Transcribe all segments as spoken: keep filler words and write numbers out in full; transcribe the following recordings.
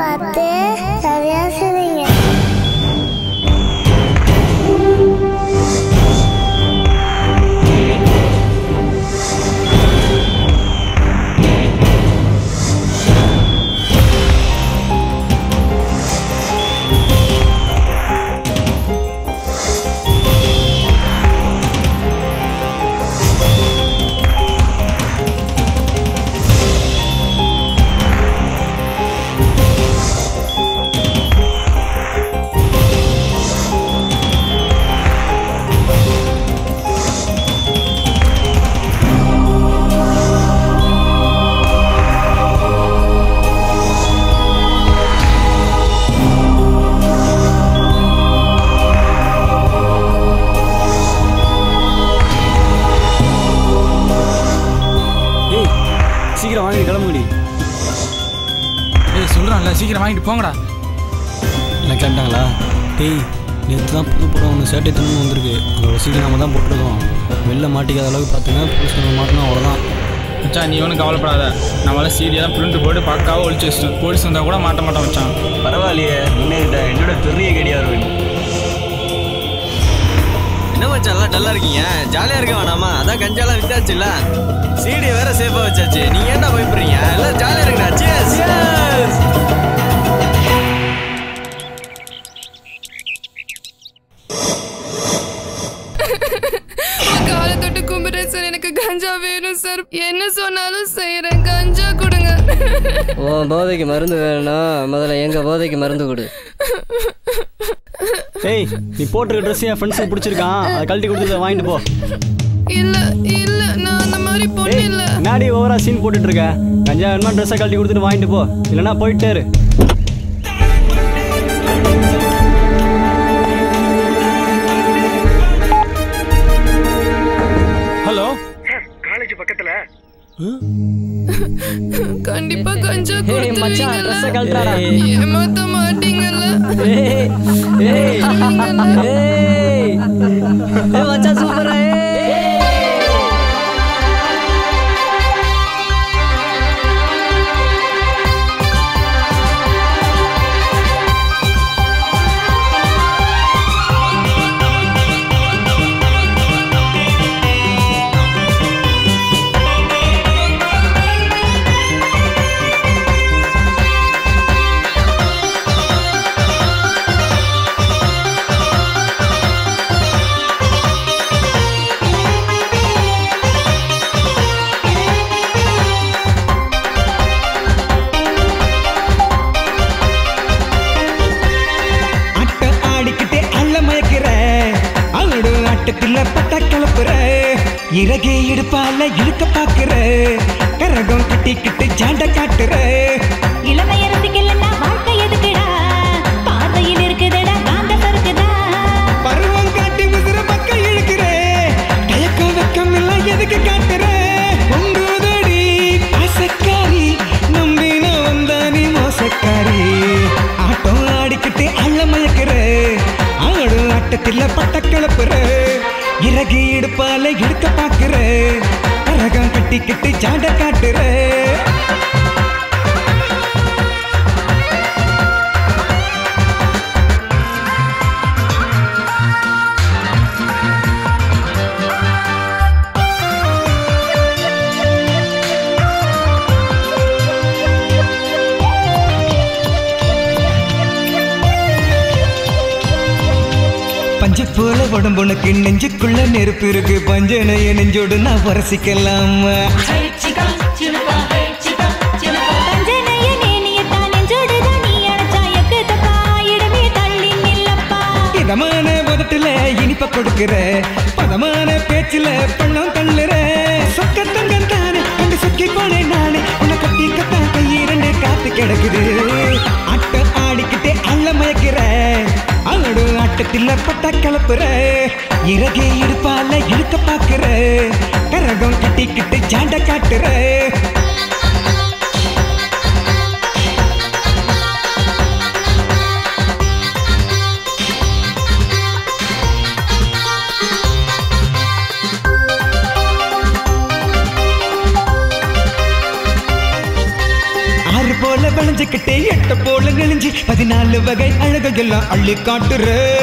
பார்த்து சரியா செய்றீங்க. சீக்கிரம் வாங்கி கிளம்புடி. ஏய் சொல்கிறான்ல சீக்கிரம் வாங்கிட்டு போங்கடா. என்ன கேட்டாங்களா? டேய் நேற்று தான் புது படம் ஒன்று சேட்டை தண்ணு வந்திருக்கு. அதோட சீக்கிரம் நம்ம தான் போட்டிருக்கோம். வெளில மாட்டிக்காத அளவுக்கு பார்த்துங்க. போலீஸ் நம்ம மாட்டினா அவ்வளோதான். மச்சான் நீ ஒன்றும் கவலைப்படாத. நம்மளால சீடியெல்லாம் பிரிண்ட் போட்டு பக்காவாக ஒழிச்சு வச்சிட்டோம். போலீஸ் வந்தால் கூட மாட்ட மாட்டோம் மச்சான். பரவாயில்லையே, முன்னேறிட்ட. என்னோட பெரிய கடியாக இருக்கும். என்ன மச்சான் எல்லாம் டல்லா இருக்கீங்க? ஜாலியாக இருக்க வேணாமா? அதான் கஞ்சாலாம் வித்தாச்சு இல்லை? சீடி வேற சேஃபாக வச்சாச்சு. நீங்கள் ஏன்டா பயப்படுறீங்க? எல்லாம் ஜாலியாக இருக்குடா. Cheers cheers. காலை தொட்டு கும்பிடுறேன் சார். எனக்கு கஞ்சா வேணும் சார். என்ன சொன்னாலும் செய்யறேன். கஞ்சா கொடுங்க. உன் போதைக்கு மருந்து வேணும்னா முதல்ல எங்க போதைக்கு மருந்து கொடு. ஏய் நீ போட்டிருக்க ட்ரெஸ் என் ஃப்ரெண்ட்ஸுக்கு பிடிச்சிருக்கான். அதை கழட்டி கொடுத்து வாங்கிட்டு போ. இல்ல இல்ல நான் அந்த மாதிரி பொண்ணு இல்ல. நாடி ஓவரா சீன் போட்டுட்டு இருக்க. கஞ்சா வேணுமா ட்ரெஸ்ஸை கழட்டி கொடுத்துட்டு வாங்கிட்டு போ. இல்லைன்னா போயிட்டே இரு. ஹலோ காலேஜ் பக்கத்துல கண்டிப்பா கஞ்சா கொடுத்துருவீங்கல்ல? கழட்டாடா. ஏமாத்த மாட்டீங்கல்ல? ஏய் ஏய் ஏய் மச்சான் சூப்பரா. இறகே இடுப்பால இழுக்க பாக்குற கரகம் கட்டிக்கிட்டு ஜாண்ட காட்டுற இளமையரசிக்கலன்னா வாழ்க்கை எதுக்குடா? பாதையில் இருக்குதுடா காந்த சறுக்குதா. பருவம் காட்டி முதிர பக்க இழுக்கிற கயக்கம் வெக்கம் எல்லாம் எதுக்கு காட்டுற? உங்குதடி ஆசக்காரி நம்பின வந்தானி மோசக்காரி. ஆட்டம் ஆடிக்கிட்டு அள்ள மயக்கிற ஆடும் ஆட்டத்தில் பட்ட கிளப்புற இறகி இடுப்பால இழுக்க பாக்குற கரகம் கட்டிக்கிட்டு ஜாண்ட காட்டுற. பஞ்சு போல உடம்புனக்கு நெஞ்சுக்குள்ள நெருப்பு இருக்கு. பஞ்சனைய நெஞ்சோடு நான் வரசிக்கலாம். இதமான முதட்டுல இனிப்ப கொடுக்கிற பதமான பேச்சுல பள்ளம் தள்ளுற. சொக்கத்தங்கம் தானே அங்க சொக்கி போனேன் நானே. உன்னை கட்டி கத்தா கையிரண்டு காத்து கிடக்குது. ஆட்டம் ஆடிக்கிட்டே அள்ள மயக்கிற அவடு ஆட்டத்தில் பட்ட கலப்புற இறகே இடுப்பால இழுக்க பாக்குற கரகம் கட்டிக்கிட்டு ஜாண்ட காட்டுற. வளைஞ்சுக்கிட்டே எட்ட போல நெளிஞ்சு பதினாலு வகை அழகையெல்லாம் அள்ளி காட்டுற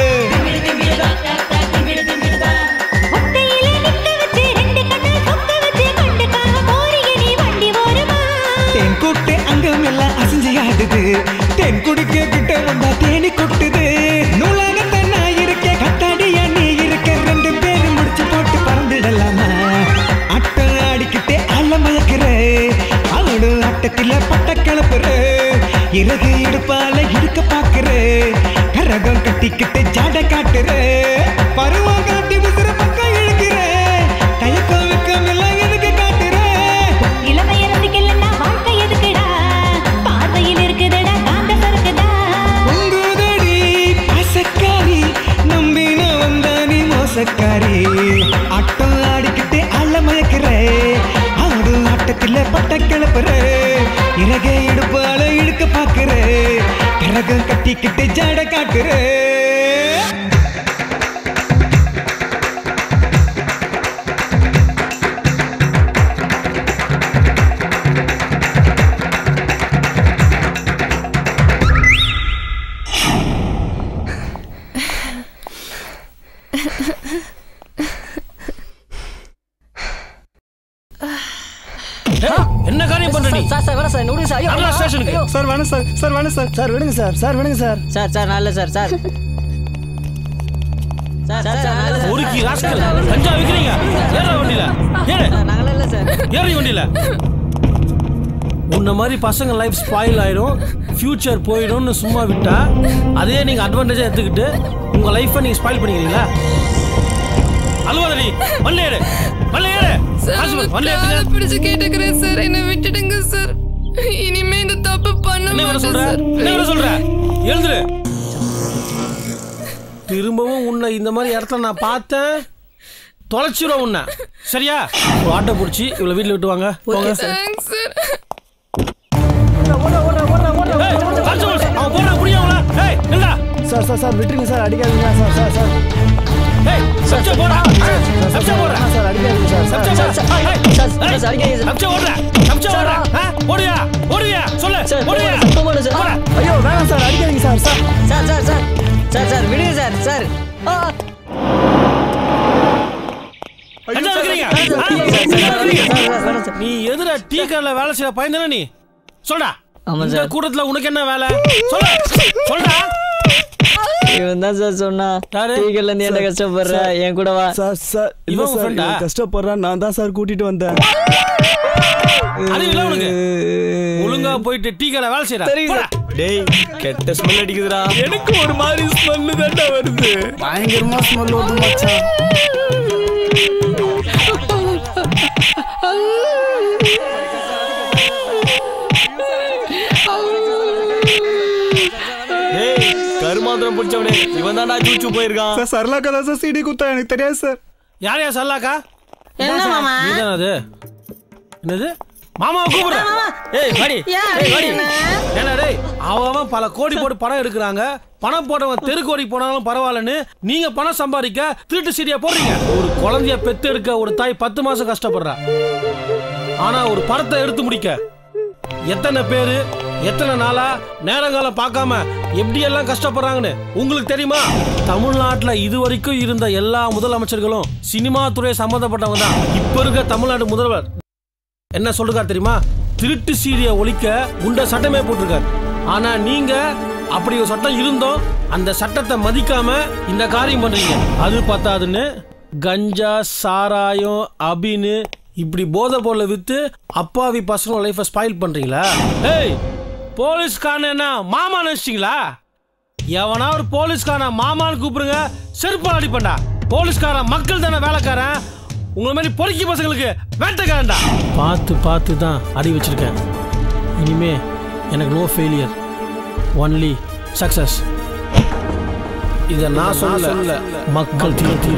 தேன் கூட்டு அங்கமெல்லாம் அசைஞ்சு ஆடுது தேன் குடிக்க கிட்ட வந்தா தேனி கொட்டுது நூலாகத்த நான் இருக்க கத்தாடியா நீ இருக்க ரெண்டு பேரும் முடிச்சு போட்டு பறந்துடலாமா அட்டம் ஆடிக்கிட்டே அள்ள மயக்கிற அவடு அட்டத்தில பட்ட கிளப்புற இறகு இடுப்பால இடுக்க பாக்குற கரகம் கட்டிக்கிட்டு ஜாட காட்டுற பருவம் காட்டி விசிற பக்கம் இழுக்கிற தயக்கம் வெக்கம் எல்லாம் எதுக்கு காட்டுற இளமையரசிக்கெல்லாம் வாழ்க்கை எதுக்குடா பார்வையில் இருக்குதுடா காந்த சறுக்குதா உங்குதடி பாசக்காரி நம்பின வந்தானி மோசக்காரி ஆட்டம் ஆடிக்கிட்டு அள்ள மயக்கிற ஆடு ஆட்டத்தில் பட்ட கிளப்புற இறகை இடுப்பால இழுக்க பாக்குற கரகம் கட்டிக்கிட்டு ஜாட காட்டுற என்ன காரியம் பண்ற நீ? சார் சார் வேணாம் சார் நூறு சார் ஐயோ அண்ணா ஸ்டேஷனுக்கு. சார் வேணும் சார் சார் வேணும் சார் சார் விடுங்க சார் சார் விடுங்க சார் சார் சார் நல்ல sir sir sir sir sir நல்ல சார் ஒருக்கி ராஸ்கல் கஞ்சா விக்கிறீங்க ஏற வண்டியில ஏறு நாங்களே இல்ல சார் ஏறி வண்டியில உன்ன மாதிரி பசங்க லைஃப் ஸ்பாயில் ஆயிடும் ஃபியூச்சர் போயிடும்னு சும்மா விட்டா அதே நீங்க அட்வான்டேஜா எடுத்துக்கிட்டு உங்க லைஃபை நீங்க ஸ்பாயில் பண்ணிக்கிறீங்களா அல்வாதடி வண்டி ஏறு வண்டி ஏறு காலை பிடிச்சு கேட்டுக்கிறேன் சார் என்ன விட்டுடுங்க சார் இனிமே இந்த தப்பு பண்ண மாட்டேன் சார் என்ன சொல்ற எழுந்துரு திரும்பவும் உன்னை இந்த மாதிரி இடத்துல நான் பார்த்தேன் தொலைச்சிரும் உன்னை சரியா ஒரு ஆட்டோ பிடிச்சி இவ்வளவு வீட்டுல விட்டு வாங்க போங்க சார் சார் சார் சார் விட்டுருங்க சார் அடிக்காதீங்க சார் சார் சார் சப்சா போடா சப்சா போடா சார் அடிக்காதீங்க sir sir sir sir sir sir அடிக்காதீங்க சார் சப்சா ஓடுடா சப்சா ஓடுடா ஓடியா ஓடியா சொல்லு ஓடியா போடு சார் ஐயோ வேணாம் சார் அடிக்காதீங்க sir sir sir sir sir sir sir விடுங்க சார் சார் நீ எதிர டீ கடையில வேலை செய்ய பயந்தானே நீ சொல்டா இந்த கூட்டத்துல உனக்கு என்ன வேலை சொல்ல சொல்டா இவன் தான் சார் சொன்னா டீக்கல்ல நீ என்ன கஷ்டப்படுற என் கூட வா சார் சார் இவன் ஃப்ரெண்டா கஷ்டப்படுறான் நான் தான் சார் கூட்டிட்டு வந்தேன் அறிவில்ல உனக்கு ஒழுங்கா போயிட்டு டீ கடை வேலை செய்யறா டேய் கெட்ட ஸ்மெல் அடிக்குதுடா எனக்கு ஒரு மாதிரி ஸ்மெல் தான்டா வருது பயங்கரமா ஸ்மெல் வருது மச்சான் டேய் கருமாந்திரம் பிடிச்சவனே இவன் தான்டா சூச்சு போயிருக்கான் சார் சரலாக்கா தான் சார் சிடி குத்தா எனக்கு தெரியாது சார் யார் யார் சரலாக்கா என்ன மாமா நீதான அது என்னது மாமாவை கூப்பிடுற ஏய் வாடி ஏய் வாடி என்ன டேய் அவன் பல கோடி போட்டு பணம் எடுக்கிறாங்க பணம் போட்டவன் தெரு கோடி போனாலும் பரவாயில்லன்னு நீங்க பணம் சம்பாதிக்க திருட்டு சீடியா போடுறீங்க ஒரு குழந்தைய பெத்து எடுக்க ஒரு தாய் பத்து மாசம் கஷ்டப்படுறா ஆனா ஒரு படத்தை எடுத்து முடிக்க எத்தனை பேரு எத்தனை நாளா நேரங்காலம் பார்க்காம எப்படி எல்லாம் கஷ்டப்படுறாங்கன்னு உங்களுக்கு தெரியுமா தமிழ்நாட்டுல இதுவரைக்கும் இருந்த எல்லா முதலமைச்சர்களும் சினிமா துறை சம்பந்தப்பட்டவங்க தான் இப்ப இருக்க தமிழ்நாடு முதல்வர் என்ன சொல்றாரு தெரியுமா திருட்டு சீடியை ஒழிக்க உண்ட சட்டமே போட்டிருக்காரு ஆனா நீங்க அப்படி ஒரு சட்டம் இருந்தோம் அந்த சட்டத்தை மதிக்காம இந்த காரியம் பண்றீங்க அது பத்தாதுன்னு கஞ்சா சாராயம் அபின்னு இப்படி போதை பொருளை வித்து அப்பாவி பசங்க லைஃபை ஸ்பாயில் பண்றீங்களா ஏய் போலீஸ்காரன் என்ன மாமா நினைச்சிட்டீங்களா எவனா ஒரு போலீஸ்காரன் மாமான்னு கூப்பிடுங்க செருப்பால் அடிப்பண்டா போலீஸ்காரன் மக்கள் தானே வேலைக்காரன் உங்களை மாதிரி பொறுக்கி பசங்களுக்கு வேட்டைக்காரன்டா பார்த்து பார்த்து தான் அடி வச்சிருக்கேன் இனிமே எனக்கு நோ ஃபெயிலியர் ஒன்லி சக்சஸ் இதை நான் சொல்ல மக்கள் தீர்ப்பு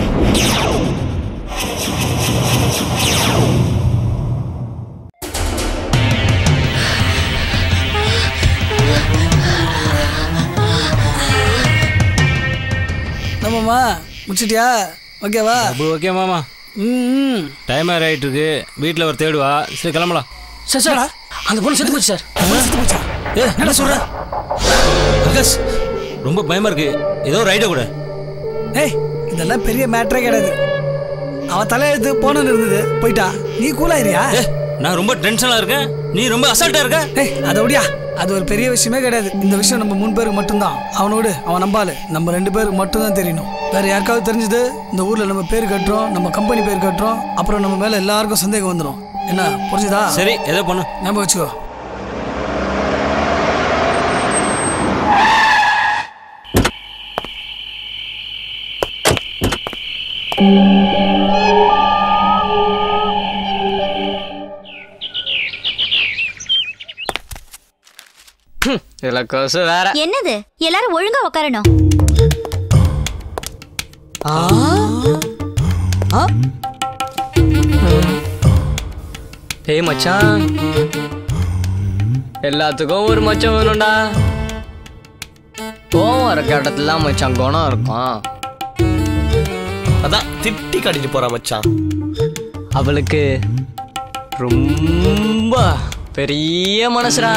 நம்மம்மா முடிச்சிட்டியா ஓகேவா ஓகே மாமா ம் டைம் ஆயிட்டு இருக்கு வீட்டில் ஒரு தேடுவா சரி கிளம்பலாம் சார் சார் அந்த பொண்ணு செத்து போச்சு சார் செத்து போச்சா ஏ என்ன சொல்ற ஆகாஷ் ரொம்ப பயமா இருக்கு ஏதோ ஒரு ஐடியா கூட. ஏய் இதெல்லாம் பெரிய மேட்டரே கிடையாது. அவன் தலையெழுத்து போனன்னு இருந்தது போயிட்டா. நீ கூலாயிரியா? நான் ரொம்ப டென்ஷனா இருக்கேன், நீ ரொம்ப அசால்ட்டா இருக்க. ஏய் அதை விடியா, அது ஒரு பெரிய விஷயமே கிடையாது. இந்த விஷயம் நம்ம மூணு பேருக்கு மட்டும்தான். அவனோடு அவன் நம்பாலு நம்ம ரெண்டு பேருக்கு மட்டும்தான் தெரியணும். வேற யாருக்காவது தெரிஞ்சது இந்த ஊர்ல நம்ம பேர் கட்டுறோம், நம்ம கம்பெனி பேர் கட்டுறோம், அப்புறம் நம்ம மேல எல்லாருக்கும் சந்தேகம் வந்துடும். என்ன புரிஞ்சுதா? சரி ஏதோ பண்ணு. ஞாபகம் வச்சுக்கோ. வேற என்னது? எல்லாரும் ஒழுங்கா உட்காரணும். ஏய் மச்சான், எல்லாத்துக்கும் ஒரு மச்சம் வேணும்டா. கோவம் இருக்க இடத்துல மச்சான் குணம் இருக்கும். அதான் திட்டி காட்டிட்டு போறா மச்சான். அவளுக்கு ரொம்ப பெரிய மனசுடா.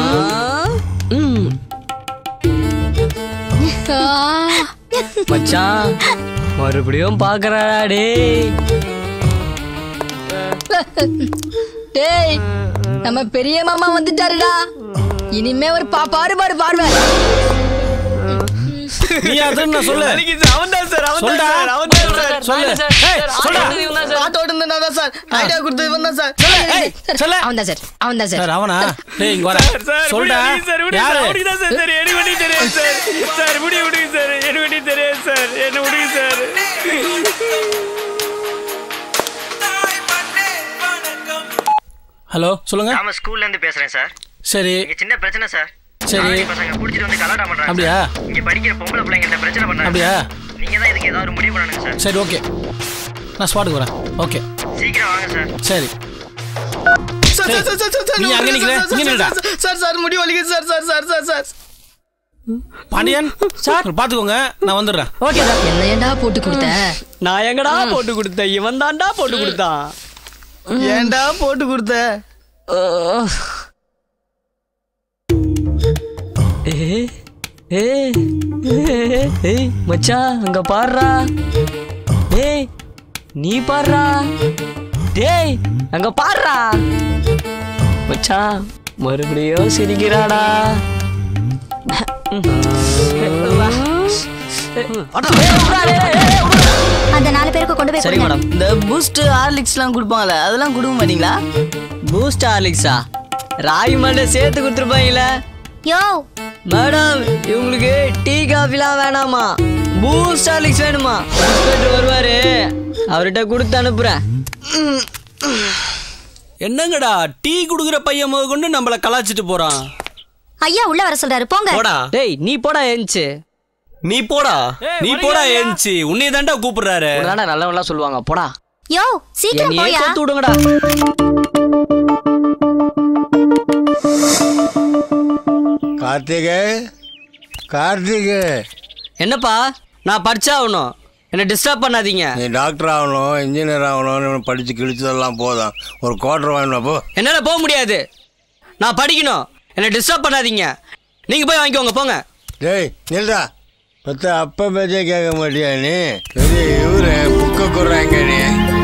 மச்சான் மறுபடியும் பாக்குறாடா. டேய் டேய் நம்ம பெரிய மாமா வந்துட்டாருடா. இனிமே ஒரு பாப்பாரு பாரு பார்வை. நீ அதுன்னு சொல்லு. அவன்தான் சார் அவன்தான் சார் அவன்தான் சார் சொல்லு. ஏய் சொல்டா. ஆட்டோட இருந்தா சார் ஐடியா கொடுத்தது இவன்தான் சார். ஏய் சொல்லு. அவன்தான் சார் அவன்தான் சார். சார் அவனா? டேய் இங்க வர. சொல்டா. யாரு? அவனுக்கு சார் சார் என்ன பண்ணி தெரியும் சார். சார் முடி விடுங்க சார். என்ன பண்ணி தெரியும் சார். என்ன விடுங்க சார். ஹலோ சொல்லுங்க. நாம ஸ்கூல்ல இருந்து பேசுறேன் சார். சரி. இங்க சின்ன பிரச்சனை சார். சரி. பசங்க குடிச்சிட்டு வந்து கலாட்டா பண்றாங்க. அப்படியா? இங்க படிக்கிற பொம்பளை பிள்ளைங்க பிரச்சனை பண்றாங்க. அப்படியா? நீங்க தான் இதுக்கு ஏதாவது ஒரு முடிவு பண்ணனுங்க சார். சரி ஓகே. நான் ஸ்பாட்டுக்கு வரேன். ஓகே. சீக்கிரம் வாங்க சார். சரி. சார் சார் சார் சார் நீ அங்க நிக்கல. இங்க நில்லுடா. சார் சார் முடி வலிக்குது sir sir sir sir sir. Pandian sir பாத்துக்கோங்க, நான் வந்துடுறேன். Okay sir. என்ன ஏன்டா போட்டு கொடுத்த? நான் எங்கடா போட்டு கொடுத்தேன்? இவன் தான்டா போட்டு கொடுத்தான். ஏன்டா போட்டு கொடுத்த? ஏய் ஏய் ஏய் மச்சான் அங்க பாருடா. டேய் நீ பாருடா. டேய் அங்க பாருடா. மச்சான் மறுபடியும் சிரிக்கிறாடா. அந்த நாலு பேருக்கு கொண்டு போய் சரி கொடுங்க. மேடம். இந்த பூஸ்ட் ஹார்லிக்ஸ்லாம் கொடுப்பாங்கல அதெல்லாம் கொடுக்க மாட்டீங்களா? பூஸ்ட் ஹார்லிக்ஸா? ராகி மால்ட்ட சேர்த்து கொடுத்துருப்பாங்களே. யோ மேடம் இவங்களுக்கு டீ காஃபிலாம் வேணாமா, பூஸ்ட் ஹார்லிக்ஸ் வேணுமா? இன்ஸ்பெக்டர் வருவாரு, அவர்கிட்ட கொடுத்து அனுப்புறேன். என்னங்கடா டீ குடுக்குற பையன் முத கொண்டு நம்மள கலாச்சிட்டு போறான். ஐயா உள்ள வர சொல்றாரு, போங்க. போடா. டேய் நீ போடா ஏஞ்சி. நீ போடா. நீ போடா ஏஞ்சி. உன்னை தாண்டா கூப்பிடுறாரு. உன்னதாண்டா நல்லவங்களா சொல்லுவாங்க. போடா. யோ சீக்கிரம் போயா. நீ கோத்து விடுங்கடா. கார்த்திகே கார்த்திகே. என்னப்பா நான் படிச்சா ஆகணும், என்ன டிஸ்டர்ப் பண்ணாதீங்க. நீ டாக்டர் ஆகணும், இன்ஜினியர் ஆகணும்னு படிச்சு கிழிச்சதெல்லாம் போதும். ஒரு குவார்டர் வாங்கணும் போ. என்னால போக முடியாது, நான் படிக்கணும், என்ன டிஸ்டர்ப் பண்ணாதீங்க. நீங்க போய் வாங்கிக்கோங்க போங்க. டேய் நில்டா. பத்த அப்பா பேச்சே கேட்க மாட்டியா நீ? பெரிய இவரு புக்க குறாங்க நீ.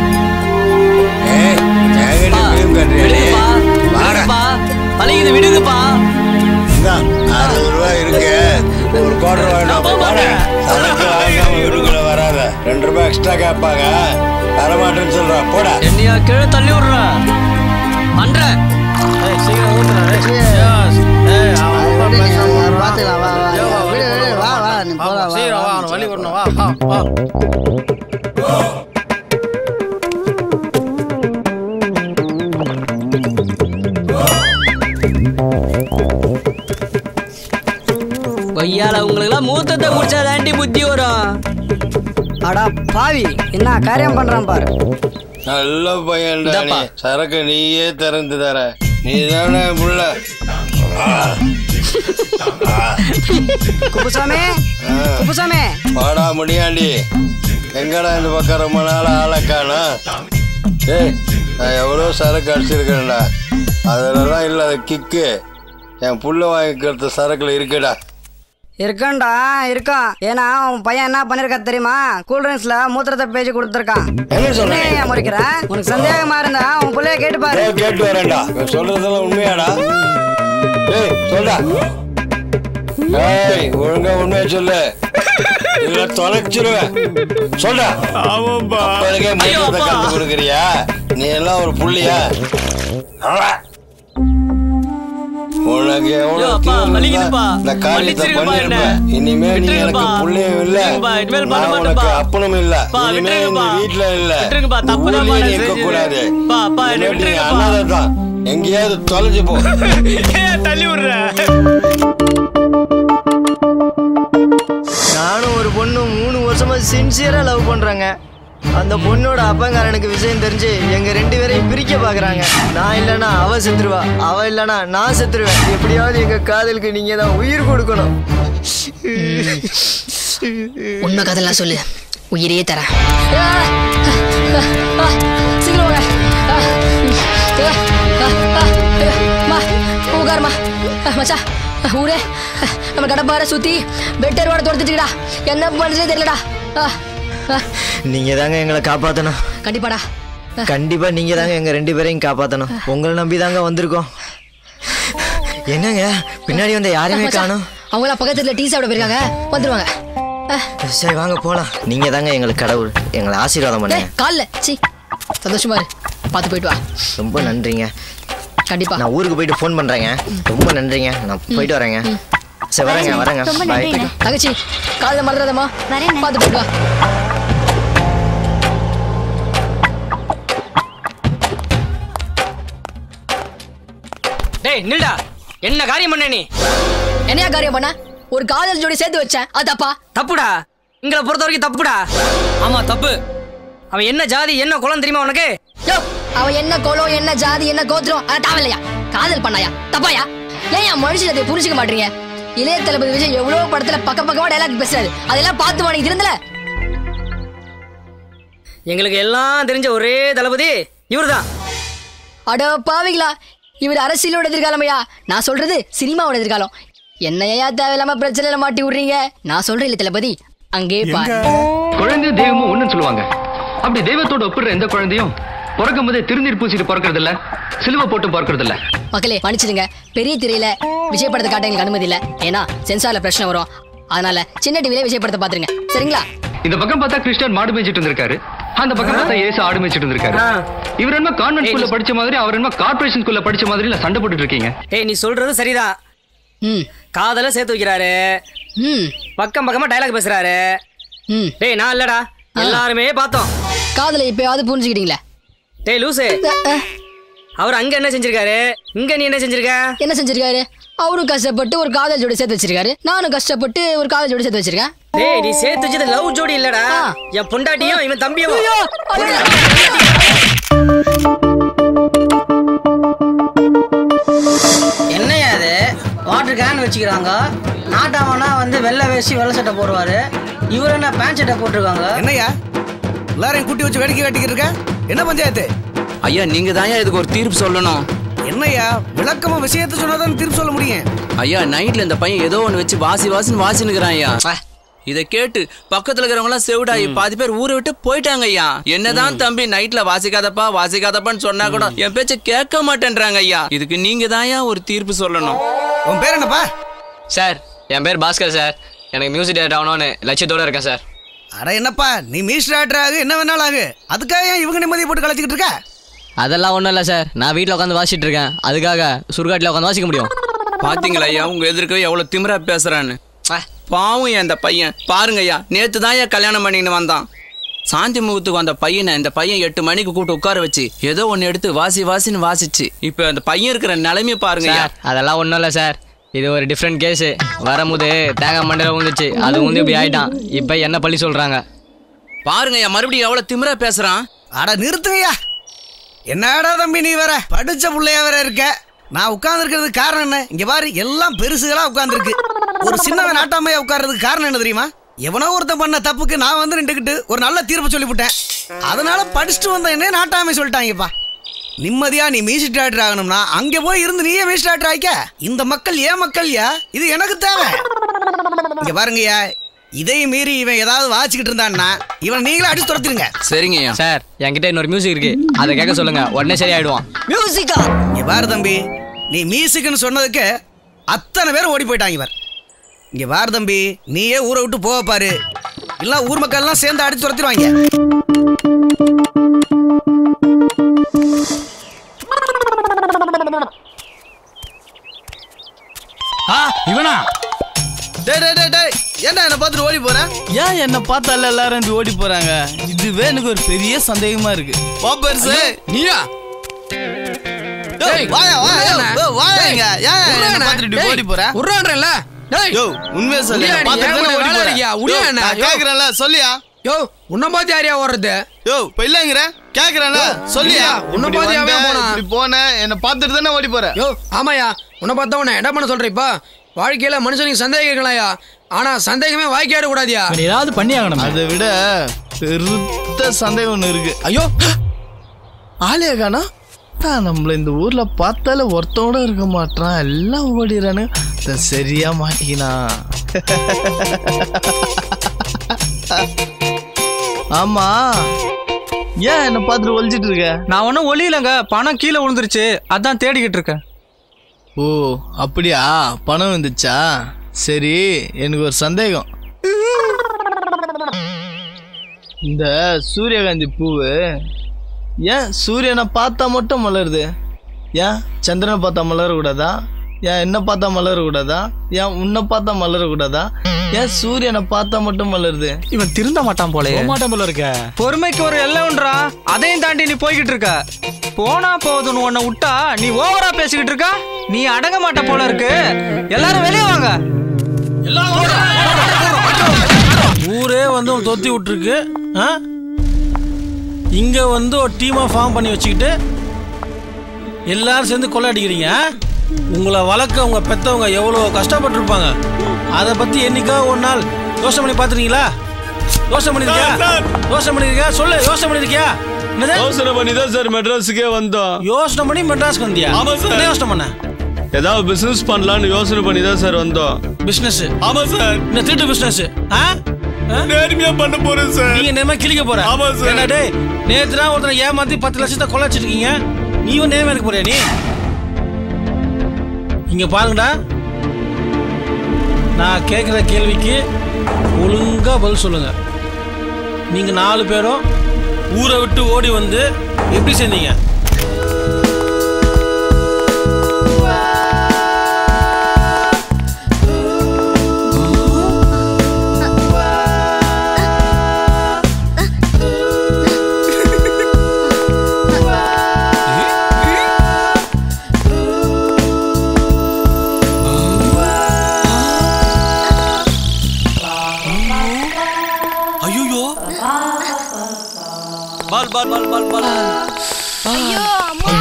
ஏய் ஜாகரி ஃபிலிம் கட்டுறியா நீ? வாடா. பழகிது விடுங்கப்பா. இந்தா அறுபது ரூபாய் இருக்கு, ஒரு குவார்டர் வாங்கணும். சரக்கு வாங்காம வீட்டுக்குள்ள வராத. ரெண்டு ரூபாய் எக்ஸ்ட்ரா கேட்பாங்க, தரமாட்டேன்னு சொல்றா. போடா. என்னையா கீழே தள்ளி விடுற பண்றேன். சீக்கிரம் ஊத்துறா. பாத்துக்கலாம். வா வா விடு விடு. வா வா நீ போடா. சீக்கிரம் வா, வழி வரணும். வா வா வா. கொய்யால உங்களுக்குலாம் மூத்தத்தை குடிச்சா தாண்டி புத்தி வரும். அடா பாவி, என்ன காரியம் பண்றான் பாரு. நல்ல பையன்டா நீ. சரக்கு நீயே திறந்து தர. நீ தானே புள்ள. குப்புசாமி குப்புசாமி. பாடா முடியாண்டி. எங்கடா இந்த பக்கம் ரொம்ப நாள் ஆளக்கானா? ஏய் நான் எவ்வளோ சரக்கு அடிச்சிருக்கேன்டா. அதெல்லாம் இல்லை கிக்கு. என் புள்ள வாங்கிக்கிறது சரக்குல இருக்குடா. இருக்கான்டா இருக்கான். ஏன்னா உன் பையன் என்ன பண்ணிருக்கா தெரியுமா? கூல்ட்ரிங்க்ஸ்ல மூத்திரத்தை பேச்சு கொடுத்துருக்கான். என்ன சொல்றேன் முறைக்கிறேன். உனக்கு சந்தேகமா இருந்தா உன் பிள்ளைய கேட்டு பாரு. கேட்டு வரேன்டா. சொல்றதெல்லாம் உண்மையாடா? ஏய் சொல்டா. ஏய் ஒழுங்கா உண்மையை சொல்லு. இல்ல தொலைச்சிருவேன். சொல்டா. ஆமாப்பா. அப்பறக்கே மூத்திரத்தை கத்து கொடுக்குறியா? நீ எல்லாம் ஒரு புள்ளியா? உனக்கு எவ்வளவு இந்த காரியத்தை பண்ணிருப்பேன். இனிமே நீ எனக்கு புள்ளையும் இல்ல, நான் உனக்கு அப்பனும் இல்ல, இனிமே இந்த வீட்டுல இல்ல, ஊர்லயே இருக்க கூடாது. நீ அனாதைதான், எங்கேயாவது தொலைஞ்சு போ. தள்ளி விடுற. நானும் ஒரு பொண்ணு மூணு வருஷமா சின்சியரா லவ் பண்றாங்க. அந்த பொண்ணோட அப்பங்காரனுக்கு விஷயம் தெரிஞ்சு எங்க ரெண்டு பேரையும் பிரிக்க பாக்குறாங்க. நான் இல்லைன்னா அவ செத்துருவா, அவ இல்லைன்னா நான் செத்துருவேன். எப்படியாவது எங்க காதலுக்கு நீங்க தான் உயிர் கொடுக்கணும். உண்மை கதெல்லாம் சொல்லு, உயிரையே தரேன். சீக்கிரம் உட்காருமா மச்சா. ஊரே நம்ம கடப்பார சுத்தி பெட்டரோட தொடுத்துட்டுடா. என்ன பண்றதே தெரியலடா. நீங்க தாங்க எங்களை காப்பாத்தணும். கண்டிப்பாடா. கண்டிப்பா நீங்க தாங்க எங்க ரெண்டு பேரையும் காப்பாத்தணும். உங்களை நம்பி தாங்க வந்திருக்கோம். என்னங்க பின்னாடி வந்து யாரையுமே காணோம்? அவங்க பக்கத்துல டீ சாப்பிட போயிருக்காங்க, வந்துருவாங்க. சரி வாங்க போலாம். நீங்க தாங்க எங்களுக்கு கடவுள், எங்களை ஆசீர்வாதம் பண்ணுங்க. கால்ல சி சந்தோஷமா இரு, பார்த்து போயிட்டு வா. ரொம்ப நன்றிங்க. கண்டிப்பா நான் ஊருக்கு போயிட்டு ஃபோன் பண்றேங்க. ரொம்ப நன்றிங்க, நான் போயிட்டு வரேங்க. சரி வரேங்க வரேங்க. பாய். தங்கச்சி காலைல மறந்துடாதம்மா, பார்த்து போயிட்டு வா. டேய் நில்டா, என்ன காரியம் பண்ண நீ? என்னையா காரியம் பண்ண? ஒரு காதல் ஜோடி சேர்த்து வச்சேன், அது தப்பா? தப்புடா, எங்களை பொறுத்த வரைக்கும் தப்புடா. ஆமா தப்பு. அவன் என்ன ஜாதி என்ன குலம் தெரியுமா உனக்கு? யோ அவன் என்ன குலம் என்ன ஜாதி என்ன கோத்திரம் அது தேவையில்லையா? காதல் பண்ணாயா தப்பாயா? ஏன் என் மனுஷன் அதை புரிஞ்சுக்க மாட்டீங்க? இளைய தளபதி விஜய் எவ்வளவு படத்துல பக்க பக்கமா டைலாக் பேசுறாரு, அதெல்லாம் பார்த்து வாங்கி இருந்தல. எங்களுக்கு எல்லாம் தெரிஞ்ச ஒரே தளபதி இவர்தான். அட பாவிங்களா, இவர் அரசியலோட எதிர்காலமையா? நான் சொல்றது சினிமாவோட எதிர்காலம். என்னையா தேவையில்லாம பிரச்சனையில மாட்டி விடுறீங்க? நான் சொல்றேன் இல்ல தளபதி, அங்கே பாரு. குழந்தையும் தெய்வமும் ஒண்ணுன்னு சொல்லுவாங்க. அப்படி தெய்வத்தோட ஒப்பிடுற எந்த குழந்தையும் பிறக்கும் போதே திருநீர் பூசிட்டு பிறக்கிறது இல்ல, சிலுவை போட்டு பிறக்கிறது இல்ல. மக்களே மன்னிச்சிடுங்க, பெரிய திரையில விஜய் படத்தை காட்ட எங்களுக்கு அனுமதி இல்ல. ஏன்னா சென்சார்ல பிரச்சனை வரும். அதனால சின்ன டிவிலே விஜய் படத்தை பாத்துருங்க, சரிங்களா? இந்த பக்கம் பார்த்தா கிறிஸ்டியன் மாடு மேய்ச்சிட்டு இருந்திருக்காரு, அந்த பக்கம் பார்த்தா ஏசு ஆடு மேய்ச்சிட்டு இருந்திருக்காரு. இவர் என்ன கான்வென்ட் ஸ்கூல்ல படிச்ச மாதிரி, அவர் என்ன கார்ப்பரேஷன் ஸ்கூல்ல படிச்ச மாதிரி இல்ல சண்டை போட்டுட்டு இருக்கீங்க. ஏய் நீ சொல்றது சரிதான். ம் காதல சேர்த்து வைக்கிறாரு, ம் பக்கம் பக்கமா டயலாக் பேசுறாரு. ம் டேய் நான் இல்லடா, எல்லாருமே பார்த்தோம். காதல இப்பயாவது புரிஞ்சுக்கிட்டீங்களா? டேய் லூசு, அவர் அங்க என்ன செஞ்சிருக்காரு, இங்க நீ என்ன செஞ்சிருக்க? என்ன செஞ்சிருக்காரு? அவரும் கஷ்டப்பட்டு ஒரு காதல் ஜோடி சேர்த்து வச்சிருக்காரு, நானும் கஷ்டப்பட்டு ஒரு காதல் ஜோடி சேர்த்து வச்சிருக்கேன். டேய் நீ சேர்த்து வச்சது லவ் ஜோடி இல்லடா, என் பொண்டாட்டியும் இவன் தம்பியும். என்னையா அது வாட்டர் கேன் வச்சுக்கிறாங்க, நாட்டாமனா வந்து வெள்ளை வேஷ்டி வெள்ளை சட்டை போடுவாரு, இவர் என்ன பேண்ட் சட்டை போட்டிருக்காங்க. என்னையா எல்லாரையும் கூட்டி வச்சு வேடிக்கை காட்டிக்கிட்டு இருக்க? என்ன பஞ்சாயத்து? ஐயா நீங்க தான் இதுக்கு ஒரு தீர்ப்பு சொல்லணும். என்னையா விளக்கமா விஷயத்தை சொன்னாதான் தீர்ப்பு சொல்ல முடியும். ஐயா நைட்ல இந்த பையன் ஏதோ ஒன்று வச்சு வாசி வாசின்னு வாசினுக்கிறான் ஐயா. இதை கேட்டு பக்கத்துல இருக்கிறவங்க எல்லாம் செவிடாயி பாதி பேர் ஊரை விட்டு போயிட்டாங்க ஐயா. என்னதான் தம்பி நைட்ல வாசிக்காதப்பா வாசிக்காதப்பான்னு சொன்னா கூட என் பேச்ச கேட்க மாட்டேன்றாங்க ஐயா. இதுக்கு நீங்க தான் ஒரு தீர்ப்பு சொல்லணும். உன் பேர் என்னப்பா? சார் என் பேர் பாஸ்கர் சார். எனக்கு மியூசிக் டேரக்டர் ஆகணும்னு லட்சியத்தோட இருக்கேன் சார். அட என்னப்பா நீ மியூசிக் டேரக்டர் ஆகு, என்ன வேணாலும் ஆகு, அதுக்காக ஏன் இவங்க நிம்மதியை போட்டு கலைச்சிக்கிட்டு இருக்க? அதெல்லாம் ஒன்றும் இல்லை சார், நான் வீட்டில் உட்காந்து வாசிட்டு இருக்கேன், அதுக்காக சுடுகாட்டில் உட்காந்து வாசிக்க முடியும். பாத்தீங்களா ஐயா உங்க எதிர்க்க எவ்வளவு திமிரா பேசுறான்னு. பாவம் அந்த பையன் பாருங்க ஐயா, நேத்து தான் ஐயா கல்யாணம் பண்ணின்னு வந்தான். சாந்தி முகத்துக்கு அந்த பையனை இந்த பையன் எட்டு மணிக்கு கூட்டு உட்கார வச்சு ஏதோ ஒன்னு எடுத்து வாசி வாசின்னு வாசிச்சு இப்ப அந்த பையன் இருக்கிற நிலைமையை பாருங்க ஐயா. அதெல்லாம் ஒன்றும் இல்லை சார், இது ஒரு டிஃப்ரெண்ட் கேஸு. வரும்போது தேங்காய் மண்டையில் விழுந்துச்சு, அது வந்து இப்படி ஆயிட்டான், இப்போ என்ன பள்ளி சொல்றாங்க பாருங்க ஐயா. மறுபடியும் எவ்வளவு திமிரா பேசுறான். அட நிறுத்துங்கய்யா, என்னடா தம்பி நீ வேற படிச்ச பிள்ளையா வேற இருக்க. நான் உட்கார்ந்து இருக்கிறதுக்கு காரணம் என்ன? இங்க பாரு எல்லாம் பெருசுகளா உட்கார்ந்துருக்கு. ஒரு சின்னவன் நாட்டாமையா உட்கார்றதுக்கு காரணம் என்ன தெரியுமா? எவனோ ஒருத்தன் பண்ண தப்புக்கு நான் வந்து நின்றுக்கிட்டு ஒரு நல்ல தீர்ப்பு சொல்லிவிட்டேன். அதனால படிச்சுட்டு வந்த என்ன நாட்டாமை சொல்லிட்டாங்கப்பா. நிம்மதியா நீ மியூசிக் டைரக்டர் ஆகணும்னா அங்க போய் இருந்து நீயே மியூசிக் டைரக்டர் ஆயிக்க. இந்த மக்கள் ஏன் மக்கள்யா, இது எனக்கு தேவை. இங்க பாருங்கய்யா, இதையும் மீறி இவன் ஏதாவது வாசிக்கிட்டு இருந்தான்னா இவன் நீங்களே அடிச்சு துரத்துருங்க. சரிங்கய்யா. சார் என்கிட்ட இன்னொரு மியூசிக் இருக்கு, அதை கேட்க சொல்லுங்க, உடனே சரியாயிடுவான். மியூசிக்கா? இங்க பாரு தம்பி, நீ மியூசிக்னு சொன்னதுக்கு அத்தனை பேரும் ஓடி போயிட்டாங்க பாரு. இங்க பாரு தம்பி, நீயே ஊரை விட்டு போக பாரு, இல்ல ஊர் மக்கள் எல்லாம் சேர்ந்து அடிச்சு துரத்திடுவாங்க. இவனா? டேய் டேய் டேய் டேய், ஏன்டா என்ன பார்த்துட்டு ஓடி போற? ஏன் என்ன பார்த்தால எல்லாரும் இப்படி ஓடி போறாங்க? இதுவே எனக்கு ஒரு பெரிய சந்தேகமா இருக்கு. பாப்பர்ஸ் நீயா? டேய் வாயா வாயா வாயாங்க, ஏன் என்ன பார்த்துட்டு ஓடி போற? உர்றான்றல. டேய் யோ உண்மையா சொல்லு, பார்த்துட்டு ஓடி போற. உடியா என்ன? நான் கேக்குறேன்ல, சொல்லியா? யோ உன்ன பாத்தி யாரையா ஓடுறது? யோ இப்ப இல்லங்கற கேக்குறேன்ல, சொல்லியா? உன்ன பாத்தி அவன் போனா? இப்படி போனே, என்ன பார்த்துட்டு தானே ஓடி போற? யோ ஆமாயா, உன்ன பார்த்தா உன்னை என்ன பண்ண சொல்ற? இப்ப வாழ்க்கையில மனுஷனுக்கு சந்தேகம் இருக்கலாம்யா, ஆனா சந்தேகமே வாய்க்காட கூடாதியா. ஏதாவது பண்ணி ஆகணும். அதை விட பெருத்த சந்தேகம் ஒண்ணு இருக்கு. ஐயோ ஆலியா கானா நம்மள இந்த ஊர்ல பார்த்தால ஒருத்தோட இருக்க மாட்டான், எல்லாம் ஓடிறானு. சரியா மாட்டிக்கினா? ஆமா, ஏன் என்ன பார்த்துட்டு ஒழிச்சிட்டு இருக்க? நான் ஒன்றும் ஒளியிலங்க, பணம் கீழே விழுந்துருச்சு, அதான் தேடிக்கிட்டு இருக்கேன். ஓ அப்படியா, பணம் வந்துச்சா? சரி, எனக்கு ஒரு சந்தேகம். இந்த சூரியகாந்தி பூவு ஏன் சூரியனை பார்த்தா மட்டும் மலருது? ஏன் சந்திரனை பார்த்தா மலரக்கூடாதா? ஏன் என்ன பார்த்தா மலரக்கூடாதா? ஏன் உன்னை பார்த்தா மலரக்கூடாதா? ஏன் சூரியனை பார்த்தா மட்டும் மலருது? இவன் திருந்த மாட்டான் போல. மாட்டான் போல இருக்க. பொறுமைக்கு ஒரு எல்லை ஒன்றா, அதையும் தாண்டி நீ போய்கிட்டு இருக்க. போனா போதுன்னு உன்னை விட்டா நீ ஓவரா பேசிக்கிட்டு இருக்க. நீ அடங்க மாட்ட போல இருக்கு. எல்லாரும் வெளியே வாங்க. ஊரே வந்து தொத்தி விட்டுருக்கு. இங்க வந்து ஒரு டீமா ஃபார்ம் பண்ணி வச்சுக்கிட்டு எல்லாரும் சேர்ந்து கொள்ளை அடிக்கிறீங்க. உங்களை வளர்க்க உங்க பெத்தவங்க எவ்வளவு கஷ்டப்பட்டிருப்பாங்க, அதை பத்தி என்னைக்கா ஒரு நாள் யோசனை பண்ணி பாத்துறீங்களா? யோசனை பண்ணிருக்கியா? யோசனை பண்ணிருக்கியா? சொல்லு, யோசனை பண்ணிருக்கியா? யோசனை பண்ணி தான் சார் மெட்ராஸுக்கே வந்தோம். யோசனை பண்ணி மெட்ராஸ்க்கு வந்தியா? ஆமா சார். என்ன யோசனை பண்ண? ஏதாவது பிசினஸ் பண்ணலாம்னு யோசனை பண்ணி தான் சார் வந்தோம். பிசினஸ்? ஆமா சார். இந்த திருட்டு பிசினஸ் நேர்மையா பண்ண போறேன் சார். நீங்க நேர்மையா கிழிக்க போற? ஆமா சார். என்ன டேய், நேத்து தான் ஒருத்தனை ஏமாத்தி பத்து லட்சத்தை கொள்ள வச்சிருக்கீங்க, நீயும் நேர்மையா இருக்க போறியா? நீ இங்க பாருங்கடா, நான் கேட்குற கேள்விக்கு ஒழுங்கா பதில் சொல்லுங்க. நீங்க நாலு பேரும் ஊரை விட்டு ஓடி வந்து எப்படி சேர்ந்தீங்க? பால் பால் பால் பால் பால். ஐயோ அம்மா.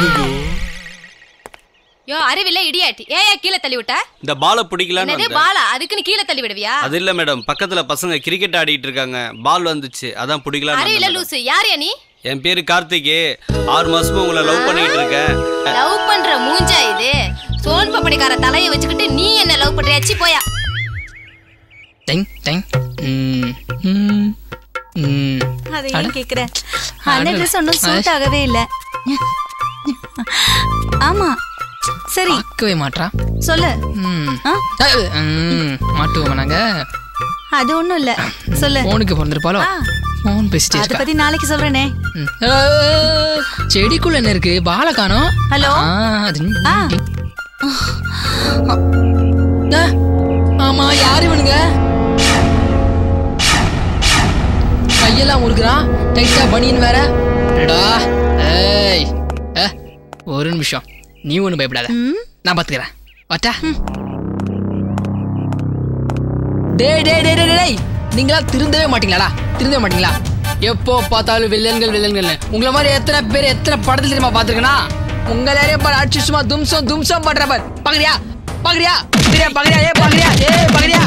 யோ அறிவில்ல இடியாட்டி, ஏயா கீழே தள்ளி விட்ட? இந்த பாலை பிடிக்கலான்னு என்னது பாலா? அதுக்குன்னு கீழே தள்ளி விடுவியா? அது இல்ல மேடம், பக்கத்துல பசங்க கிரிக்கெட் ஆடிட்டு இருக்காங்க, பால் வந்துச்சு, அதான் பிடிக்கலான்னு. அறிவில்ல லூசு, யாரையா நீ? என் பேரு கார்த்திக், ஆறு மாசமா உங்களை லவ் பண்ணிட்டு இருக்கேன். லவ் பண்ற மூஞ்சா இது? சோன் பப்படிக்கார தலையை வச்சுக்கிட்டு நீ என்ன லவ் பண்றியா? சி போயா. டெங் டெங். ம் ம் ம். அதை ஏன் கேக்குற? அந்த ட்ரெஸ் ஒன்றும் சூட் ஆகவே இல்லை. ஆமா சரி, ஆக்கவே மாட்டா. சொல்லு. மாட்டுவோம் நாங்க. அது ஒண்ணும் இல்ல, சொல்லு. போனுக்கு பிறந்திருப்பாலோ, போன் பேசிட்டு அதை பத்தி நாளைக்கு சொல்றேனே. செடிக்குள்ள என்ன இருக்கு? பாலை காணோம். ஹலோ. ஆமா, யாரு இவனுங்க? கையெல்லாம் முறுக்குறான், டைட்டா பனியன் வேற. ஏய் ஒரு நிமிஷம், நீ ஒன்றும் பயப்படாத, நான் பார்த்துக்கிறேன். வாட்டா. டே டே டே டே டேய், நீங்களா திருந்தவே மாட்டீங்களாடா? திருந்தவே மாட்டீங்களா? எப்போ பார்த்தாலும் வில்லன்கள் வில்லன்கள். உங்களை மாதிரி எத்தனை பேர் எத்தனை படத்துல தெரியுமா பார்த்துருக்கேனா? உங்களாரே பாரு, அடிச்சு சும்மா தும்சம் தும்சம் பண்ற பாரு. பாக்குறியா பாக்குறியா பாக்குறியா பாக்குறியா ஏ பாக்குறியா ஏ பாக்குறியா?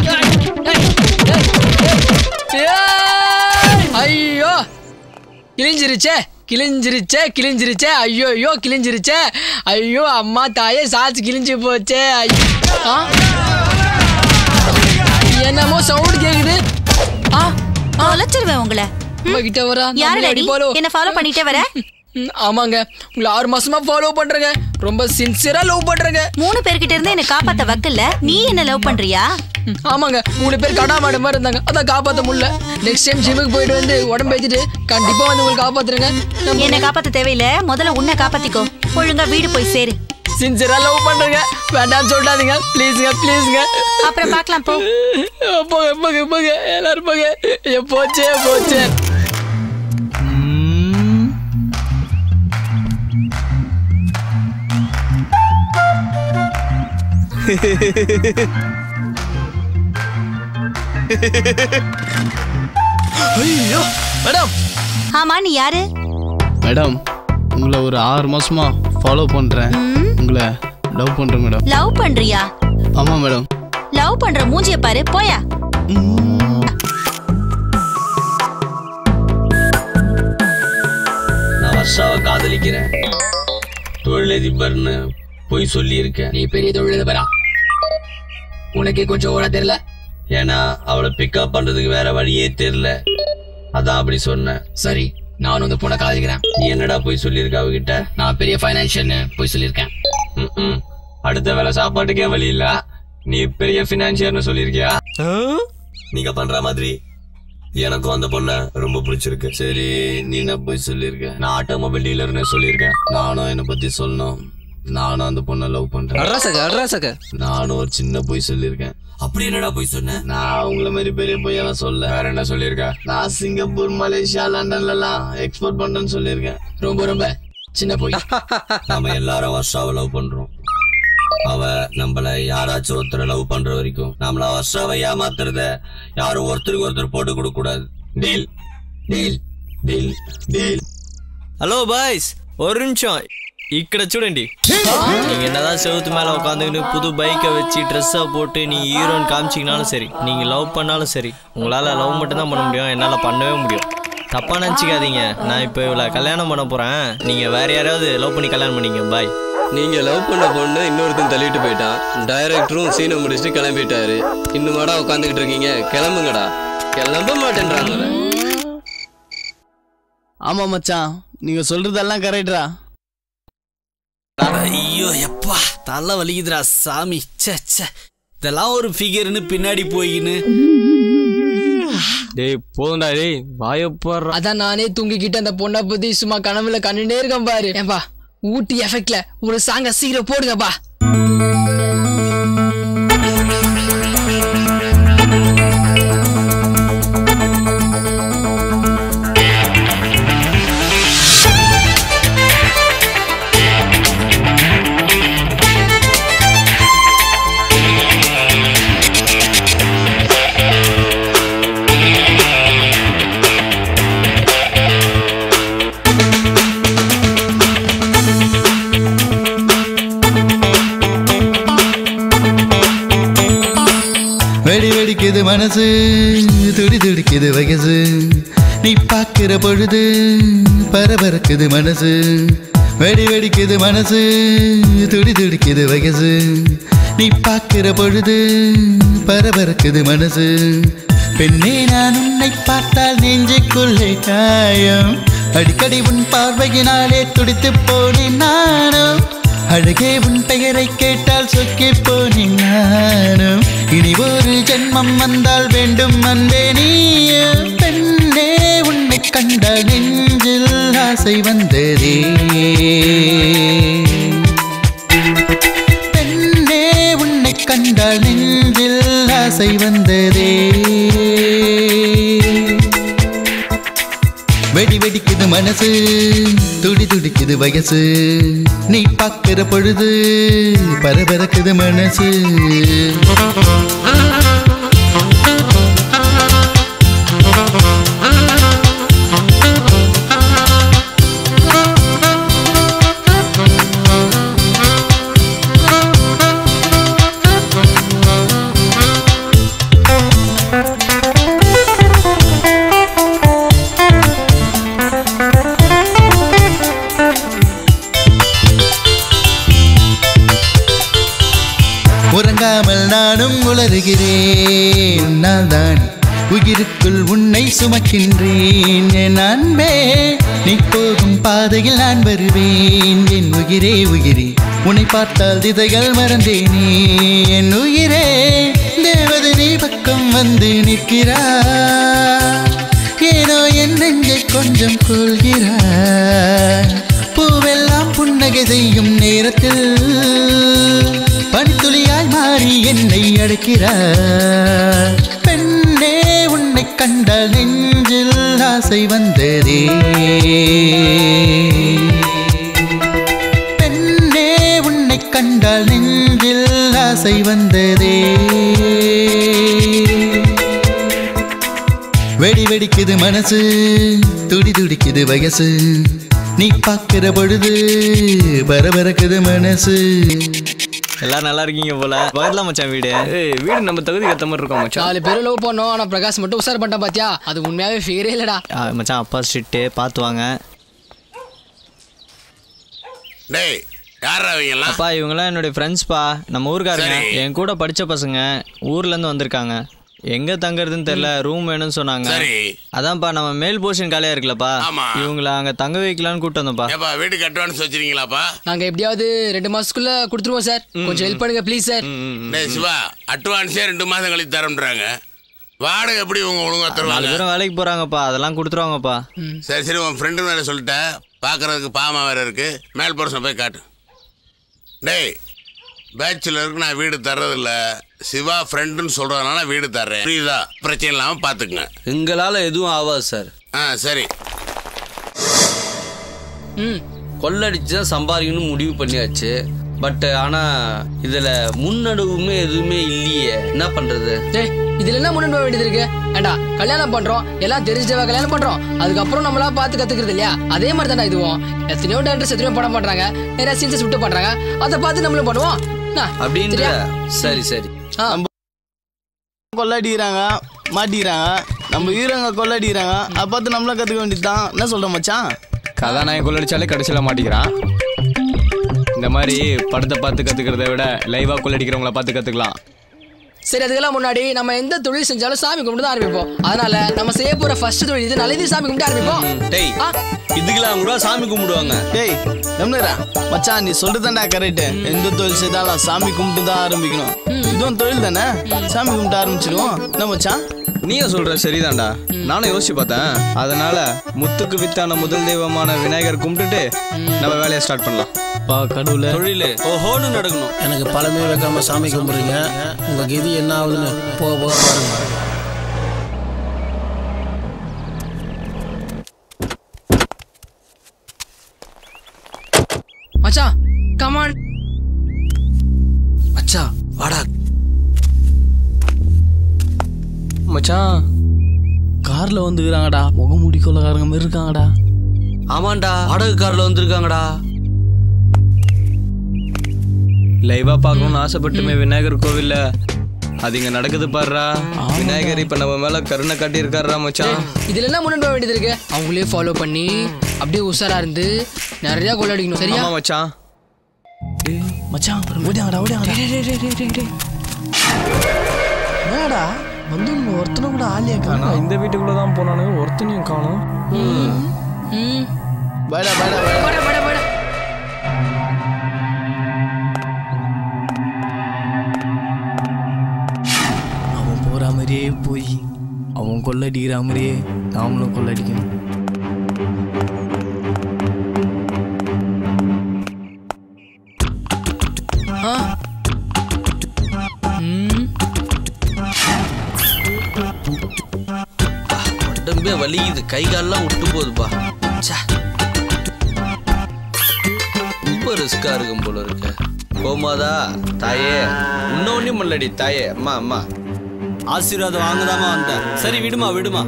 ஐயோ கிழிஞ்சிருச்சே. கிழிஞ்சிருச்சே கிழிஞ்சிருச்சே ஐயோ ஐயோ கிழிஞ்சிருச்சே ஐயோ அம்மா தாயே சாச்சு கிழிஞ்சு போச்சே ஐயோ என்னமோ சவுண்ட் கேக்குது. தொலைச்சிருவேன் உங்களை. கிட்ட வரா யாரு என்ன ஃபாலோ பண்ணிட்டே வர? ஆமாங்க, உங்களை ஆறு மாசமா ஃபாலோ பண்றேங்க. ரொம்ப சின்சியரா லவ் பண்றேங்க. மூணு பேர்கிட்ட இருந்து என்ன காப்பாத்த வக்கல்ல, நீ என்ன லவ் பண்றியா? ஆமாங்க, மூணு பேர் கடாமாட மாதிரி இருந்தாங்க, அதான் காப்பாத்த முடியல. நெக்ஸ்ட் டைம் ஜிம்முக்கு போயிட்டு வந்து உடம்பு ஏத்திட்டு கண்டிப்பா வந்து உங்களுக்கு காப்பாத்துறேங்க. என்ன காப்பாத்த தேவையில்ல, முதல்ல உன்னை காப்பாத்திக்கோ. ஒழுங்கா வீடு போய் சேரு. சின்சியரா லவ் பண்றேங்க, வேண்டாம்னு சொல்லிட்டாதீங்க ப்ளீஸ்ங்க ப்ளீஸ்ங்க. அப்புறம் பார்க்கலாம் போ. போங்க போங்க போங்க எல்லாரும் போங்க. போச்சே போச்சே. ஐயோ மேடம். ஆமா நீ யாரு? மேடம், உங்களை ஒரு ஆறு மாசமா ஃபாலோ பண்றேன். உங்களை லவ் பண்றேன் மேடம். லவ் பண்றியா? ஆமா மேடம். லவ் பண்ற மூஞ்சிய பாரு, போயா. நான் வர்ஷாவை காதலிக்கிறேன். தொழிலதிபர்னு போய் சொல்லி இருக்கேன். நீ பெரிய தொழிலதிபரா? உனக்கே கொஞ்சம் ஓட தெரியல. ஏன்னா அவளை பிக்கப் பண்றதுக்கு வேற வழியே தெரியல, அதான் அப்படி சொன்னேன். சரி, நான் வந்து பொண்ணை காதலிக்கிறேன். நீ என்னடா போய் சொல்லியிருக்க அவகிட்ட? நான் பெரிய பைனான்சியல்னு போய் சொல்லியிருக்கேன். அடுத்த வேலை சாப்பாட்டுக்கே வழி இல்ல, நீ பெரிய பினான்சியர்னு சொல்லியிருக்கியா? நீங்க பண்ற மாதிரி எனக்கும் அந்த பொண்ண ரொம்ப பிடிச்சிருக்கு. சரி, நீ என்ன போய் சொல்லியிருக்க? நான் ஆட்டோமொபைல் டீலர்னு சொல்லியிருக்கேன். நானும் என்னை பத்தி சொல்லணும். நானும் அந்த பொண்ணை லவ் பண்றேன். நானும் ஒரு சின்ன போய் சொல்லியிருக்கேன். அப்படி என்னடா போய் சொன்னேன்? நான் உங்களை மாதிரி பெரிய பொய்யெல்லாம் சொல்ல. வேற என்ன சொல்லியிருக்கேன்? நான் சிங்கப்பூர், மலேசியா, லண்டன்ல எல்லாம் எக்ஸ்போர்ட் பண்றேன்னு சொல்லியிருக்கேன். ரொம்ப ரொம்ப சின்ன போய். நாம எல்லாரும் வர்ஷாவை லவ் பண்றோம். அவ நம்மள யாராச்சும் ஒருத்தரை லவ் பண்ற வரைக்கும் நம்மள வர்ஷாவை ஏமாத்துறத யாரும் ஒருத்தருக்கு ஒருத்தர் போட்டு கொடுக்க கூடாது. Deal deal deal deal. Hello boys, ஒரு நிமிஷம் ఇక్కడ చూడండి. நீங்க என்னதான் செவுத்து மேல உட்காந்துக்கிட்டு புது பைக்கை வச்சு ட்ரெஸ்ஸை போட்டு நீ ஹீரோன்னு காமிச்சிங்கனாலும் சரி, நீங்க லவ் பண்ணாலும் சரி, உங்களால லவ் மட்டும் தான் பண்ண முடியும், என்னால பண்ணவே முடியும். தப்பா நினச்சிக்காதீங்க. நான் இப்போ இவ்வளோ கல்யாணம் பண்ண போறேன், நீங்க வேற யாராவது லவ் பண்ணி கல்யாணம் பண்ணிங்க. பாய். நீங்க லவ் பண்ண பொண்ணு இன்னொருத்தன் தள்ளிட்டு போயிட்டான். டைரக்டரும் சீனை முடிச்சுட்டு கிளம்பிட்டாரு. இன்னும் மாடா உட்காந்துக்கிட்டு இருக்கீங்க, கிளம்புங்கடா. கிளம்ப மாட்டேன்றாங்க. ஆமா மச்சான், நீங்க சொல்றதெல்லாம் கரெக்டா. ஐயோ எப்பா தலை வலிக்குதுடா சாமி. சே சே, இதெல்லாம் ஒரு ஃபிகர்னு பின்னாடி போயின்னு. டேய் போதும்டா டேய், வாயப்பாரு. அதான் நானே தூங்கிக்கிட்டு அந்த பொண்ணை பத்தி சும்மா கனவுல கண்ணுனே இருக்கேன் பாரு. ஏன்பா ஊட்டி எஃபெக்ட்ல ஒரு சாங்க சீக்கிரம் போடுங்கப்பா. வெடி வெடிக்குது மனசு, துடி துடிக்குது வயசு, நீ பார்க்கிற பொழுது பரபரக்குது மனசு. வெடி வெடிக்குது மனசு, துடி துடிக்குது வயசு, நீ பார்க்கிற பொழுது பரபரக்குது மனசு. பெண்ணே நான் உன்னை பார்த்தால் நெஞ்சுக்குள்ளே காயம், அடிக்கடி உன் பார்வையினாலே துடித்து போனேன் நானும். அழகே உன் பெயரை கேட்டால் சொக்கி போனேன் நானும். இனி ஒரு ஜென்மம் வந்தால் வேண்டும் அன்பே நீயும். பெண்ணே உன்னை கண்டால் நெஞ்சில் ஆசை வந்ததே. பெண்ணே உன்னை கண்டால் நெஞ்சில் ஆசை வந்ததே. வெடி வெடிக்குது மனசு, துடி துடிக்குது வயசு, நீ பார்க்கிற பொழுது பரபரக்குது மனசு. உயிருக்குள் உன்னை சுமக்கின்றேன் என் அன்பே நீ போகும் பாதையில் நான் வருவேன் என் உயிரே உயிரே உன்னை பார்த்தால் திதைகள் மறந்தேனே என் உயிரே தேவதை நீ பக்கம் வந்து நிற்கிறாய் ஏனோ என் நெஞ்சை கொஞ்சம் கொள்கிறாய் பூவெல்லாம் புன்னகை செய்யும் நேரத்தில் பனித்துளியாய் மாறி என்னை அழைக்கிறாய் பெண்ணே உன்னை கண்டால் நெஞ்சில் ஆசை வந்ததே பெண்ணே உன்னை கண்டால் நெஞ்சில் ஆசை வந்ததே வெடி வெடிக்குது மனசு துடி துடிக்குது வயசு நீ பார்க்கிற பொழுது பரபரக்குது மனசு. எல்லாரும் நல்லா இருக்கீங்க போல. வரலாம் மச்சான் வீடு. ஏய் வீடு நம்ம தகுதிக்கு ஏத்த மாதிரி இருக்கும் மச்சான். நாலு பேரும் லவ் பண்ணோம் ஆனா பிரகாஷ் மட்டும் உசார் பண்ணிட்டான் பாத்தியா? அது உண்மையாவே ஃபிகரே இல்லடா. மச்சான் அப்பா ஸ்ட்ரிக்ட் பார்த்து வாங்க. டேய் யாரா இவங்கலாம்? அப்பா இவங்கலாம் என்னோட ஃப்ரெண்ட்ஸ் பா. நம்ம ஊர்க்காரங்க. என் கூட படிச்ச பசங்க ஊர்ல இருந்து வந்திருக்காங்க. எங்க தங்கறதுன்னு தெரியல, ரூம் வேணும்னு சொன்னாங்க. அதான்ப்பா நம்ம மேல் போர்ஷன் காலியா இருக்குலப்பா, இவங்கள அங்க தங்க வைக்கலாம்னு கூட்டு வந்தோம்ப்பா. ஏப்பா வீட்டுக்கு அட்வான்ஸ் வச்சிருக்கீங்களாப்பா? நாங்க எப்படியாவது ரெண்டு மாசத்துக்குள்ள கொடுத்துருவோம் சார். கொஞ்சம் ஹெல்ப் பண்ணுங்க ப்ளீஸ் சார். டேய் சிவா அட்வான்ஸே ரெண்டு மாசம் கழிச்சு தரம்ன்றாங்க. வாடகை எப்படி உங்க ஒழுங்கா தருவாங்க? நாலு பேரும் வேலைக்கு போறாங்கப்பா, அதெல்லாம் கொடுத்துருவாங்கப்பா. சரி சரி உன் ஃப்ரெண்டு வேற சொல்லிட்டேன், பாக்குறதுக்கு பாமா வேற இருக்கு, மேல் போர்ஷன் போய் காட்டு. டேய் பேச்சுலருக்கு நான் வீடு தர்றதில்ல, சிவா ஃப்ரெண்டுன்னு சொல்றதுனால வீடு தர்றேன், புரியுதா? பிரச்சனை இல்லாம பாத்துக்குங்க. எங்களால எதுவும் ஆகாது சார். ஆ சரி. கொள்ளடிச்சுதான் சம்பாதிக்கணும்னு முடிவு பண்ணியாச்சு. பட் ஆனா இதுல முன்னடுவுமே எதுவுமே இல்லையே, என்ன பண்றது? இதுல என்ன முன்னெடுக்க வேண்டியது இருக்கு? ஏண்டா கல்யாணம் பண்றோம், எல்லாம் தெரிஞ்சவா கல்யாணம் பண்றோம், அதுக்கப்புறம் நம்மளா பார்த்து கத்துக்கிறது இல்லையா? அதே மாதிரி தானே இதுவும். எத்தனையோ டேரக்டர்ஸ் எத்தனையோ படம் பண்றாங்க, நிறைய சீன்ஸ் விட்டு பண்றாங்க, அதை பார்த்து நம்மளும் பண்ணுவோம் அப்படின்ற. சரி சரி. கொள்ளாடிக்கிறாங்க மாட்டிக்கிறாங்க, நம்ம ஹீரோங்க கொள்ளாடிக்கிறாங்க, அதை பார்த்து நம்மளும் கத்துக்க வேண்டியதுதான். என்ன சொல்ற மச்சான்? கதாநாயகன் கொள்ளடிச்சாலே கடைசியில் மாட்டிக்கிறான். இந்த மாதிரி படத்தை பார்த்து கத்துக்கிறத விட லைவா கொள்ளடிக்கிறவங்கள பார்த்து கத்துக்கலாம். சரி அதுக்கெல்லாம் முன்னாடி நம்ம எந்த தொழில் செஞ்சாலும் சாமி கும்பிட்டு தான் ஆரம்பிப்போம். அதனால நம்ம செய்ய போற ஃபர்ஸ்ட் தொழில் இது, நல்லது சாமி கும்பிட்டு ஆரம்பிப்போம். டேய் இதுக்கெல்லாம் கூட சாமி கும்பிடுவாங்க. டேய் நம்மளா மச்சான் நீ சொல்றதுதான்டா கரெக்ட். எந்த தொழில் செய்தாலும் சாமி கும்பிட்டு தான் ஆரம்பிக்கணும். இதுவும் தொழில் தானே, சாமி கும்பிட்டு ஆரம்பிச்சிடுவோம். என்ன மச்சான் நீயே சொல்ற சரிதான்டா, நானும் யோசிச்சு பார்த்தேன். அதனால முத்துக்கு வித்தான முதல் தெய்வமான விநாயகர் கும்பிட்டுட்டு நம்ம வேலையை ஸ்டார்ட் பண்ணலாம். பா கடவுளே, தொழில் ஓஹோன்னு நடக்கணும். எனக்கு பழமே வைக்காம சாமி கும்பிடுறீங்க, உங்க கதி என்ன ஆகுதுன்னு போக போக பாருங்க. மச்சான் கமான். மச்சான் வாடா. மச்சான் கார்ல வந்துக்கிறாங்கடா, முகமூடி கொள்ளக்காரங்க மாதிரி இருக்காங்கடா. ஆமாண்டா வாடகை கார்ல வந்திருக்காங்கடா. லைவா பார்க்கணும்னு ஆசைப்பட்டுமே விநாயகர் கோவில்ல அது இங்க நடக்குது பாருடா. விநாயகர் இப்ப நம்ம மேல கருணை காட்டி இருக்காருடா மச்சான். இதுல என்ன முன்னெடுக்க வேண்டியது இருக்கு? அவங்களே ஃபாலோ பண்ணி அப்படியே உஷாரா இருந்து நிறைய கொள்ளடிக்கணும். சரியா மச்சான்? மச்சான் ஓடியாங்கடா ஓடியாங்கடா. என்னடா வந்து ஒருத்தனும் கூட ஆலியா காணோம். இந்த வீட்டுக்குள்ள தான் போனானு ஒருத்தனையும் காணோம். படா படா படா படா படா. அவன் போற மாதிரியே போய் அவன் கொள்ளடிக்கிற மாதிரியே நாமளும் கொள்ளடிக்கணும். உடம்பே வலிக்குது, கை காலெல்லாம் விட்டு போகுதுப்பா. ரொம்ப ரிஸ்கா இருக்கும் போல இருக்க. கோமாதா தாயே, இன்னொன்னும் இல்லடி தாயே. அம்மா அம்மா ஆசீர்வாதம் வாங்கதாமா வந்தேன். சரி விடுமா விடுமா.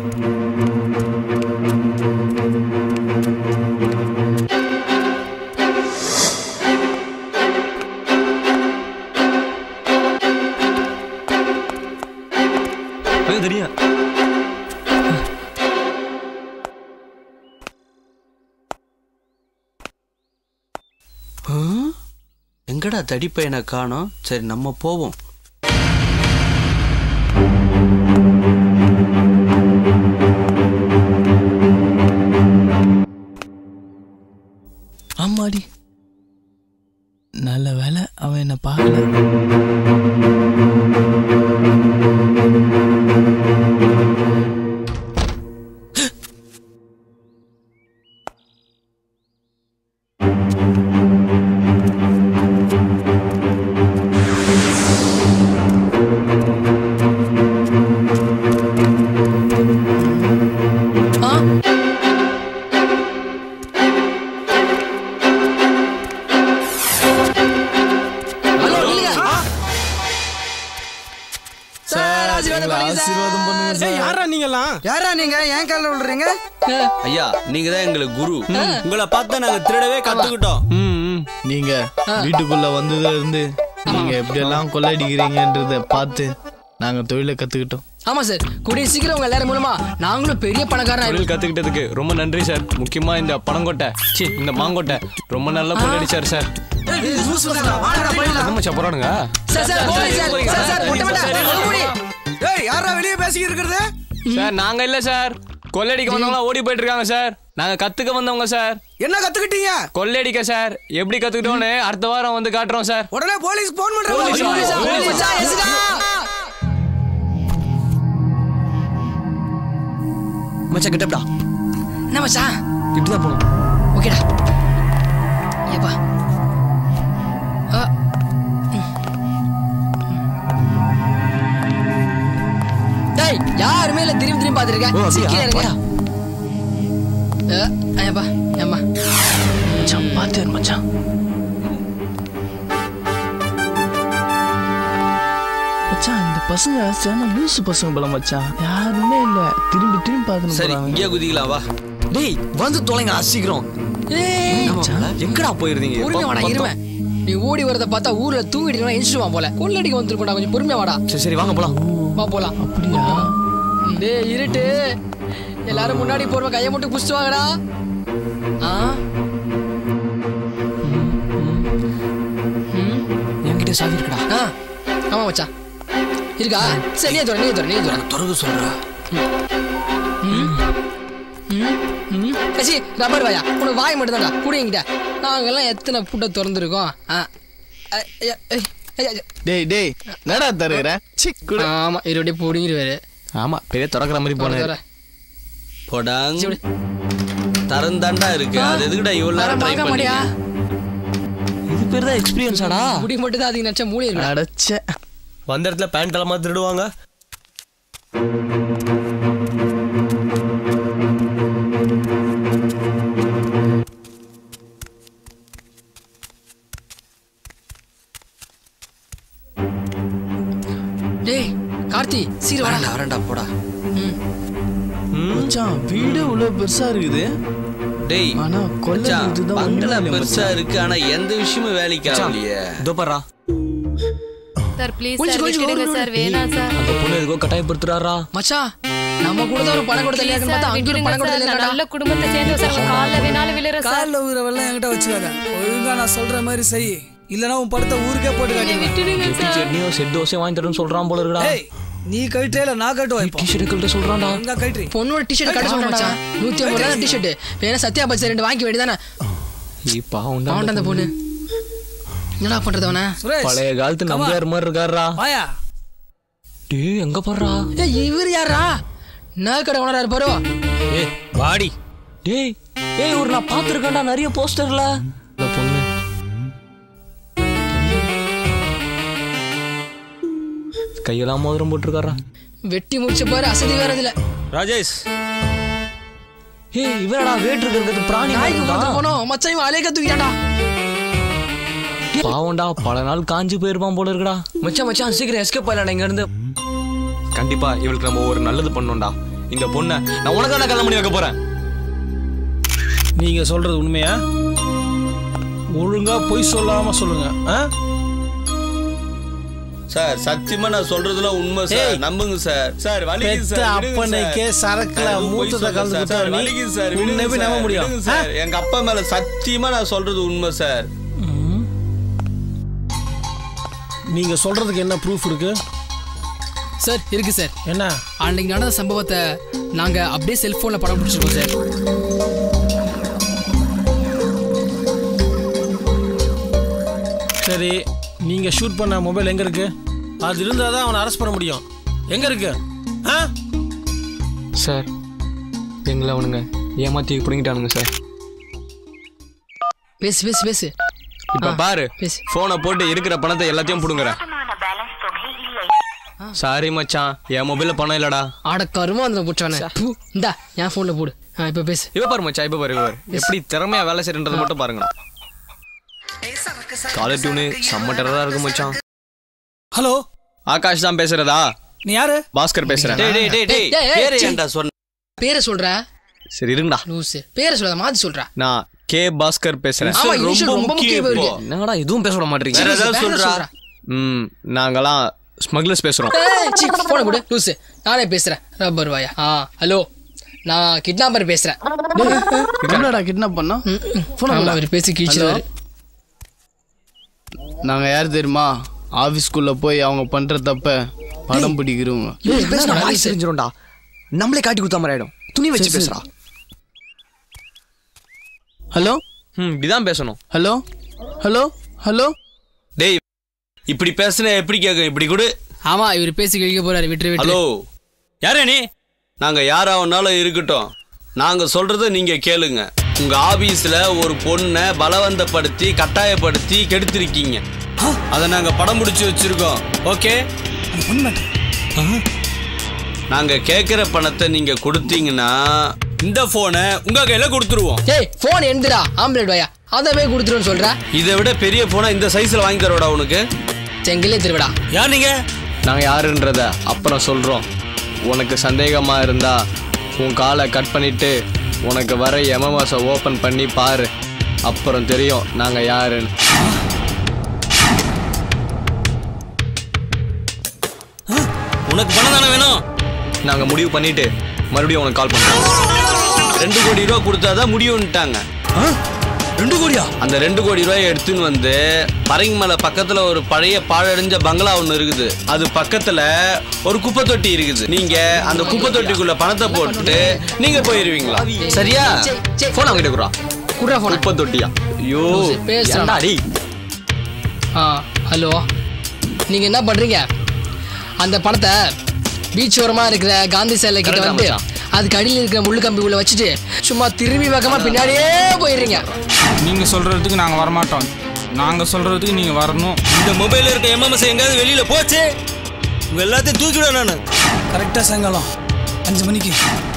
தெரியும் எங்கடா தடிப்பையனை காணோம். சரி நம்ம போவோம். சார் யாரா நீங்கலாம் யாரா நீங்க ஏன் காலில் விழுறீங்க ஐயா நீங்க தான் எங்களுக்கு குரு. உங்களை பார்த்தா நாங்க திருடவே கத்துக்கிட்டோம். நீங்க வீட்டுக்குள்ள வந்ததுல இருந்து நீங்க எப்படி எல்லாம் கொள்ளடிக்கிறீங்கன்றத பார்த்து நாங்க தொழிலை கத்துக்கிட்டோம். ஆமா சார், கூடிய சீக்கிரம் உங்க எல்லாரும் மூலமா நாங்களும் பெரிய பணக்காரன் தொழில் கத்துக்கிட்டதுக்கு ரொம்ப நன்றி சார். முக்கியமா இந்த பணங்கொட்டை சி இந்த மாங்கொட்டை ரொம்ப நல்லா கொள்ளடிச்சார் சார். போறானுங்க யாரா வெளியே பேசிக்கிட்டு இருக்கிறது சார். நாங்க இல்ல சார், கொள்ளடிக்க வந்தவங்க ஓடி போயிட்டு இருக்காங்க சார். நாங்க கத்துக்க வந்தவங்க சார். என்ன கத்துக்கிட்டீங்க? கொள்ளடிக்க சார். எப்படி கத்துக்கிட்டோன்னு அடுத்த வாரம் வந்து காட்டுறோம் சார். உடனே போலீஸ் போன் பண்றோம். மச்சான் கிட்டப்படா. என்ன மச்சான் இப்படிதான் போகணும். ஓகேடா. ஏப்பா டேய் யாருமே இல்ல, திரும்பி திரும்பி பாத்துருக்கேன். சீக்கிரம் இருங்க. ஐயப்பா ஏம்மா மச்சான் பாத்து மச்சான். மச்சான் இந்த பசங்க சரியான லூசு பசங்க போல மச்சான். யாருமே இல்ல, திரும்பி திரும்பி பாத்துன்னு சரி இங்கே குதிக்கலாம் வா. டேய் வந்து தொலைங்கடா சீக்கிரம். எங்கடா போயிருந்தீங்க? பொறுமையா வாடா, இருவேன். நீ ஓடி வரத பார்த்தா ஊர்ல தூங்கிட்டு எஞ்சிடுவான் போல. கொள்ளடிக்க வந்துருக்கோடா, கொஞ்சம் பொறுமையா வாடா. சரி சரி வாங்க போலாம். வா போலாம். அப்படியா? டேய் இருட்டு, எல்லாரும் முன்னாடி போறவ கையை மட்டும் புடிச்சு வாங்கடா. ஆ என்கிட்ட சாவி இருக்குடா. ஆ ஆமா மச்சான் இருக்கா? சரி நீ தர நீ தர நீ தர தொடர்ந்து சொல்றா. கசி ரப்பர் வாயா, உனக்கு வாய் மட்டும் தான்டா கூட என்கிட்ட. நாங்கெல்லாம் எத்தனை புட்டை திறந்துருக்கோம். டேய் டேய் நடா தருகிற. ஆமா இருபடியே போடுங்கிருவாரு. ஆமா பெரிய திறக்கிற மாதிரி போன போடாங் தரந்தாண்டா இருக்கு. அது எதுக்குடா இவ்வளவு நேரம் ட்ரை பண்ணியா? இது பேர் தான் எக்ஸ்பீரியன்ஸாடா. முடி மட்டும் தான் அதுக்கு நச்ச மூளை இருக்கு. அடச்ச வந்த இடத்துல பேண்ட் எல்லாம் திருடுவாங்க. டேய் கார்த்தி சீக்கிரம் வாடா. வரேன்டா போடா. மச்சான் வீடு இவ்வளவு பெருசா இருக்குது. டேய் ஆனா கொல்ல பங்களா பெருசா இருக்கு, ஆனா எந்த விஷயமும் வேலைக்கு ஆகலையே. இதோ பாரா சார் ப்ளீஸ் சார் விட்டுடுங்க சார், வேணாம் சார். அந்த பொண்ணு எதுக்கோ கட்டாயப்படுத்துறாரா? மச்சான் நம்ம கூட தான் ஒரு பணம் கொடுத்தல இருக்குன்னு பார்த்தா அங்க ஒரு பணம் கொடுத்தல இருக்கடா. நல்ல குடும்பத்தை சேர்ந்து சார் கால்ல வேணாலும் விழற சார். கால்ல ஊறவெல்லாம் என்கிட்ட வச்சுக்காத. ஒழுங்கா நான் சொல்ற மாதிரி செய், இல்லனா உன் படத்தை ஊருக்கே போட்டு காட்டி. விட்டுடுங்க சார். சட்னியோ செட் தோசை வாங்கி தரேன்னு சொல்றான் போல இருக்குடா. ஏய் நீ கழட்டேல நான் கட்டுவா. இப்போ டி-ஷர்ட் கழட்ட சொல்றான்டா. எங்க கழட்டி? பொண்ணோட டி-ஷர்ட் கட்ட சொல்றான் மச்சான். நூத்தி ஐம்பது ரூபாய் டி-ஷர்ட். வேணா சத்யா பச்சை ரெண்டு வாங்கி வேண்டியதானே. ஈ பாவுண்டா. பாவுண்டா அந்த பொண்ணு. என்னடா பண்றது அவனா? பழைய காலத்து நம்பியார் மாதிரி இருக்காரா. வாயா. டேய் எங்க போறா? ஏய் இவர் யாரா? நான் கடை ஓனரா இருப்பாரோ? ஏய் வாடி. டேய் ஏய் ஒரு நான் பாத்துர்க்கேன்டா நிறைய போஸ்டர்ல. அந்த பொண்ணு கையெல்லாம் மோதிரம் போட்டுருக்காரா. வெட்டி முடிச்ச பாரு, அசதி வேற இதுல. ராஜேஷ் ஏய் இவரடா வேட் இருக்கிறது பிராணி நாய்க்கு மோதிரம் போனோம் மச்சான். இவன் அலைய தூக்கிட்டான்டா. பாவண்டா பல நாள் காஞ்சி போயிருப்பான் போல இருக்குடா. மச்சான் மச்சான் சீக்கிரம் எஸ்கேப் ஆயிடலாம் இங்க இருந்து. கண்டிப்பா இவளுக்கு நம்ம ஒரு நல்லது பண்ணோம்டா. இந்த பொண்ணை நான் உனக்கு தான் கல்யாணம் பண்ணி வைக்க போறேன். நீங்க சொல்றது உண்மையா? ஒழுங்கா பொய் சொல்லாம சொல்லுங்க. சார் சத்தியமா நான் சொல்றதுல உண்மை சார், நம்புங்க சார். சார் வலிக்குது சார். அப்பனைக்கே சரக்குல மூத்தத கலந்துட்டா நீ வலிக்குது சார். உன்னை நம்ப முடியும் சார். எங்க அப்பா மேல சத்தியமா நான் சொல்றது உண்மை சார். நீங்க சொல்றதுக்கு என்ன ப்ரூஃப் இருக்கு? சார் இருக்கு சார். என்ன? அன்னைக்கு நடந்த சம்பவத்தை நாங்க அப்படியே செல்போன்ல படம் பிடிச்சிருக்கோம் சார். சரி நீங்க ஷூட் பண்ண மொபைல் எங்க இருக்கு? அது இருந்தாதான் அவனை அரெஸ்ட் பண்ண முடியும். எங்க இருக்கு? சார் எங்களை அவனுங்க ஏமாத்தி பிடிங்கிட்டானுங்க சார். பேசு பேசு பேசு. இப்ப பாரு போனை போட்டு இருக்கிற பணத்தை எல்லாத்தையும் புடுங்குறேன். சாரி மச்சான் என் மொபைல்ல பணம் இல்லடா. ஆட கருமா அந்த புடிச்சவனே. இந்தா என் போன்ல போடு. இப்ப பேசு. இப்ப பாரு மச்சான் இப்ப பாரு பாரு எப்படி திறமையா வேலை செய்யறன்றது மட்டும் பாருங்க. காலர் டியூனு செம்ம டெரரா இருக்கு மச்சான். ஹலோ ஆகாஷ் தான் பேசுறதா? நீ யாரு? பாஸ்கர் பேசுறேன். டேய் டேய் டேய் டேய் டேய், பேரை டேய். ஏன்டா சொன்ன? பேரை சொல்ற சரி இருங்கடா. லூசு. பேரை சொல்லாத மாத்தி சொல்றா. நான் கே பாஸ்கர் பேசுறேன். ஆமா, இனிஷியல் ரொம்ப முக்கியம் இப்போ. என்னடா எதுவும் பேச விட மாட்டீங்க. வேற ஏதாவது சொல்றா. ம் நாங்கலாம் ஸ்மக்லர்ஸ் பேசுறோம். ஏய் சீ போன கொடு லூசு. நானே பேசுறேன். ரப்பர் வாயா. ஆ ஹலோ. நான் கிட்னாப்பர் பேசுறேன். என்னடா கிட்னாப் பண்ணா? போன் ஆமா அவர் பேசி கீச்சிராரு. நாங்க யார் தெரியுமா? ஆபீஸ்க்குள்ள போய் அவங்க பண்ற தப்ப படம் பிடிக்கிறோம். பேசுறா வாய்ஸ் தெரிஞ்சிரும்டா. நம்மளே காட்டி குத்த மாதிரி ஆயிடும். துணி வச்சு பேசுறா. ஹலோ. ம் இப்படிதான் பேசணும். Hello hello hello. டேய் இப்படி பேசுனா எப்படி கேட்கும்? இப்படி கொடு. ஆமா இவர் பேசி கழிக்க போறாரு. விட்டு விட்டு. ஹலோ யாரே நீ? நாங்க யாராவனாலும் இருக்கட்டும், நாங்க சொல்றத நீங்க கேளுங்க. உங்க ஆபீஸ்ல ஒரு பொண்ணை பலவந்தப்படுத்தி கட்டாயப்படுத்தி கெடுத்திருக்கீங்க. அதை நாங்க படம் பிடிச்சி வச்சிருக்கோம். ஓகே, நாங்க கேட்கிற பணத்தை நீங்க கொடுத்தீங்கன்னா இந்த போனை உங்க கையில கொடுத்துருவோம். ஏய் போன் எந்திரா ஆம்பளேட் வாயா. அதை போய் கொடுத்துருன்னு சொல்ற. இதை விட பெரிய போனை இந்த சைஸ்ல வாங்கி தருவடா உனக்கு. செங்கிலே திருவிடா. யார் நீங்க? நாங்க யாருன்றத அப்புறம் சொல்றோம். உனக்கு சந்தேகமா இருந்தா உன் காலை கட் பண்ணிட்டு உனக்கு வர எம்எம்எஸை ஓபன் பண்ணி பாரு. அப்புறம் தெரியும் நாங்க யாருன்னு. உனக்கு பணம் தானே வேணும்? நாங்க முடிவு பண்ணிட்டு மறுபடியும் உனக்கு கால் பண்றோம். ரெண்டு கோடி ரூபா கொடுத்தாதான் முடியும்ட்டாங்க. ரெண்டு கோடியா? அந்த ரெண்டு கோடி ரூபாய் எடுத்துன்னு வந்து பரங்கிமலை பக்கத்துல ஒரு பழைய பாழடைஞ்ச பங்களா ஒண்ணு இருக்குது. அது பக்கத்துல ஒரு குப்பை தொட்டி இருக்குது. நீங்க அந்த குப்பை தொட்டிக்குள்ள பணத்தை போட்டு நீங்க போயிருவீங்களா? சரியா? போன் அவங்க கிட்ட குறா. குறா போன். குப்பை தொட்டியா? ஐயோ பேசுறா. டேய். ஆ ஹலோ. நீங்க என்ன பண்றீங்க? அந்த பணத்தை பீச் ஓரமா இருக்கிற காந்தி சிலை கிட்ட வந்து அதுக்கு அடியில் இருக்கிற முள்ளு கம்பி உள்ள வச்சுட்டு சும்மா திரும்பி பக்கமா பின்னாடியே போயிடுறீங்க. நீங்க சொல்றதுக்கு நாங்க வரமாட்டோம். நாங்க சொல்றதுக்கு நீங்க வரணும். இந்த மொபைல்ல இருக்க எம்எம்எஸ் எங்காவது வெளியில போச்சு இவங்க எல்லாத்தையும் தூக்கிவிட. நானு கரெக்டா சாயங்காலம் அஞ்சு மணிக்கு.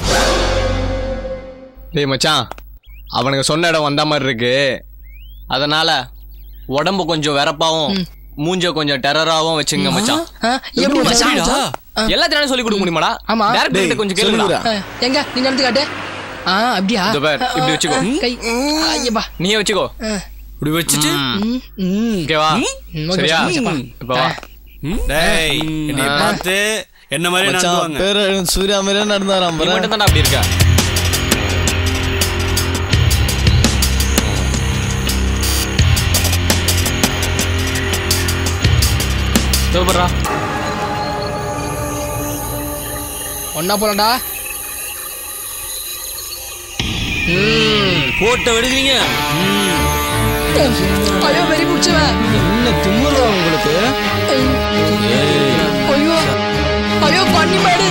டேய் மச்சான், அவனுங்க சொன்ன இடம் வந்த மாதிரி இருக்கு. அதனால உடம்பு கொஞ்சம் வெறப்பாவும் மூஞ்ச கொஞ்சம் டெரராவும் வச்சுங்க மச்சான். எப்படி மச்சான்? எல்லாத்தையும் சொல்லி கொடுக்க முடியுமாடா? ஆமா. டைரக்டர் கொஞ்சம் கேளுடா. எங்க நீ நடந்து காட்டு. ஆ அப்படியா? இந்த பார் இப்படி வெச்சுக்கோ. கை ஐயப்பா. நீயே வெச்சுக்கோ. இப்படி வெச்சிட்டு ஓகேவா? சரியா? இப்ப வா. டேய் என்னை பார்த்து என்ன மாதிரி நடந்துவாங்க. பேர சூர்யா மாதிரி நடந்தாராம். நீ மட்டும் தான அப்படி இருக்க. சூப்பரா. ஒன்னா போலடா. போட்ட விடுவீங்க. ஐயோ வெரி புடிச்சவன். என்ன திமுறா உங்களுக்கு? ஐயோ ஐயோ பண்ணி பாடு.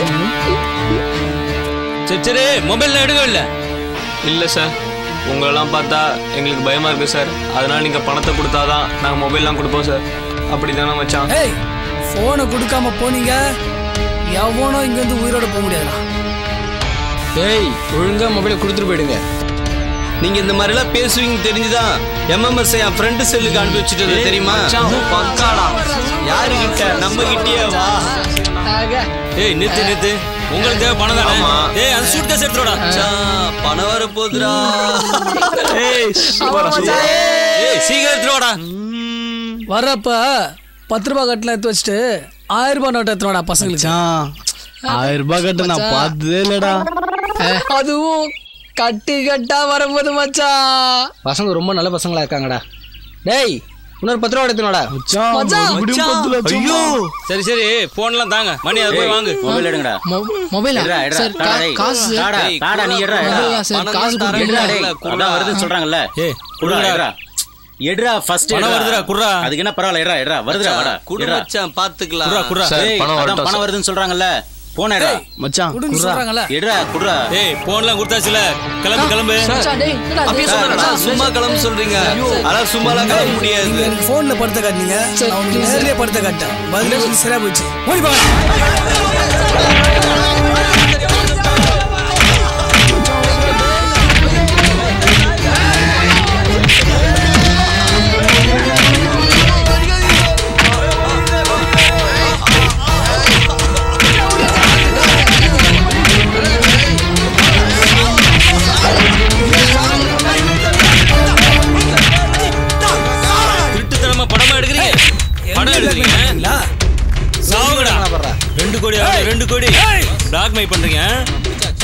சரி சரி மொபைல் எடுக்க இல்ல? இல்ல சார், உங்களெல்லாம் பார்த்தா எங்களுக்கு பயமா இருக்கு சார். அதனால நீங்க பணத்தை கொடுத்தாதான் நாங்க மொபைல்லாம் கொடுப்போம் சார். அப்படிதானே மச்சான்? ஏய் போனை கொடுக்காம போனீங்க எவனோ இங்க இருந்து உயிரோட போக முடியாதுடா. ஏய் ஒழுங்கா மொபைலை கொடுத்துட்டு போயிடுங்க. நீங்க இந்த மாதிரி எல்லாம் பேசுவீங்க தெரிஞ்சுதான் எம்எம்எஸ் என் ஃப்ரெண்டு செல்லுக்கு அனுப்பி வச்சுட்டு தெரியுமா? பக்காடா. யாரு கிட்ட? நம்ம கிட்டயே வா. ஏய் நித்து நித்து. உங்களுக்கு தேவை பணம் தானே? ஏய் அந்த சூட் கேஸ் எடுத்துடா. பணம் வர போகுதுடா. ஏய் சூப்பரா சூப்பரா. ஏய் சீக்கிரம் எடுத்துடா. வரப்ப பத்து ரூபாய் கட்டல எடுத்து வச்சுட்டு ஆயிரம் ரூபாய் நோட்டு எடுத்துடா பசங்களுக்கு. ஆயிரம் ரூபாய் கட்டு நான் பார்த்ததே இல்லடா. அதுவும் கட்டு கட்டா வரும்போது மச்சான். பசங்க ரொம்ப நல்ல பசங்களா இருக்காங்கடா. டேய் இன்னொரு பத்து ரூபா எடுத்துனோடா. ஐயோ சரி சரி போன்லாம் தாங்க. மணி அதை போய் வாங்கு. மொபைல் எடுங்கடா. மொபைல் சார் காசு தாடா தாடா நீ எடுடா. சார் காசு எடுடா டேய். அதான் வருதுன்னு சொல்றாங்கல்ல. ஏய் குடுடா எடுடா. எடுடா ஃபர்ஸ்ட் பணம் வருதுடா குறா. அதுக்கு என்ன பரவாயில்லை. எடுடா எடுடா வருதுடா வாடா. குடு மச்சான் பாத்துக்கலாம். குறா குறா. ஏய் அதான் பணம் வருதுன்னு சொல்றாங்கல்ல. போன் எடுடா மச்சான். குடுன்னு சொல்றாங்கல. எடுடா குடுடா. ஏய் போன்லாம் கொடுத்தாச்சுல. கிளம்பு கிளம்பு. மச்சான் டேய் என்னடா அப்படியே சொல்றடா. சும்மா கிளம்பு சொல்றீங்க. அட சும்மாலாம் கிளம்ப முடியாது. நீங்க எனக்கு போன்ல படுத்த காட்டுனீங்க. நான் உங்களுக்கு நேர்லயே படுத்த காட்டேன். பதிலே வந்து சரியா போச்சு. ஓடி போங்க.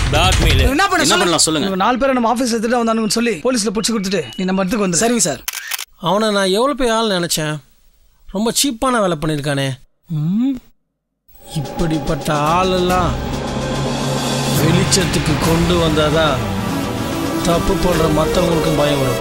blackmail. என்ன பண்ணலாம் சொல்லுங்க. நாலு பேரை நம்ம ஆபீஸ்ல எடுத்துட்டு வந்தானுன்னு சொல்லி போலீஸ்ல புடிச்சு கொடுத்துட்டு நீ நம்ம இடத்துக்கு வந்து. சரிங்க சார். அவனை நான் எவ்வளோ பெரிய ஆள் நினச்சேன். ரொம்ப சீப்பான வேலை பண்ணியிருக்கானே. இப்படிப்பட்ட ஆளெல்லாம் வெளிச்சத்துக்கு கொண்டு வந்தாதா தப்பு போடுற மற்றவங்களுக்கும் பயம் வரும்.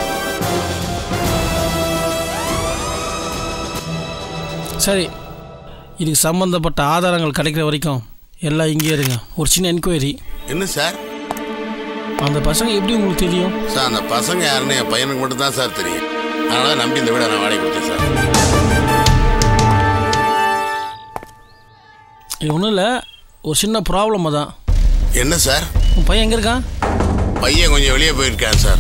சரி, இதுக்கு சம்பந்தப்பட்ட ஆதாரங்கள் கிடைக்கிற வரைக்கும் எல்லாம் இங்கே இருங்க. ஒரு சின்ன என்கொயரி. என்ன சார்? அந்த பசங்க எப்படி உங்களுக்கு தெரியும் சார்? அந்த பசங்க யாருன்னு என் பையனுக்கு மட்டும் தான் சார் தெரியும். அதனால நம்பி இந்த வீடை நான் வாடகை கொடுத்தேன் சார். இது ஒன்றும் இல்லை, ஒரு சின்ன ப்ராப்ளம் தான். என்ன சார்? உன் பையன் எங்கே இருக்கான்? பையன் கொஞ்சம் வெளியே போயிருக்கான் சார்.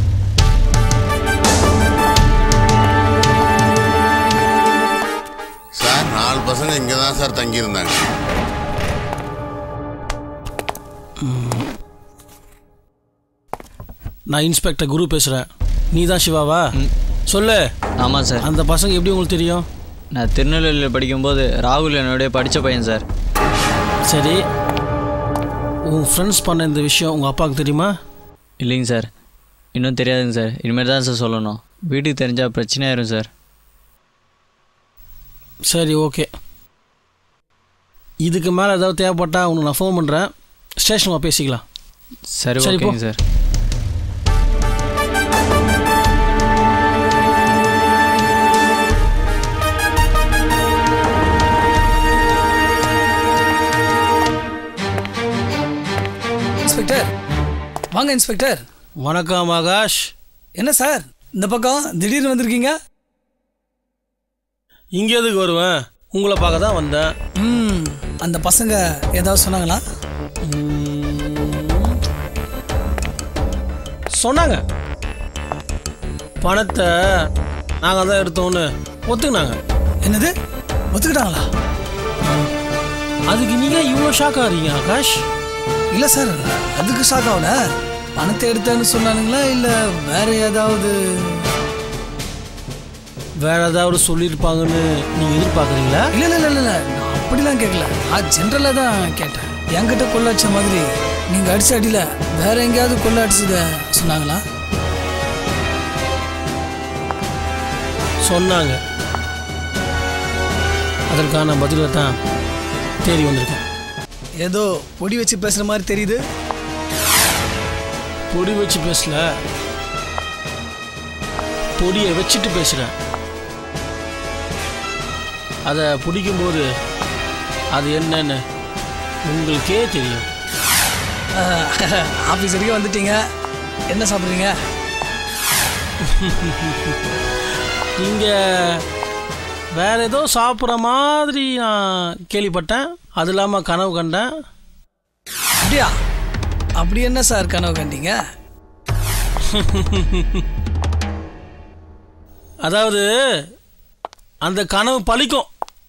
சார், நாலு பசங்க இங்கே தான் சார் தங்கியிருந்தாங்க. நான் இன்ஸ்பெக்டர் குரு பேசுகிறேன். நீ தான் சிவாவா? சொல்லு. ஆமாம் சார். அந்த பசங்க எப்படி உங்களுக்கு தெரியும்? நான் திருநெல்வேலியில் படிக்கும்போது ராகுல் என்னுடைய படித்த பையன் சார். சரி, உன் ஃப்ரெண்ட்ஸ் பண்ண இந்த விஷயம் உங்கள் அப்பாவுக்கு தெரியுமா? இல்லைங்க சார், இன்னும் தெரியாதுங்க சார். இனிமேல் தான் சார் சொல்லணும். வீட்டுக்கு தெரிஞ்சால் பிரச்சனையாயிரும் சார். சரி, ஓகே. இதுக்கு மேலே ஏதாவது தேவைப்பட்டா உனக்கு நான் ஃபோன் பண்ணுறேன். ஸ்டேஷனுக்கு பேசிக்கலாம். சரி, ஓகேங்க சார். இன்ஸ்பெக்டர் வாங்க. இன்ஸ்பெக்டர் வணக்கம் ஆகாஷ். என்ன சார் இந்த பக்கம் திடீர்னு வந்திருக்கீங்க? இங்கே எதுக்கு வருவேன்? உங்களை பார்க்க தான் வந்தேன். ம் அந்த பசங்க ஏதாவது சொன்னாங்களா? சொன்னாங்க. பணத்தை நாங்கள் தான் எடுத்தோன்னு ஒத்துக்கினாங்க. என்னது, ஒத்துக்கிட்டாங்களா? அதுக்கு நீங்கள் இவ்வளோ ஷாக் ஆகிறீங்க ஆகாஷ்? இல்லை சார், அதுக்கு ஷாக் ஆகல. பணத்தை எடுத்தேன்னு சொன்னானுங்களா இல்லை வேற ஏதாவது? வேற ஏதாவது சொல்லியிருப்பாங்கன்னு நீங்கள் எதிர்பார்க்குறீங்களா? இல்லை இல்லை இல்லை இல்லை நான் அப்படிலாம் கேட்கல. நான் ஜென்ரலாக தான் கேட்டேன். என்கிட்ட கொள்ள அடிச்ச மாதிரி நீங்கள் அடிச்ச அடியில் வேற எங்கேயாவது கொள்ள அடிச்சத சொன்னாங்களா? சொன்னாங்க. அதற்கான பதிலை தான் தேடி வந்திருக்கேன். ஏதோ பொடி வச்சு பேசுகிற மாதிரி தெரியுது. பொடி வச்சு பேசல, பொடியை வச்சுட்டு பேசுகிறேன். அதை பிடிக்கும்போது அது என்னன்னு உங்களுக்கே தெரியும். ஆஃபீஸ் வரைக்கும் வந்துட்டீங்க. என்ன சாப்பிட்றீங்க? இங்கே வேற ஏதோ சாப்பிட்ற மாதிரி நான் கேள்விப்பட்டேன். அது இல்லாமல் கனவு கண்டேன். அப்படியா? அப்படி என்ன சார் கனவு கண்டீங்க? அதாவது அந்த கனவு பலிக்கும்.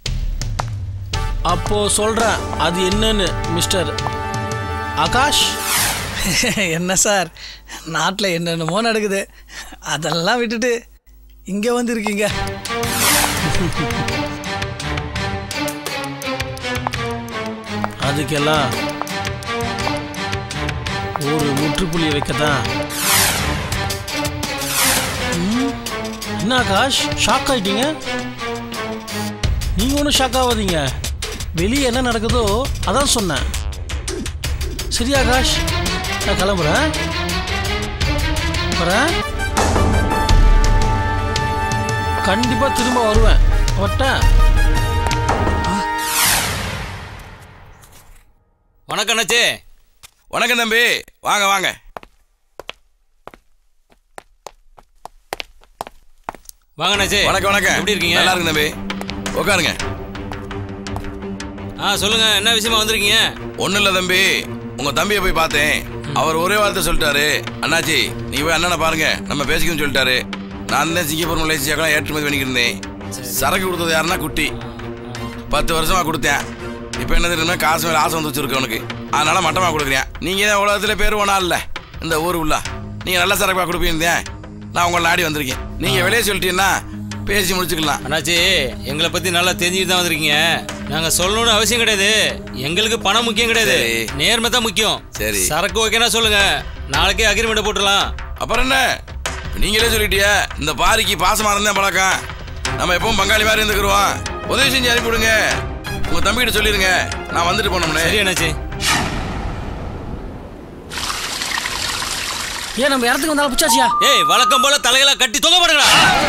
அப்போ சொல்கிறேன் அது என்னன்னு மிஸ்டர் ஆகாஷ். என்ன சார், நாட்டில் என்னென்னமோ நடக்குது, அதெல்லாம் விட்டுட்டு இங்கே வந்து இருக்கீங்க. அதுக்கெல்லாம் ஒரு முற்றுப்புள்ளி வைக்கத்தான். என்ன ஆகாஷ் ஷாக் ஆயிட்டீங்க? நீங்க ஒன்றும் ஷாக் ஆகாதீங்க. வெளியே என்ன நடக்குதோ அதான் சொன்னேன். சரி ஆகாஷ், நான் கிளம்புறேன். வரேன், கண்டிப்பா திரும்ப வருவேன். வட்டேன். வணக்கம் அண்ணாச்சி. வணக்கம் தம்பி, வாங்க வாங்க. வாங்க அண்ணாச்சி. வணக்கம் வணக்கம். எப்படி இருக்கீங்க? நல்லா இருக்கு தம்பி, உட்காருங்க. ஆ சொல்லுங்க, என்ன விஷயமா வந்திருக்கீங்க? ஒன்றும் இல்லை தம்பி, உங்கள் தம்பியை போய் பார்த்தேன். அவர் ஒரே வார்த்தை சொல்லிட்டாரு, அண்ணாச்சி நீங்கள் போய் அண்ணனை பாருங்க, நம்ம பேசிக்கணும்னு சொல்லிட்டாரு. நான் தான் சிங்கப்பூர் மலேசியாக்கெல்லாம் ஏற்றுமதி பண்ணிக்கிருந்தேன். சரக்கு கொடுத்தது யாருன்னா குட்டி. பத்து வருஷமாக கொடுத்தேன். இப்போ என்ன தெரியுமா, காசு மேலே ஆசை வந்து வச்சுருக்கு அவனுக்கு. அதனால மட்டமாக கொடுக்குறேன். நீங்கள் தான் உலகத்தில் பேர் ஒன்றா இல்லை இந்த ஊர் உள்ள. நீங்கள் நல்ல சரக்காக கொடுப்பீங்க, நான் உங்களை நாடி வந்திருக்கேன். நீங்கள் வெளியே சொல்லிட்டீங்கன்னா பேசி முடிச்சுக்கலாம். அண்ணாச்சி எங்களை பத்தி நல்லா தெரிஞ்சுட்டு தான் வந்திருக்கீங்க. நாங்க சொல்லணும்னு அவசியம் கிடையாது. எங்களுக்கு பணம் முக்கியம் கிடையாது, நேர்மை தான் முக்கியம். சரி, சரக்கு ஓகேனா சொல்லுங்க, நாளைக்கே அக்ரிமெண்ட் போட்டுடலாம். அப்புறம் என்ன, நீங்களே சொல்லிட்டியா இந்த பாரிக்கு பாசமா இருந்தா பழக்கம். நம்ம எப்பவும் பங்காளி மாதிரி இருந்துக்குருவோம். உதவி செஞ்சு அனுப்பிவிடுங்க. உங்க தம்பிகிட்ட சொல்லிடுங்க, நான் வந்துட்டு போனோம்னே. சரி அண்ணாச்சி. ஏன் நம்ம இடத்துக்கு வந்தாலும் புச்சாச்சியா? ஏய் வழக்கம் போல தலைகளை கட்டி தொங்க போடுங்கடா.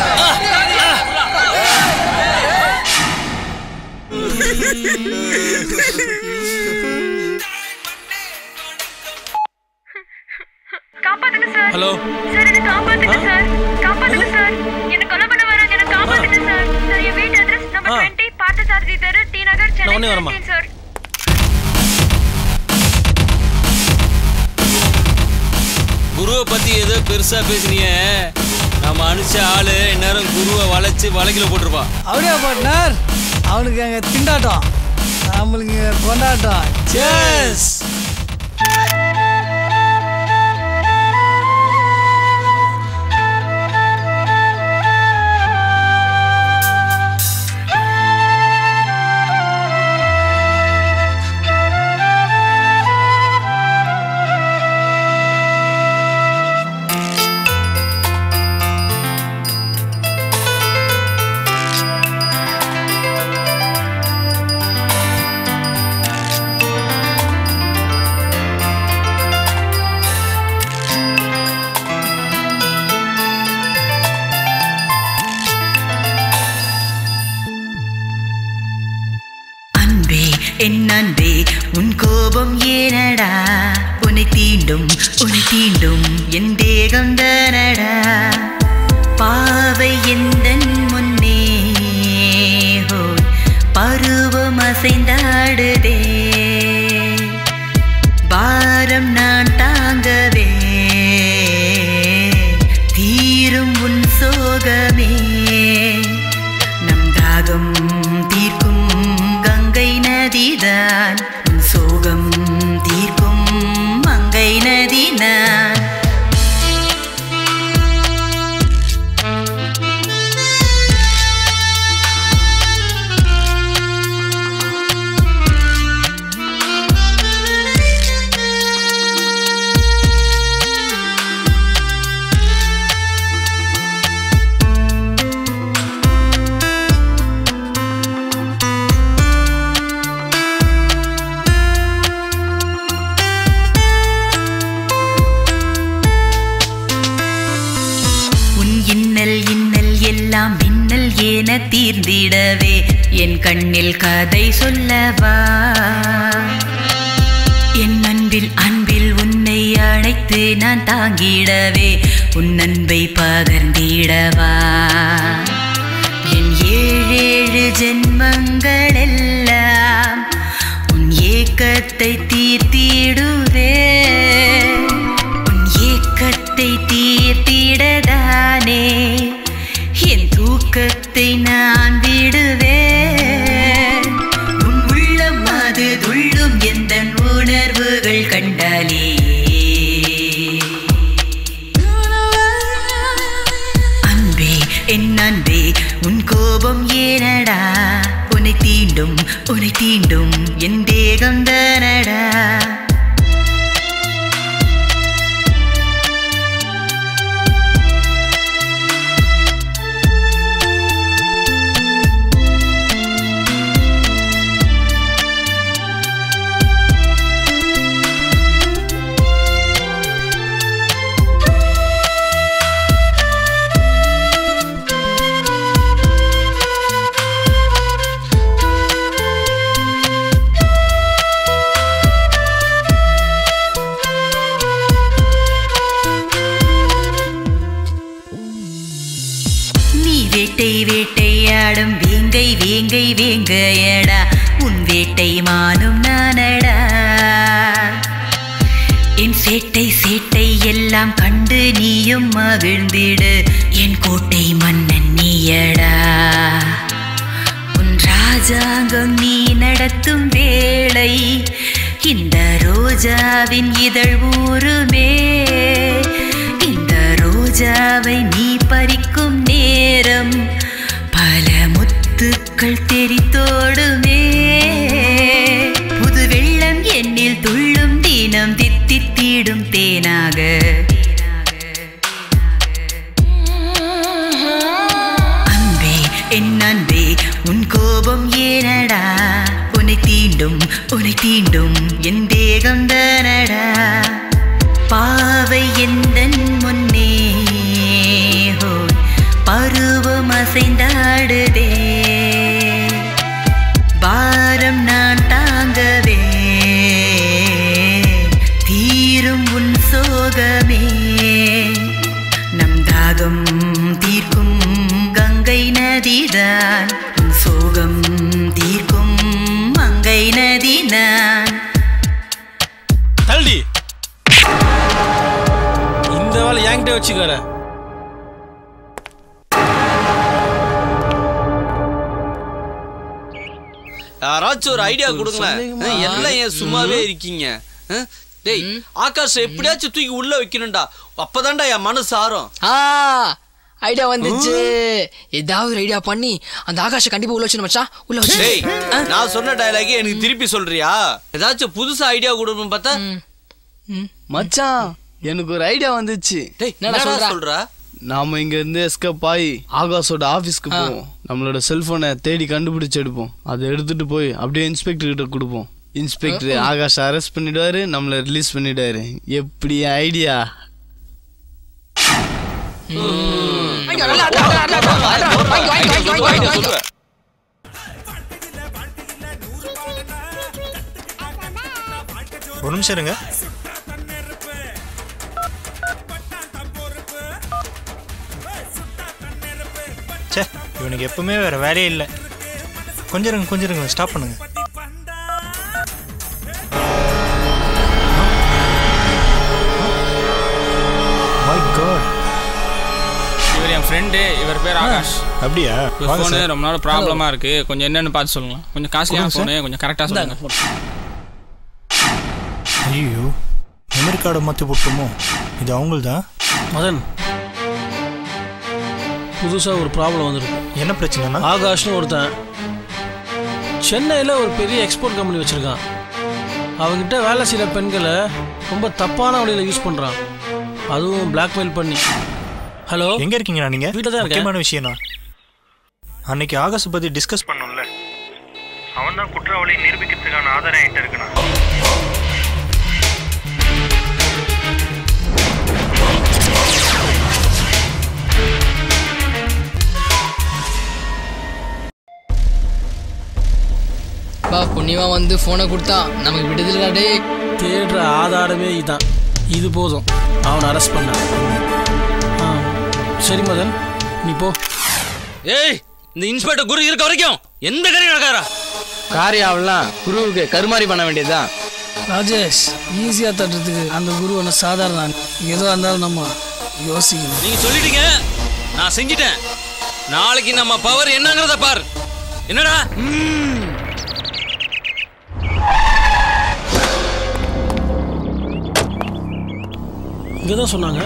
ஹலோ சார், என்ன காப்பாத்துங்க சார், காப்பாத்துங்க சார், என்ன கொலை பண்ண வராங்க, என்ன காப்பாத்துங்க சார். சார் என் வீட்டு அட்ரஸ் நம்பர் இருபது பார்த்தசாரதி தெரு, டி நகர், சென்னை சார். குருவை பத்தி ஏதோ பெருசா பேசுறீங்க. நம்ம அனுப்பிச்ச ஆளு இந்நேரம் குருவை வளைச்சு வளைக்கல போட்டிருப்பான். அப்படியா பார்ட்னர்? அவனுக்கு அங்க திண்டாட்டம், நம்மளுக்கு கொண்டாட்டம். சேஸ். என் அன்பே உன் கோபம் ஏனடா, உன்னை தீண்டும் உன்னை தீண்டும் என் தேகம் தானடா, பாவை எந்தன் முன்னே ஹோய் பருவம் அசைந்தாடுதே, பாரம் நான் தாங்கவே தீரும் உன் சோகமே, நம் தாகம் தீர்க்கும் கங்கை நதிதான், சோகம் தீர்க்கும் மங்கை நதி நான். எல்லாம் மின்னல் ஏன தீர்ந்திடவே என் கண்ணில் கதை சொல்லவா, என் அன்பில் அன்பில் உன்னை அழைத்து நான் தாங்கிடவே உன் அன்பை பகர்ந்திடவா, என் ஏழேழு ஜென்மங்களெல்லாம் உன் ஏக்கத்தை தீர்த்திடுவே, உன் ஏக்கத்தை தீர்த்திடதானே என் தூக்கத்தை நான் விடுவேன், உன் உள்ளம் அது துள்ளும் எந்த உணர்வுகள் கண்டாலே, அன்பே என் அன்பே உன் கோபம் ஏனடா, உன்னை தீண்டும் உன்னை தீண்டும் என் தேகம் தானடா. வேட்டை வேட்டையாடும் வேங்கை வேங்கை வேங்கையடா, உன் வேட்டை மானும் நானடா, என் சேட்டை சேட்டை எல்லாம் கண்டு நீயும் மகிழ்ந்திடு, என் கோட்டை மன்னன் நீயடா, உன் ராஜாங்கம் நீ நடத்தும் வேளை இந்த ரோஜாவின் இதழ் ஊருமே, இந்த ரோஜாவை நீ பறிக்கும் நேரம் பூக்கள் தெரித்தோடுமே புது வெள்ளம் என்னில் துள்ளும் தினம் தித்தித்திடும் தேனாக அன்பே என் அன்பே உன் கோபம் ஏனடா உன்னை தீண்டும் உன்னை தீண்டும் என் தேகம் தானடா பாவை எந்தன் முன்னே ஹோய் பருவம் அசைந்தாடுதே பாரம் நான் தாங்கவே தீரும் உன் சோகமே நம் தாகம் தீர்க்கும் கங்கை நதிதான் உன் சோகம் தீர்க்கும் மங்கை நதி நான் தள்ளி இந்த வேலை என்கிட்ட வச்சுக்கற யாராச்சும் ஒரு ஐடியா கொடுங்களேன் எல்லாம் ஏன் சும்மாவே இருக்கீங்க டேய் ஆகாஷ் எப்படியாச்சும் தூக்கி உள்ள வைக்கணும்டா அப்பதான்டா என் மனசு ஆறும் ஐடியா வந்துச்சு ஏதாவது ஐடியா பண்ணி அந்த ஆகாஷ கண்டிப்பா உள்ள வச்சு மச்சான் உள்ள வச்சு டேய் நான் சொன்ன டயலாக் எனக்கு திருப்பி சொல்றியா ஏதாச்சும் புதுசா ஐடியா கொடுக்கணும் பார்த்தா மச்சான் எனக்கு ஒரு ஐடியா வந்துச்சு டேய் என்னடா சொல்றா நாம இங்க இருந்து எஸ்கேப் ஆகி ஆகாஷோட ஆபீஸ்க்கு போவோம் நம்மளோட செல்போனை தேடி கண்டுபிடிச்சு எடுப்போம் அதை எடுத்துட்டு போய் அப்படியே இன்ஸ்பெக்டர் கிட்ட கொடுப்போம் இன்ஸ்பெக்டர் ஆகாஷ் அரெஸ்ட் பண்ணிடுவாரு நம்மள ரிலீஸ் பண்ணிடுவாரு எப்படி ஐடியா ஒரு நிமிஷம் இருங்க சே இவனுக்கு எப்பவுமே வேற வேலையே இல்லை கொஞ்சம் இருங்க கொஞ்சம் இருங்க ஸ்டாப் பண்ணுங்க மை காட் இவர் என் ஃப்ரெண்டு இவர் பேர் ஆகாஷ் அப்படியா ஃபோனு ரொம்ப நாள் ப்ராப்ளமா இருக்கு கொஞ்சம் என்னன்னு பார்த்து சொல்லுங்க கொஞ்சம் காஸ்ட்லியான ஃபோனு கொஞ்சம் கரெக்டாக சொல்லுங்க ஐயோ மெமரி கார்டை மாற்றி போட்டுமோ இது அவங்கள்தான் மதன் புதுசாக ஒரு ப்ராப்ளம் வந்துருக்கு என்ன பிரச்சனைனா ஆகாஷ்னு ஒருத்தன் சென்னையில் ஒரு பெரிய எக்ஸ்போர்ட் கம்பெனி வச்சுருக்கான் அவங்ககிட்ட வேலை செய்கிற பெண்களை ரொம்ப தப்பான வழியில் யூஸ் பண்ணுறான் அதுவும் பிளாக்மெயில் பண்ணி ஹலோ எங்கே இருக்கீங்கண்ணா நீங்கள் வீட்டில் தான் முக்கியமான விஷயம்ண்ணா அன்னைக்கு ஆகாஷை பற்றி டிஸ்கஸ் பண்ணோம்ல அவன் தான் குற்றவாளி நிரூபிக்கிறதுக்கான ஆதாரம் என்கிட்ட இருக்குண்ணா பா புண்ணியமா வந்து போனை கொடுத்தா நமக்கு விடுதலை டே தேடுற ஆதாரமே இதுதான் இது போதும் அவனை அரெஸ்ட் பண்ண சரி மதன் நீ போ ஏய் இந்த இன்ஸ்பெக்டர் குரு இருக்க வரைக்கும் எந்த காரியம் நடக்காரா காரியாவெல்லாம் குருவுக்கு கருமாரி பண்ண வேண்டியதுதான் ராஜேஷ் ஈஸியா தட்டுறதுக்கு அந்த குரு ஒன்று சாதாரண ஏதோ இருந்தாலும் நம்ம யோசிக்கணும் நீங்க சொல்லிட்டீங்க நான் செஞ்சிட்டேன் நாளைக்கு நம்ம பவர் என்னங்கிறத பார் என்னடா இங்கே தான் சொன்னாங்க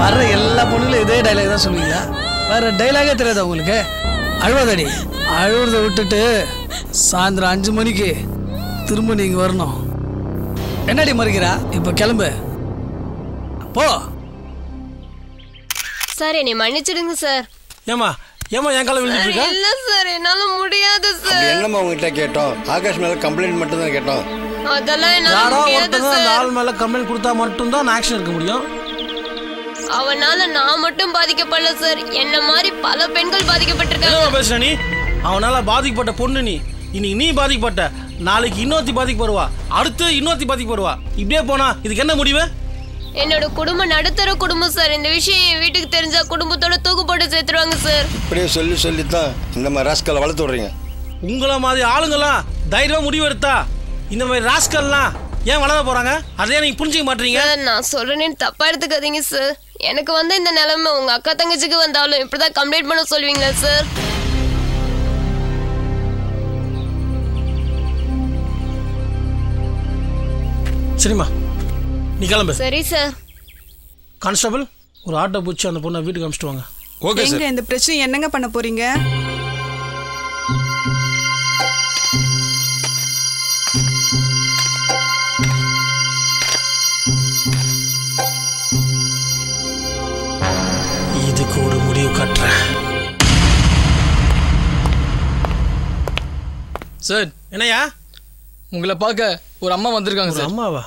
வர்ற எல்லா பொண்ணுங்களும் இதே டைலாக் தான் சொல்லுவீங்களா? வேற டைலாகே தெரியாதா உங்களுக்கு? அழுவாதடி. அழுவுறதை விட்டுட்டு சாயந்தரம் அஞ்சு மணிக்கு திரும்ப நீங்க வரணும். என்னடி மறுக்கிறா? இப்போ கிளம்பு போ. சார் என்னை மன்னிச்சிடுங்க சார். ஏமா ஏமா என் கால விழுந்துட்டு இருக்கா? இல்ல சார் என்னால முடியாது சார். என்னம்மா உங்ககிட்ட கேட்டோம்? ஆகாஷ் மேல கம்ப்ளைண்ட் மட்டும் தான் கேட்டோம். அதெல்லாம் என்னால யாரோ முடியாது ஒருத்தங்க அந்த சார். ஆள் மேல கம்ப்ளைண்ட் கொடுத்தா மட்டும் தான் ஆக்ஷன் எடுக்க முடியும். அவனால நான் மட்டும் பாதிக்கப்படல சார், என்ன மாதிரி பல பெண்கள் பாதிக்கப்பட்டிருக்காங்க. என்ன பேசுற நீ? அவனால பாதிக்கப்பட்ட பொண்ணு நீ. இன்னைக்கு நீ பாதிக்கப்பட்ட, நாளைக்கு இன்னொருத்தி பாதிக்கப்படுவா, அடுத்து இன்னொருத்தி பாதிக்கப்படுவா. இப்படியே போனா இதுக்கு என்ன முடிவு? என்னோட குடும்பம் நடுத்தர குடும்பம் சார். இந்த விஷயம் என் வீட்டுக்கு தெரிஞ்சா குடும்பத்தோட தூக்கு போட்டு சேர்த்துருவாங்க சார். இப்படியே சொல்லி சொல்லித்தான் இந்த மாதிரி ராஸ்கலை வளர்த்து விடுறீங்க. உங்களை மாதிரி ஆளுங்கெல்லாம் தைரியமா முடிவு எடுத்தா இந்த மாதிரி ராஸ்கல்லாம் ஏன் வளர போறாங்க? அதே நீங்க புரிஞ்சுக்க மாட்டீங்க. நான் சொல்றேன்னு தப்பா எடுத்துக்காதீங்க சார். எனக்கு வந்து இந்த நிலைமை உங்க அக்கா தங்கச்சிக்கு வந்தாலும் இப்படிதான் கம்ப்ளைண்ட் பண்ண சொல்லுவீங்களா சார்? சரிம்மா நீ கிளம்பு. சரி சார். கான்ஸ்டபிள் ஒரு ஆட்டோ பிடிச்சி அந்த பொண்ணை வீட்டுக்கு அனுப்பிச்சிட்டு வாங்க. Okay sir. இந்த பிரச்சனை என்னங்க பண்ண போறீங்க? இதுக்கு ஒரு முடிவு கட்டுறேன். சார் என்னையா? உங்களை பார்க்க ஒரு அம்மா வந்திருக்காங்க சார். அம்மாவா?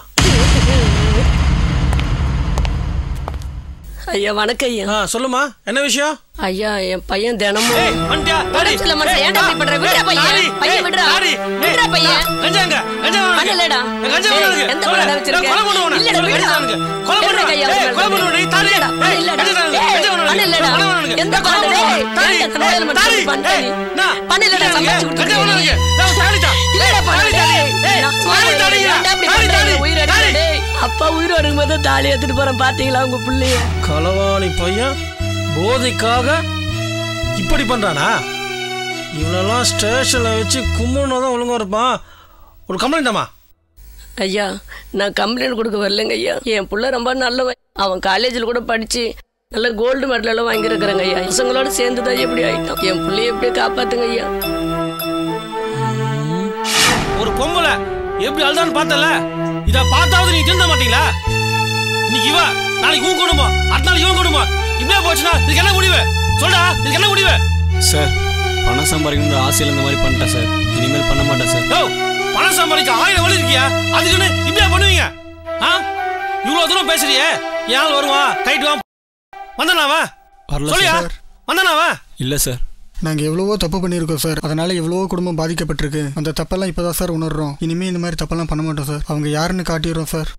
ஐயா வணக்கம் ஐயா. சொல்லுமா என்ன விஷயம்? ஐயா என் பையன் தினமும் அப்பா உயிரோடு இருக்கும்போது தாலி எடுத்துட்டு போறேன் பாத்தீங்களா உங்க பிள்ளைய? களவாணி பையன் போதைக்காக இப்படி பண்றானா? இவனெல்லாம் ஸ்டேஷன்ல வச்சு கும்பிடணும் தான் ஒழுங்கா இருப்பான். ஒரு கம்ப்ளைண்டாமா? ஐயா நான் கம்ப்ளைண்ட் கொடுக்க வரலங்க ஐயா. என் பிள்ளை ரொம்ப நல்லவன். அவன் காலேஜில் கூட படிச்சு நல்ல கோல்டு மெடல் எல்லாம் வாங்கியிருக்கிறாங்க ஐயா. பசங்களோட சேர்ந்து தான் எப்படி ஆயிட்டான். என் பிள்ளைய எப்படியே காப்பாத்துங்க ஐயா. ஒரு பொம்பளை எப்படி அழுதான்னு பார்த்தல, இத பார்த்தாவது நீ திருந்த மாட்டீங்களா? இன்னைக்கு இவ நாளைக்கு உன் குடும்பம், அடுத்த நாள் இவன் குடும்பம். இப்படியே போச்சுன்னா இதுக்கு என்ன முடிவு? சொல்டா, இதுக்கு என்ன முடிவு? சார் பணம் சம்பாதிக்கணுன்ற ஆசையில் இந்த மாதிரி பண்ணிட்டேன் சார். இனிமேல் பண்ண மாட்டேன் சார். ஓ பணம் சம்பாதிக்க ஆயிரம் வழி இருக்கியா? அதுக்குன்னு இப்படியே பண்ணுவீங்க? ஆ இவ்வளவு தூரம் பேசுறியே, யார் வருவா கைட்டு வா வந்தானாவா? சொல்லியா வந்தானாவா? இல்லை சார். நாங்கள் எவ்வளவோ தப்பு பண்ணியிருக்கோம் சார். அதனால எவ்வளவோ குடும்பம் பாதிக்கப்பட்டிருக்கு. அந்த தப்பெல்லாம் இப்போ தான் சார் உணர்றோம். இனிமேல் இந்த மாதிரி தப்பெல்லாம் பண்ண மாட்டோம் சார். அவங்க யாருன்னு காட்டிடுறோம் சார்.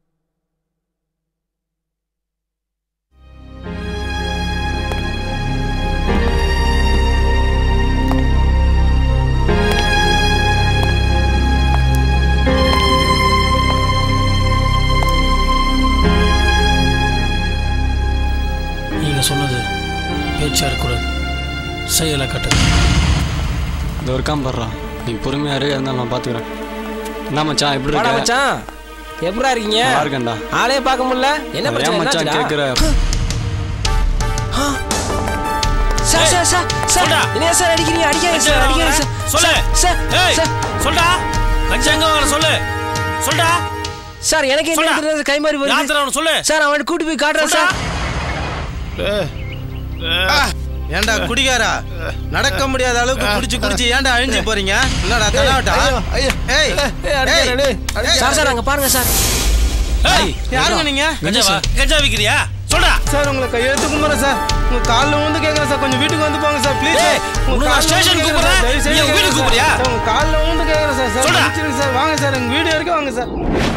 நீங்க சொன்னது பேச்சா இருக்கக்கூடாது, செயலை கட்டுது. இந்த ஒரு காம் படுறான். நீ பொறுமையா இரு, இருந்தாலும் நான் பாத்துக்கிறேன். என்ன மச்சான் எப்படி இருக்க? மச்சான் எப்படா இருக்கீங்க? நல்லா இருக்கேன்டா. ஆளே பார்க்க முடியல. என்ன பிரச்சனை மச்சான் கேக்குற? சார் சார் சார் சார் என்ன சார் அடிக்கிறீங்க? அடிக்காதீங்க சார், அடிக்காதீங்க சார். சொல்லு சார் ஏய் சொல்டா, கஞ்சங்க வர சொல்லு. சொல்டா சார். எனக்கு என்ன தெரியாது, கை மாறி வருது. யாத்ரா அவன சொல்லு. சார் அவன் கூட்டி போய் காட்றேன் சார். ஏண்டா குடிகாரா, நடக்க முடியாத அளவுக்கு குடிச்சு குடிச்சு ஏண்டா அழிஞ்சு போறீங்க? என்னடா தலாவட்டா? ஏய் சார் சார் அங்க பாருங்க சார். ஏய் யாருங்க நீங்க? கஞ்சாவா? கஞ்சா விக்கிறியா? சொல்டா சார். உங்களை கையெழுத்து கும்புறேன் சார். உங்க கால்ல வந்து கேக்குறேன் சார், கொஞ்சம் வீட்டுக்கு வந்து போங்க சார் ப்ளீஸ். உங்க நான் ஸ்டேஷன் கூப்பிடுறேன், நீ வீட்டுக்கு கூப்பிடுறியா? உங்க கால்ல வந்து கேக்குறேன் சார். சார் மன்னிச்சிடுங்க சார், வாங்க சார் எங்க வீடு வரைக்கும் வாங்க சார்.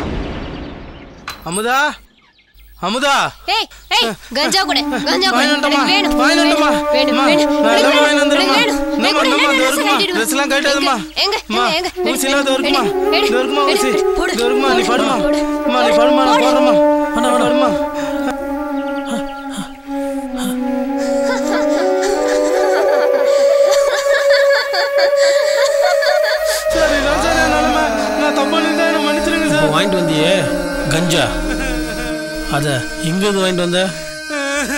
அமுதா அமுதா ஏய் ஏய் கஞ்சா குடு, கஞ்சா குடு. வாங்கிட்டோமா? வேணும் வாங்கிட்டோமா? வேணும் வேணும். நான் வாங்கிட்டோமா? வேணும். நம்ம நம்ம தோர்க்குமா? ட்ரெஸ்லாம் கட்டதுமா? எங்க எங்க ஊசில தோர்க்குமா? தோர்க்குமா ஊசி? தோர்க்குமா நீ படுமா? அம்மா நீ படுமா, நான் போறேம்மா. அண்ணா படுமா. சரி நான் சார் நானமா நான் தப்பு பண்ணிட்டேன், என்ன மன்னிச்சிடுங்க சார். வாங்கிட்டு வந்தியே கஞ்சா, அத எங்க இருந்து வாங்கிட்டு வந்த?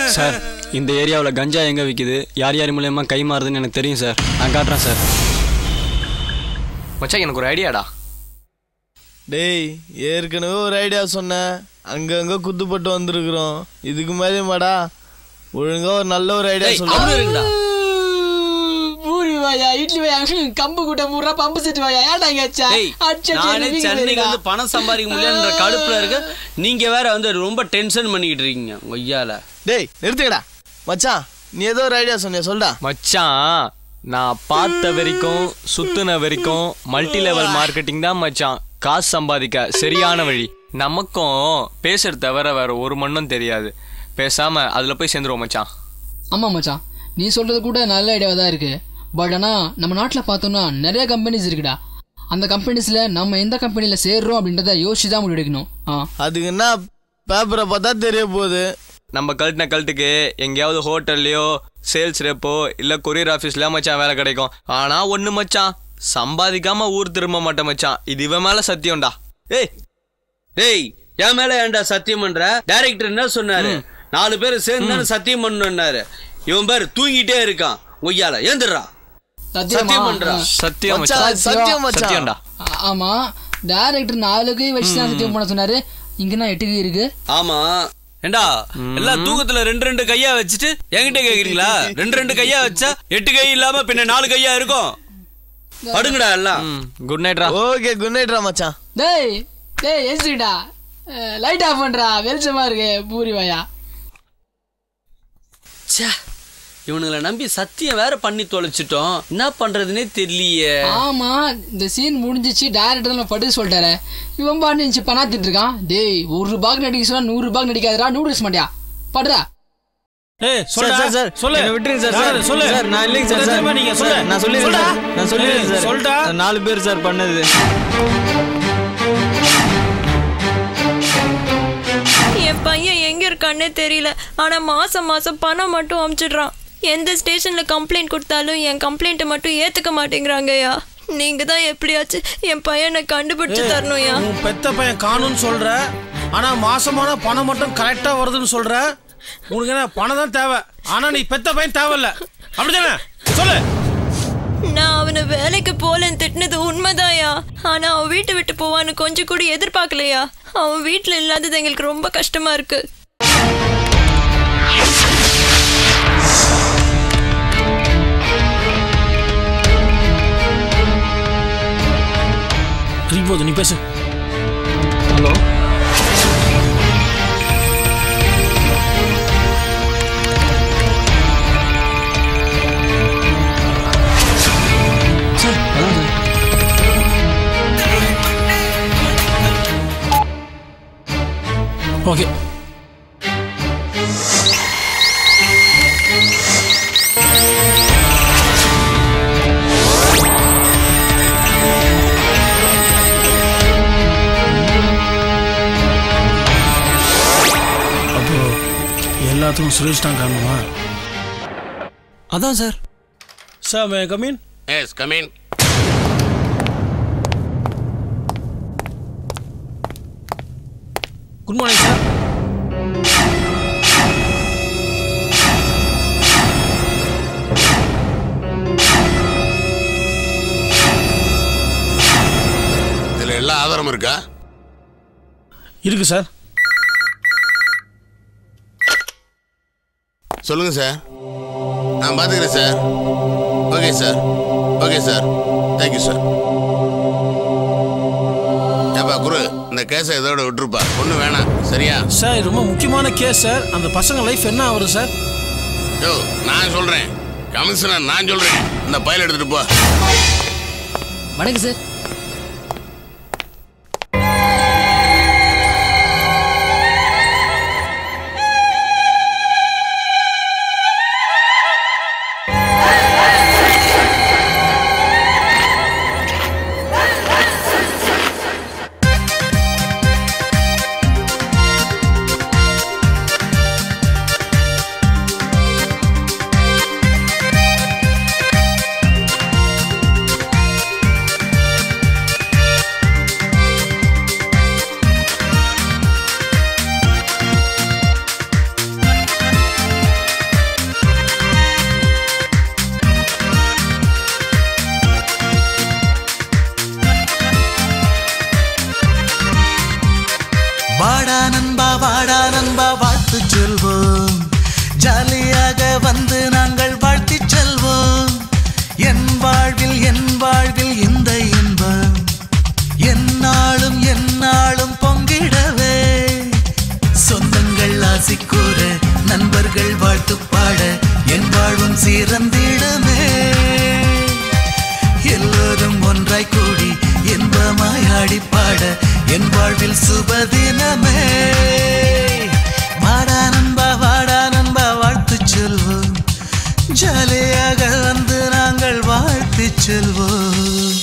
சார் இந்த ஏரியாவில் கஞ்சா எங்கே விற்கிது யார் யார் மூலயமா கை மாறுதுன்னு எனக்கு தெரியும் சார். நான் காட்டுறேன் சார். மச்சான் எனக்கு ஒரு ஐடியாடா. டேய் ஏற்கனவே ஒரு ஐடியா சொன்னேன், அங்கங்க குத்துப்பட்டு வந்திருக்கிறோம். இதுக்கு மேலே மாடா ஒழுங்கா ஒரு நல்ல ஒரு ஐடியா சொல்லுங்க. பூரி வாயா, இட்லி வாயா, கம்பு கூட்ட மூறா பம்பு செட்டு வாயா. ஏன்டா கேச்சா? நானே சென்னைக்கு வந்து பணம் சம்பாதிக்க முடியலன்ற கடுப்புல இருக்கு. நீங்க வேற வந்து ரொம்ப டென்ஷன் பண்ணிக்கிட்டு இருக்கீங்க ஒய்யால. டேய் நிறுத்துக்கடா மச்சான், நீ ஏதோ ஒரு ஐடியா சொன்னிய சொல்டா. மச்சான் நான் பார்த்த வரைக்கும் சுத்துன வரைக்கும் மல்டி லெவல் மார்க்கெட்டிங் தான் மச்சான் காசு சம்பாதிக்க சரியான வழி. நமக்கும் பேசுறது தவிர வேற ஒரு மண்ணும் தெரியாது. பேசாம அதுல போய் சேர்ந்துருவோம் மச்சான். ஆமா மச்சான், நீ சொல்றது கூட நல்ல ஐடியாவா தான் இருக்கு. பட் ஆனா நம்ம நாட்டில் பார்த்தோம்னா நிறைய கம்பெனிஸ் இருக்குடா. அந்த கம்பெனிஸ்ல நம்ம எந்த கம்பெனில சேர்றோம் அப்படின்றத யோசிச்சு தான் முடிவெடுக்கணும். அதுக்கு என்ன பேப்பரை பார்த்தா தெரிய போகுது. நம்ம கழட்டின கழட்டுக்கு எங்கேயாவது ஹோட்டல்லையோ சேல்ஸ் ரெப்போ இல்ல கொரியர் ஆஃபீஸ்ல மச்சான் வேலை கிடைக்கும். ஆனா ஒண்ணு மச்சான், சம்பாதிக்காம ஊர் திரும்ப மாட்டேன் மச்சான். இது இவன் மேல சத்தியம்டா. ஏய் ஏய் என் மேல ஏன்டா சத்தியம் பண்ற? டைரக்டர் என்ன சொன்னாரு? நாலு பேர் சேர்ந்து சத்தியம் பண்ணாரு. இவன் பேர் தூங்கிட்டே இருக்கான் ஒய்யால. ஏந்துடுறா, சத்தியம் பண்றா. சத்தியம் மச்சான், சத்தியம் மச்சான்டா. ஆமா டைரக்டர் நாலுக்கு வச்சு தான் சத்தியம் பண்ண சொன்னாரு. இங்கன்னா எட்டுக்கு இருக்கு. ஆமா ஏண்டா எல்லாம் தூக்கத்துல ரெண்டு ரெண்டு கையா வச்சுட்டு என்கிட்ட கேக்குறீங்களா? ரெண்டு ரெண்டு கையா வச்சா எட்டு கை இல்லாம பின்ன நாலு கையா இருக்கும். படுங்கடா எல்லாம். குட் நைட்ரா. ஓகே குட் நைட்ரா மச்சான். டேய் டேய் எஸ்டிடா, லைட் ஆஃப் பண்றா, வெளிச்சமா இருக்கு. பூரி வாயா. ச்சே, இவனுங்களை நம்பி சத்தியம் வேற பண்ணி தொலைச்சிட்டோம். என்ன பண்றதுன்னே தெரியலையே. ஆமா இந்த சீன் முடிஞ்சிச்சு, டைரக்டர் நம்ம படுக்க சொல்லிட்டாரு. இவன் பாட்டு பணாத்திட்டு இருக்கான். டேய் ஒரு ரூபாய்க்கு நடிக்க சொன்னா நூறு ரூபாய்க்கு நடிக்காதடா. நூடுல்ஸ் மாட்டியா படுறா. ஏய் சொல்லுடா சார் சார் சொல்லு. என்ன விட்டுருங்க சார். சார் சொல்லு சார். நான் இல்லைங்க சார். சார் நீங்க சொல்லு. நான் சொல்லிடுறேன் சார். நான் சொல்லிடுறேன் சார். சொல்டா. நாலு பேர் சார் பண்ணது. என் பையன் எங்க இருக்கான்னே தெரியல. ஆனா மாசம் மாசம் பணம் மட்டும் அனுப்பிச்சிடுறான். எந்த ஸ்டேஷன்ல கம்ப்ளைண்ட் கொடுத்தாலும் என் கம்ப்ளைண்ட்டை மட்டும் ஏத்துக்க மாட்டேங்கிறாங்கய்யா. நீங்க தான் எப்படியாச்சும் என் பையனை கண்டுபிடிச்சு தரணும்யா. உன் பெத்த பையன் காணும்னு சொல்ற, ஆனா மாசமான பணம் மட்டும் கரெக்டா வருதுன்னு சொல்ற. உனக்கு என்ன பணம் தான் தேவை, ஆனா நீ பெத்த பையன் தேவையில்ல, அப்படிதானே? சொல்லு. நான் அவனை வேலைக்கு போலன்னு திட்டினது உண்மைதாயா. ஆனா அவன் வீட்டை விட்டு போவான்னு கொஞ்சம் கூட எதிர்பார்க்கலையா. அவன் வீட்டுல இல்லாதது எங்களுக்கு ரொம்ப கஷ்டமா இருக்கு. போது நீ பேசு. ஹலோ சார், அதான் சார். ஓகே. எல்லாத்துக்கும் சுரேஷ் தான் காரணமா? அதான் sir. Sir may come in? Yes come in. Good morning sir. இதுல எல்லா ஆதாரமும் இருக்கா? இருக்கு சார். சொல்லுங்க சார். நான் பார்த்துக்கிறேன் sir. Okay sir. Okay sir. Thank you sir. ஏப்பா குரு, இந்த கேஸை இதோட விட்டுருப்பா, ஒன்றும் வேணாம். சரியா சார்? ரொம்ப முக்கியமான கேஸ் சார். அந்த பசங்க லைஃப் என்ன ஆகுது சார்? யோ நான் சொல்றேன், கமிஷனர் நான் சொல்றேன். இந்த பையல் எடுத்துட்டு போ. வணக்கம் சார். செல்வோம் ஜாலியாக வந்து நாங்கள் வாழ்த்தி செல்வோம் என் வாழ்வில் என் வாழ்வில் இந்த இன்பம் என்னாலும் என்னாலும் பொங்கிடவே சொந்தங்கள் ஆசி கூற நண்பர்கள் வாழ்த்து பாட என் வாழ்வும் சீரந்திடமே எல்லோரும் ஒன்றாய் கூடி இன்பமாய் ஆடி பாட என் வாழ்வில் சுபதினமே வாடா நண்பா வாடா நண்பா வாழ்த்து செல்வோம் ஜாலியாக வந்து நாங்கள் வாழ்த்து செல்வோம்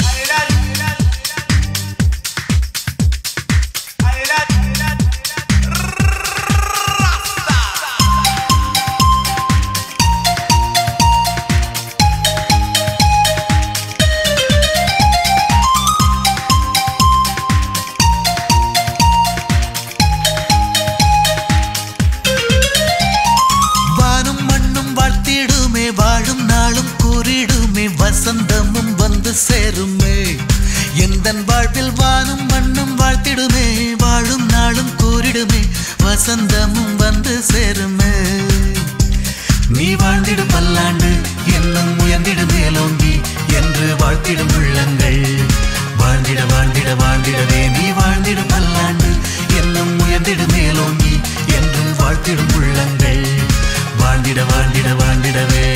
வசந்தமும் வந்து சேருமே எந்தன் வாழ்வில் வானும் மண்ணும் வாழ்த்திடுமே வாழும் நாளும் கூறிடுமே வசந்தமும் வந்து சேருமே நீ வாழ்ந்திடும் பல்லாண்டு என்னும் உயர்ந்திடும் மேலோங்கி என்று வாழ்த்திடும் உள்ளங்கள் வாழ்ந்திட வாழ்ந்திட வாழ்ந்திடவே நீ வாழ்ந்திடும் பல்லாண்டு என்னும் உயர்ந்திடும் மேலோங்கி என்று வாழ்த்திடும் உள்ளங்கள் வாழ்ந்திட வாழ்ந்திட வாழ்ந்திடவே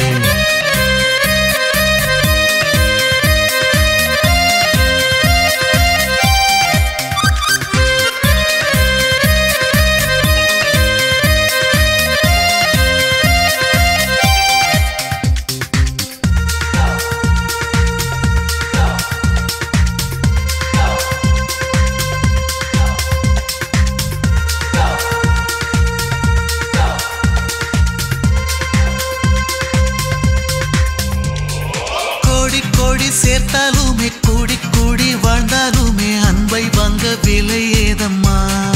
சேர்த்தாலுமே கூடி கூடி வாழ்ந்தாலுமே அன்பை வாங்க விலை ஏதம்மா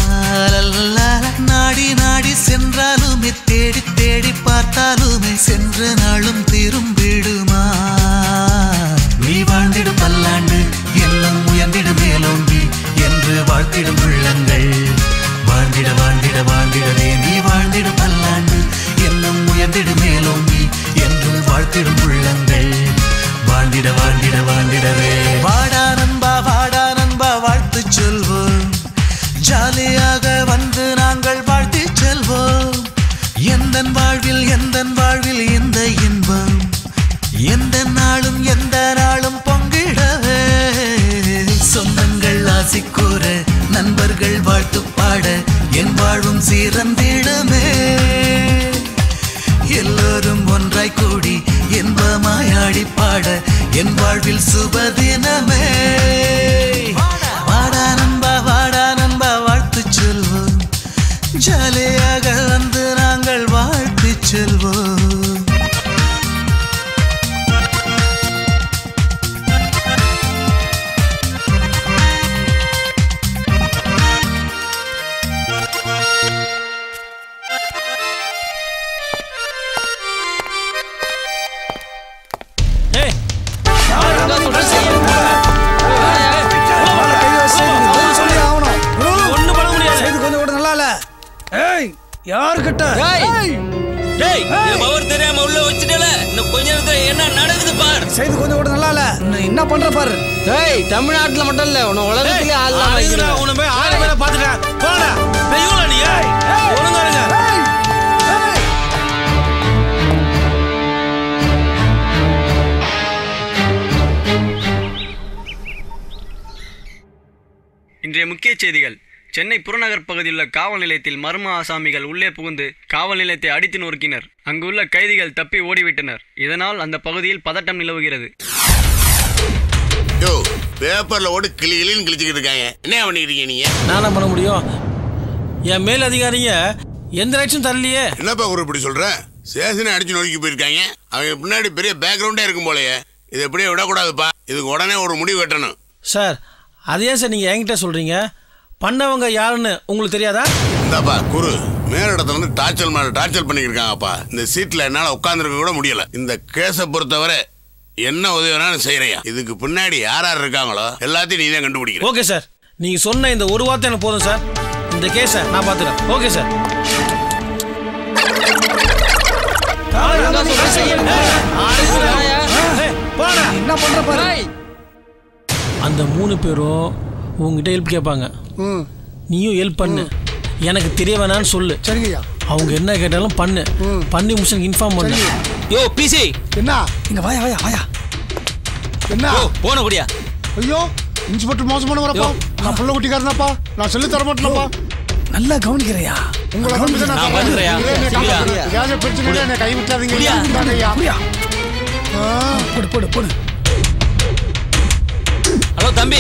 நாடி நாடி சென்றாலுமே தேடி தேடி பார்த்தாலுமே சென்ற நாளும் திரும்பிடுமா நீ வாழ்ந்திடும் பல்லாண்டு எல்லாம் உயர்ந்திடும் மேலோங்கி என்று வாழ்த்திடும் உள்ளங்கள் வாழ்ந்திட வாழ்ந்திட வாழ்ந்திடவே நீ வாழ்ந்திடும் பல்லாண்டு எல்லாம் உயர்ந்திடும் மேலோங்கி என்று வாழ்த்திடும் உள்ளங்கள் வாழ்ந்திட வாழ்ந்திட வாழ்ந்திடவே வாடா நண்பா வாடா நண்பா வாழ்த்து சொல்வோம் ஜாலியாக வந்து நாங்கள் வாழ்த்தி செல்வோம் எந்தன் வாழ்வில் எந்தன் வாழ்வில் இந்த இன்பம் எந்த நாளும் எந்த நாளும் பொங்கிடவே சொந்தங்கள் ஆசி கூற நண்பர்கள் வாழ்த்து பாட என் வாழ்வும் சீரந்திடமே எல்லோரும் ஒன்றாய் கூடி இன்பமாய் ஆடி பாட என் வாழ்வில் சுபதினமே வாடா நண்பா வாடா நண்பா வாழ்த்து செல்வோம் ஜாலியாக வந்து நாங்கள் வாழ்த்து செல்வோம் யார்கிட்ட டேய் என் பவர் தெரியாம உள்ள வச்சிட்டல இன்னும் கொஞ்ச நேரத்துல என்ன நடக்குது பார் செய்து கொஞ்சம் கூட நல்லா இல்ல இன்னும் என்ன பண்ற பாரு டேய் தமிழ்நாட்டுல மட்டும் இல்ல உன உலகத்திலே ஆளலாம் வைக்கிறேன் உன போய் ஆளு மேல பாத்துட்டேன் போடா பெய்யூல நீ ஒழுங்கா இருங்க இன்றைய முக்கிய செய்திகள் சென்னை புறநகர் பகுதியில் உள்ள காவல் நிலையத்தில் மர்ம ஆசாமிகள் உள்ளே புகுந்து காவல் நிலையத்தை அடித்து நொறுக்கினர். அங்குள்ள கைதிகள் தப்பி ஓடிவிட்டனர். இதனால் அந்த பகுதியில் பதட்டம் நிலவுகிறது. யோ பேப்பர்ல ஓடி கிளி கிளின்னு கிழிச்சிக்கிட்டு இருக்காங்க. என்ன பண்ணிக்கிறீங்க நீங்க? நான் என்ன பண்ண முடியும்? என் மேல் அதிகாரிங்க எந்த ஆக்ஷன் தரலையே. என்னப்பா ஒரு இப்படி சொல்ற? சேஷனை அடிச்சு நொறுக்கி போயிருக்காங்க. அவங்க பின்னாடி பெரிய பேக்ரவுண்டே இருக்கும் போலயே. இது எப்படியே விடக்கூடாதுப்பா. இதுக்கு உடனே ஒரு முடிவு கட்டணும். சார் அதே சார் நீங்க என்கிட்ட சொல்றீங்க. பண்ணவங்க யாருன்னு உங்களுக்கு தெரியாதா? இந்தாப்பா குரு மேலிடத்துல வந்து டார்ச்சல் மேல டார்ச்சல் பண்ணிக்கிருக்காங்கப்பா. இந்த சீட்ல என்னால உட்காந்துருக்க கூட முடியல. இந்த கேஸை பொறுத்தவரை என்ன உதவி வேணாலும் செய்யறையா. இதுக்கு பின்னாடி யார் யார் இருக்காங்களோ எல்லாத்தையும் நீ தான் கண்டுபிடிக்கிற. ஓகே சார், நீங்க சொன்ன இந்த ஒரு வார்த்தை எனக்கு போதும் சார். இந்த கேஸை நான் பார்த்துக்கிறேன். Okay sir. நான் பண்றேன் பாரு. அந்த மூணு பேரும் உங்ககிட்ட ஹெல்ப் கேட்பாங்க. நீயும் ஹெல்ப் பண்ணு. எனக்கு தெரிய வேணான்னு சொல்லு. சரிங்கய்யா. அவங்க என்ன கேட்டாலும் பண்ணு. பண்ணி முடிச்சு இன்ஃபார்ம் பண்ணு. யோ பிசி என்ன இங்க வாயா வாயா வாயா. என்ன போன குடியா. ஐயோ இன்ஸ்பெக்டர் மோசமான வரப்பா. நான் புள்ள குட்டிக்காரனாப்பா. நான் சொல்லி தர மாட்டேன்ப்பா. நல்லா கவனிக்கிறையா. உங்களை வந்து நான் பண்றேயா. யாரே பிரச்சனை என்ன கை விட்டாதீங்க. ஐயா போடு போடு போடு. ஹலோ தம்பி.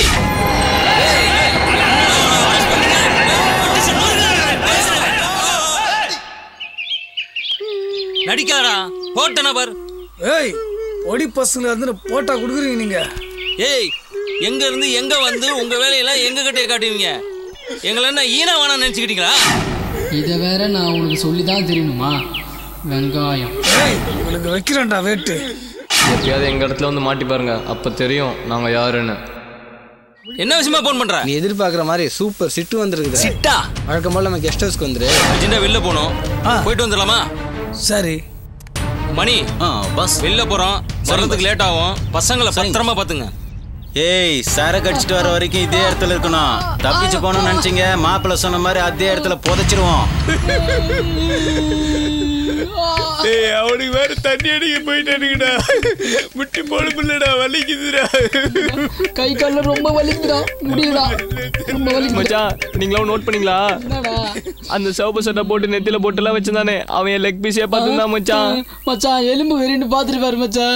நடிக்காதடா. போட்டனா பார். ஏய் ஒடி பசங்க இருந்து போட்டா குடுக்குறீங்க நீங்க. ஏய் எங்க இருந்து எங்க வந்து உங்க வேலையெல்லாம் எங்க கிட்டே காட்டுவீங்க. எங்களை என்ன ஈனா வேணா நினைச்சுக்கிட்டீங்களா? இதை வேற நான் உங்களுக்கு சொல்லி தான் தெரியணுமா? வெங்காயம். ஏய் உங்களுக்கு வைக்கிறேன்டா வேட்டு. எப்பயாவது எங்க இடத்துல வந்து மாட்டி பாருங்க, அப்ப தெரியும் நாங்க யாருன்னு. என்ன விஷயமா போன் பண்ற? நீ எதிர்பார்க்குற மாதிரி சூப்பர் சிட்டு வந்திருக்குது. சிட்டா? வழக்கம் போல நம்ம கெஸ்ட் ஹவுஸ்க்கு வந்துரு. அர்ஜென்ட்டா வெளில போகணும். போயிட்டு வந்துடலாமா? சரி. மணி பஸ் வெளில போறோம். வர்றதுக்கு லேட் ஆகும். பசங்களை பத்திரமா பாத்துங்க. ஏய் சரக்கு அடிச்சுட்டு வர வரைக்கும் இதே இடத்துல இருக்கணும். தப்பிச்சு போகணும்னு நினைச்சீங்க, மாப்பிள்ள சொன்ன மாதிரி அதே இடத்துல புதைச்சிருவோம். ஏய் அவனுக்கு வேற தண்ணி அடிக்க போயிட்டானுங்கடா. முட்டி போட முடியலடா, வலிக்குதுடா. கை கால்ல ரொம்ப வலிக்குதுடா. முடியலடா. ரொம்ப வலிக்குது. மச்சான் நீங்களா நோட் பண்ணீங்களா? அந்த சிவப்பு சட்டை போட்டு நெத்தில போட்டுலாம் வச்சிருந்தானே, அவன் லெக் பீஸே பார்த்துதான் மச்சான். மச்சான் எலும்பு வெறின்னு பார்த்துட்டு பாரு மச்சான்.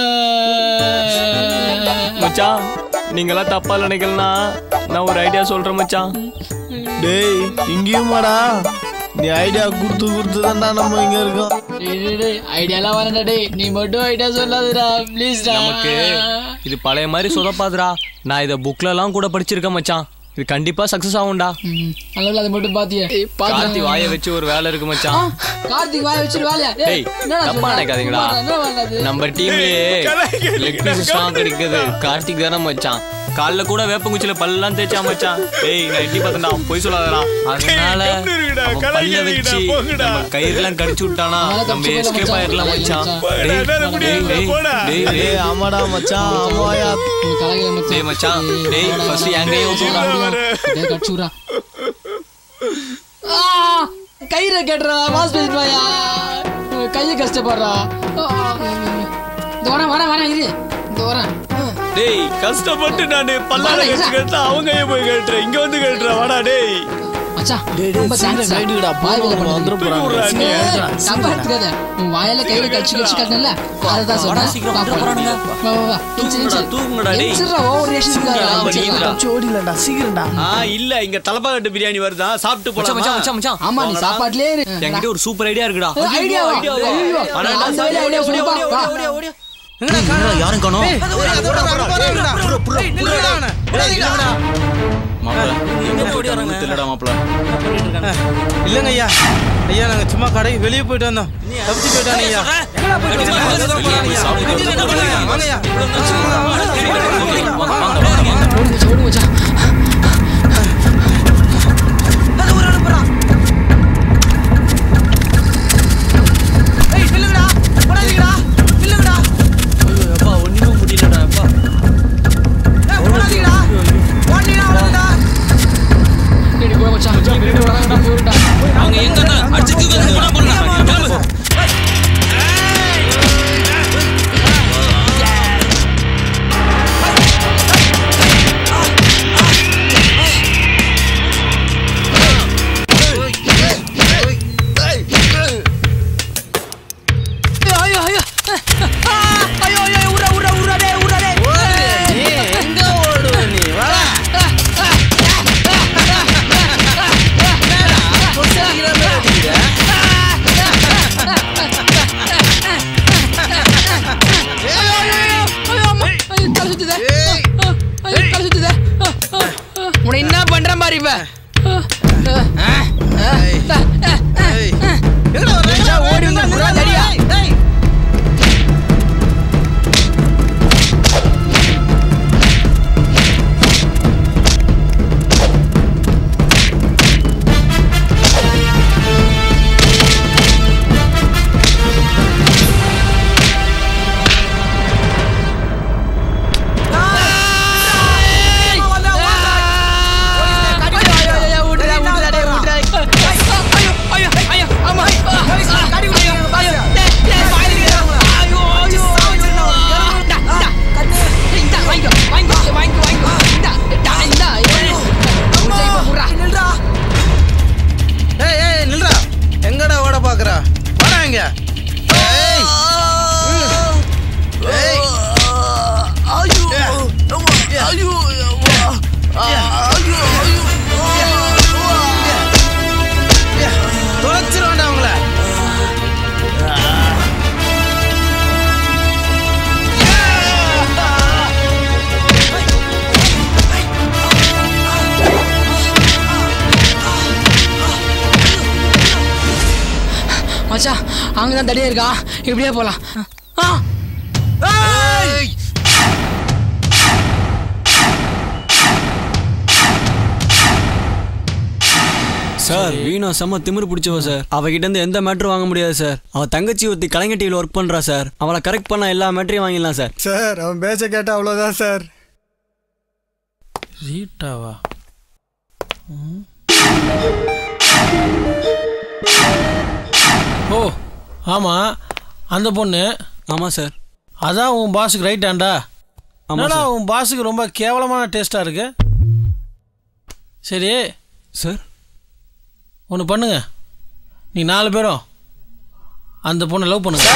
மச்சான் நீங்களாம் தப்பா நினைக்கலனா நான் ஒரு ஐடியா சொல்றேன் மச்சான். டேய் இங்கேயுமாடா? நீ ஐடியா குடுத்து குடுத்து தான்டா நம்ம இங்க இருக்கோம். ஐடியாலாம் வரடா டேய். நீ மட்டும் ஐடியா சொல்லாதடா ப்ளீஸ் டா. நமக்கு இது பழைய மாதிரி சொதப்பாதுடா. நான் இத புக்ல எல்லாம் கூட படிச்சிருக்கேன் மச்சான். இது கண்டிப்பா சக்சஸ் ஆகும்டா. அல்ல அது மட்டும் பாத்தியே. கார்த்தி வாயை வச்சு ஒரு வேலை இருக்கு மச்சான். கார்த்தி வாயை வச்சு வேலையா? டேய் தப்பா நினைக்காதீங்கடா. நம்ம டீம்லயே லெக் பீஸ் ஸ்ட்ராங் கிடைக்குது கார்த்திக் தான மச்சான். கால்ல கூட வேப்பங்குச்சில பல்லாம் தேய்ச்சா மச்சான். டேய் நான் எட்டி பார்த்தேன்டா, போய் சொல்லாதடா. அதனால பல்ல வச்சு நம்ம கயிறுலாம் கடிச்சு விட்டானா நம்ம எஸ்கேப் ஆயிரலாம் மச்சான். டேய் டேய் ஆமாடா மச்சான். ஆமாயா டேய் மச்சான். டேய் ஃபர்ஸ்ட் எங்கேயோ போடா. டேய் கட்சுரா. ஆ கயிறை கேட்றா. வாஸ் பேசிட்டு வாயா. கையை கஷ்டப்படுறா. தோற வர வர இரு. தோற டேய் கஷ்டப்பட்டு நானே பல்லால கட்டி கேட்டா அவங்க ஏன் போய் கேட்ற? இங்க வந்து கேட்ற வாடா டேய். மச்சான் ரொம்ப தேங்க்ஸ் ரைடுடா. பாய் வந்து போறாங்க. தப்பா எடுத்துக்காத. உன் வாயால கையில கட்சி கட்சி கட்டனல அத தான் சொல்றேன். சீக்கிரம் போறானுங்க. வா வா வா. இன்சி தூங்குடா டேய். இன்சிரா ஓவர் ரியாக்ஷன் பண்ணாத. சோடிலடா சீக்கிரம்டா. ஆ இல்ல இங்க தலப்பாக்கட்டு பிரியாணி வருதா, சாப்பிட்டு போலாம். மச்சான் மச்சான் மச்சான். ஆமா நீ சாப்பாட்லயே இரு. என்கிட்ட ஒரு சூப்பர் ஐடியா இருக்குடா. Idea idea. அடடா ஐடியா ஐடியா ஓடியா ஓடியா ஓடியா. எங்கடா யாரும் காணோம்? இல்லங்க ஐயா. ஐயா நாங்க சும்மா கடைக்கு வெளியே போயிட்டு வந்தோம். தப்பிச்சு போயிட்டாங்க ஐயா. அவங்க எங்க அடிச்சு தூக்கி போனா போடலாம். கிளம்பு. தொலைச்சிருவாண்டா அவங்கள. மச்சான் அங்கதான் தடியா இருக்கா, இப்படியே போலாம். சார் வீணா செம்ம திமிரு பிடிச்சவ சார். அவகிட்ட இருந்து எந்த மேட்டரும் வாங்க முடியாது சார். அவ தங்கச்சி ஒருத்தி கலைஞர் டிவியில் ஒர்க் பண்றா சார். அவளை கரெக்ட் பண்ண எல்லா மேட்டரையும் வாங்கிடலாம் சார். சார் அவன் பேச்ச கேட்டா அவ்வளோதான் சார். ரீட்டாவா? ஓ ஆமாம், அந்த பொண்ணு. ஆமாம் சார். அதான் உன் பாஸுக்கு ரைட் ஹேண்டா? ஆமாம் சார். உன் பாஸுக்கு ரொம்ப கேவலமான டேஸ்ட்டாக இருக்கு. சரி சார், ஒன்று பண்ணுங்க, நீ நாலு பேரும் அந்த பொண்ணை லவ் பண்ணுங்க.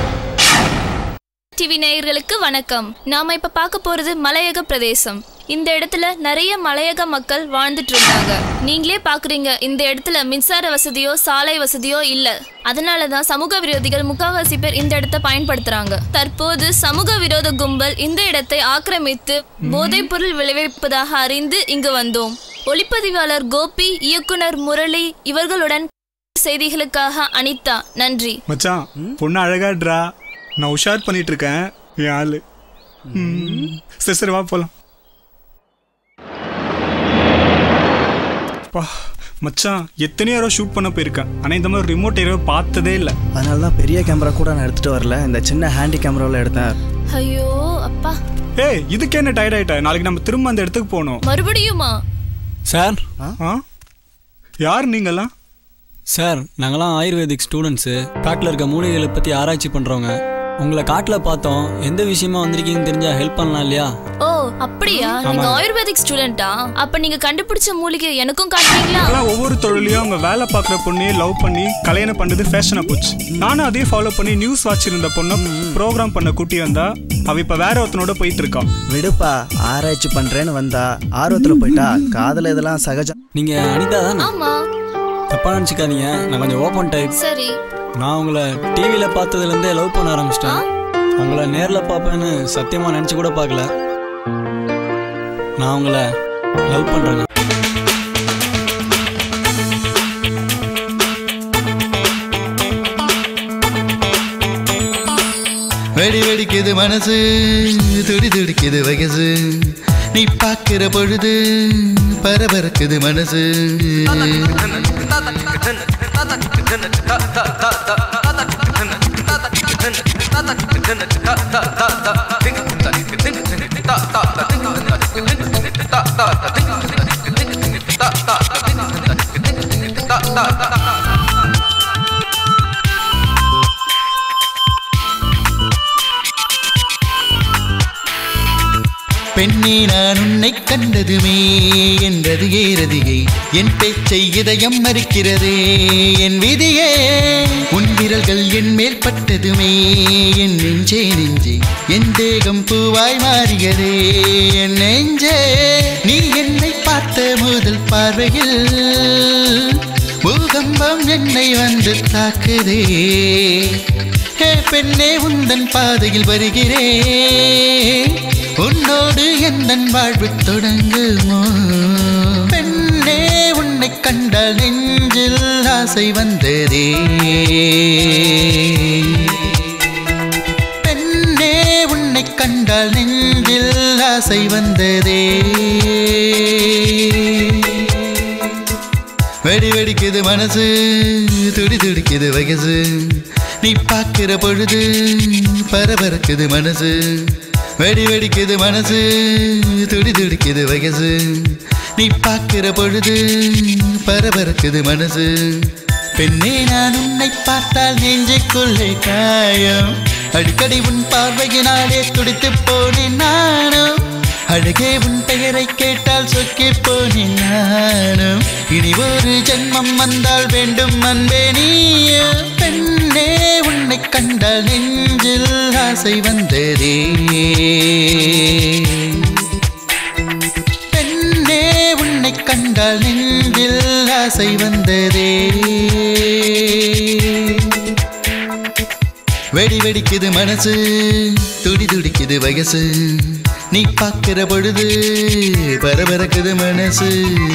டிவி நேயர்களுக்கு வணக்கம். நாம இப்ப பார்க்க போறது மலையக பிரதேசம். இந்த இடத்துல நிறைய மலையக மக்கள் வாழ்ந்துட்டு இருந்தாங்க. நீங்களே பாக்குறீங்க, இந்த இடத்துல மின்சார வசதியோ சாலை வசதியோ இல்ல. அதனாலதான் சமூக விரோதிகள் முக்காவாசி பேர் இந்த இடத்தை பயன்படுத்துறாங்க. தற்போது சமூக விரோத கும்பல் இந்த இடத்தை ஆக்கிரமித்து போதைப் பொருள் விளைவிப்பதாக அறிந்து இங்கு வந்தோம். ஒளிப்பதிவாளர் கோபி, இயக்குனர் முரளி இவர்களுடன் செய்திகளுக்காக அனிதா. நன்றி. மச்சான் பொண்ணு அழகாட்ரா. நான் உஷார் பண்ணிட்டு இருக்கேன் என் ஆளு. சரி சரி வா போலாம். மச்சான் எத்தனையோ யாரோ ஷூட் பண்ண போயிருக்கேன், ஆனால் இந்த மாதிரி ரிமோட் ஏரோ பார்த்ததே இல்லை. அதனால தான் பெரிய கேமரா கூட நான் எடுத்துட்டு வரல, இந்த சின்ன ஹேண்டி கேமராவில் எடுத்தேன். ஐயோ அப்பா. ஏய் இதுக்கு என்ன டயர்ட் ஆயிட்ட? நாளைக்கு நம்ம திரும்ப அந்த இடத்துக்கு போகணும். மறுபடியுமா? சார் யார் நீங்களாம்? சார் நாங்களாம் ஆயுர்வேதிக் ஸ்டூடெண்ட்ஸு. காட்டில் இருக்க மூலிகைகளை பற்றி ஆராய்ச்சி பண்ணுறவங்க. உங்களை காட்டில் பார்த்தோம், எந்த விஷயமா வந்திருக்கீங்கன்னு தெரிஞ்சா ஹெல்ப் பண்ணலாம் இல்லையா? ஓ அப்படியா? நீங்க ஆயுர்வேதிக் ஸ்டூடெண்டா? அப்ப நீங்க கண்டுபிடிச்ச மூலிகை எனக்கும் காட்டுவீங்களா? ஒவ்வொரு தொழிலையும் அவங்க வேலை பார்க்குற பொண்ணையே லவ் பண்ணி கல்யாணம் பண்ணது ஃபேஷனா போச்சு. நானும் அதே ஃபாலோ பண்ணி நியூஸ் வாட்ச் இருந்த பொண்ணை ப்ரோக்ராம் பண்ண கூட்டி வந்தா அவ இப்ப வேற ஒருத்தனோட போயிட்டு இருக்கான். விடுப்பா, ஆராய்ச்சி பண்றேன்னு வந்தா ஆர்வத்துல போயிட்டா காதல இதெல்லாம் சகஜம். நீங்க அனிதா தானே? ஆமா. தப்பா நினச்சிக்காதீங்க, நான் கொஞ்சம் ஓப்பன் டைப். சரி. நான் உங்களை டிவியில் பார்த்ததுலேருந்தே லவ் பண்ண ஆரம்பிச்சிட்டேன். உங்களை நேரில் பார்ப்பேன்னு சத்தியமாக நினச்சி கூட பார்க்கல. நான் உங்களை லவ் பண்ணுறேங்க. வெடி வெடிக்குது மனசு, துடி துடிக்குது வயசு, நீ பார்க்கிற பொழுது பரபரக்குது மனசு. பெண்ணே நான் உன்னை கண்டதுமே என்றது ஏறதிகை, என் பேச்சை இதயம் மறுக்கிறதே என் விதியே. உன் விரல்கள் என் மேல் பட்டதுமே என் நெஞ்சே நெஞ்சே, என் தேகம் பூவாய் மாறியதே என் நெஞ்சே. நீ என்னை பார்த்த முதல் பார்வையில் பூகம்பம் என்னை வந்து தாக்குதே. ஹே பெண்ணே உந்தன் பாதையில் வருகிறேன், உன்னோடு எந்தன் வாழ்வு தொடங்குமோ. பெண்ணே உன்னை கண்டால் நெஞ்சில் ஆசை வந்ததே. பெண்ணே உன்னை கண்டால் நெஞ்சில் ஆசை வந்ததே. வெடி வெடிக்குது மனசு, துடி துடிக்குது வயசு, நீ பார்க்கிற பொழுது பரபரக்குது மனசு. வெடி வெடிக்குது மனசு, துடி துடிக்குது வயசு, நீ பார்க்கிற பொழுது பரபரக்குது மனசு. பெண்ணே நான் உன்னை பார்த்தால் நெஞ்சுக்குள்ளே காயம், அடிக்கடி உன் பார்வையினாலே துடித்து போனேன் நானும். அழகே உன் பெயரை கேட்டால் சொக்கி போனேன் நானும். இனி ஒரு ஜென்மம் வந்தால் வேண்டும் அன்பே நீயோ. பெண்ணே உன்னை கண்டால் நெஞ்சில் ஆசை வந்ததே. பெண்ணே ஆசை வந்ததே வெடி வெடிக்குது மனசு துடி துடிக்குது வயசு நீ பார்க்கிற பொழுது பரபரக்குது மனசு.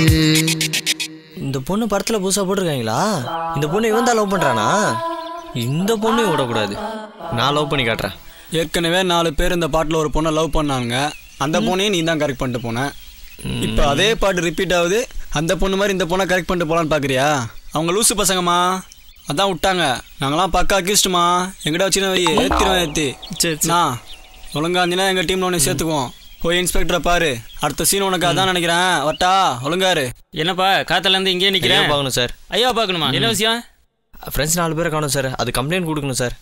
இந்த பொண்ணு படத்துல புதுசா போட்டிருக்காங்களா? இந்த பொண்ணு இவன் தான் லவ் பண்றானா? இந்த பொண்ணு விடக்கூடாது, நான் லவ் பண்ணி காட்டுறேன். ஏற்கனவே நாலு பேர் இந்த பாட்டில் ஒரு பொண்ணை லவ் பண்ணாங்க. அந்த பொண்ணையும் நீ தான் கரெக்ட் பண்ணிட்டு போன. இப்போ அதே பாட்டு ரிப்பீட் ஆகுது. அந்த பொண்ணு மாதிரி இந்த பொண்ணை கரெக்ட் பண்ணிட்டு போகலான்னு பார்க்குறியா? அவங்க லூசு பசங்கம்மா, அதான் விட்டாங்க. நாங்களாம் பக்கா அக்யூஸ்டுமா. எங்கிட்ட வச்சுன்னா வை ஏற்றிடுவேன் ஏற்றி. சரிண்ணா ஒழுங்கா இருந்தீங்கன்னா எங்கள் டீமில் உன்னை சேர்த்துக்குவோம். போய் இன்ஸ்பெக்டரை பாரு. அடுத்த சீன் உனக்கு அதான் நினைக்கிறேன். வட்டா ஒழுங்காரு. என்னப்பா காத்தாலேருந்து இங்கேயே நிற்கிறேன். பார்க்கணும் சார். ஐயா பார்க்கணுமா? என்ன விஷயம்? ஃப்ரெண்ட்ஸ் நாலு பேரை காணும் சார், அது கம்ப்ளைண்ட் கொடுக்கணும் சார்.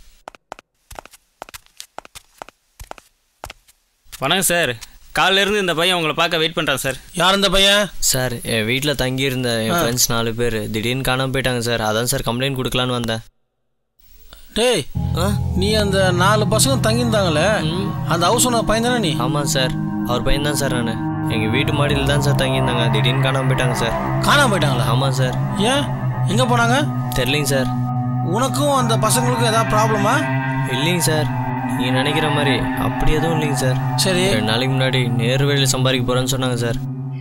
வணக்கம் சார். காலையில இருந்து இந்த பையன் உங்களை பார்க்க வெயிட் பண்ணுறான் சார். யார் இந்த பையன்? சார் என் வீட்டில் தங்கி இருந்த என் ஃப்ரெண்ட்ஸ் நாலு பேர் திடீர்னு காணாமல் போயிட்டாங்க சார். அதான் சார் கம்ப்ளைண்ட் கொடுக்கலான்னு வந்தேன். டேய், நீ அந்த நாலு பசங்க தங்கியிருந்தாங்களே, அந்த ஹவுஸ் ஓனர் பையன் தானே நீ? ஆமாம் சார், அவர் பையன் தான் சார். நான் எங்கள் வீட்டு மாடியில் தான் சார் தங்கியிருந்தாங்க. திடீர்னு காணாமல் போயிட்டாங்க சார். காணாமல் போயிட்டாங்களா? ஆமாம் சார். ஏன், எங்கே போனாங்க? தெரியலைங்க சார். உனக்கும் அந்த பசங்களுக்கும் ஏதாவது ப்ராப்ளமா? இல்லைங்க சார், நீ நினைக்கிற மாதிரி அப்படி எதுவும் இல்லைங்க சார். சரி, ரெண்டு நாளைக்கு முன்னாடி நேரு வேலையில் சம்பாதிக்க போகிறேன்னு சொன்னாங்க சார்.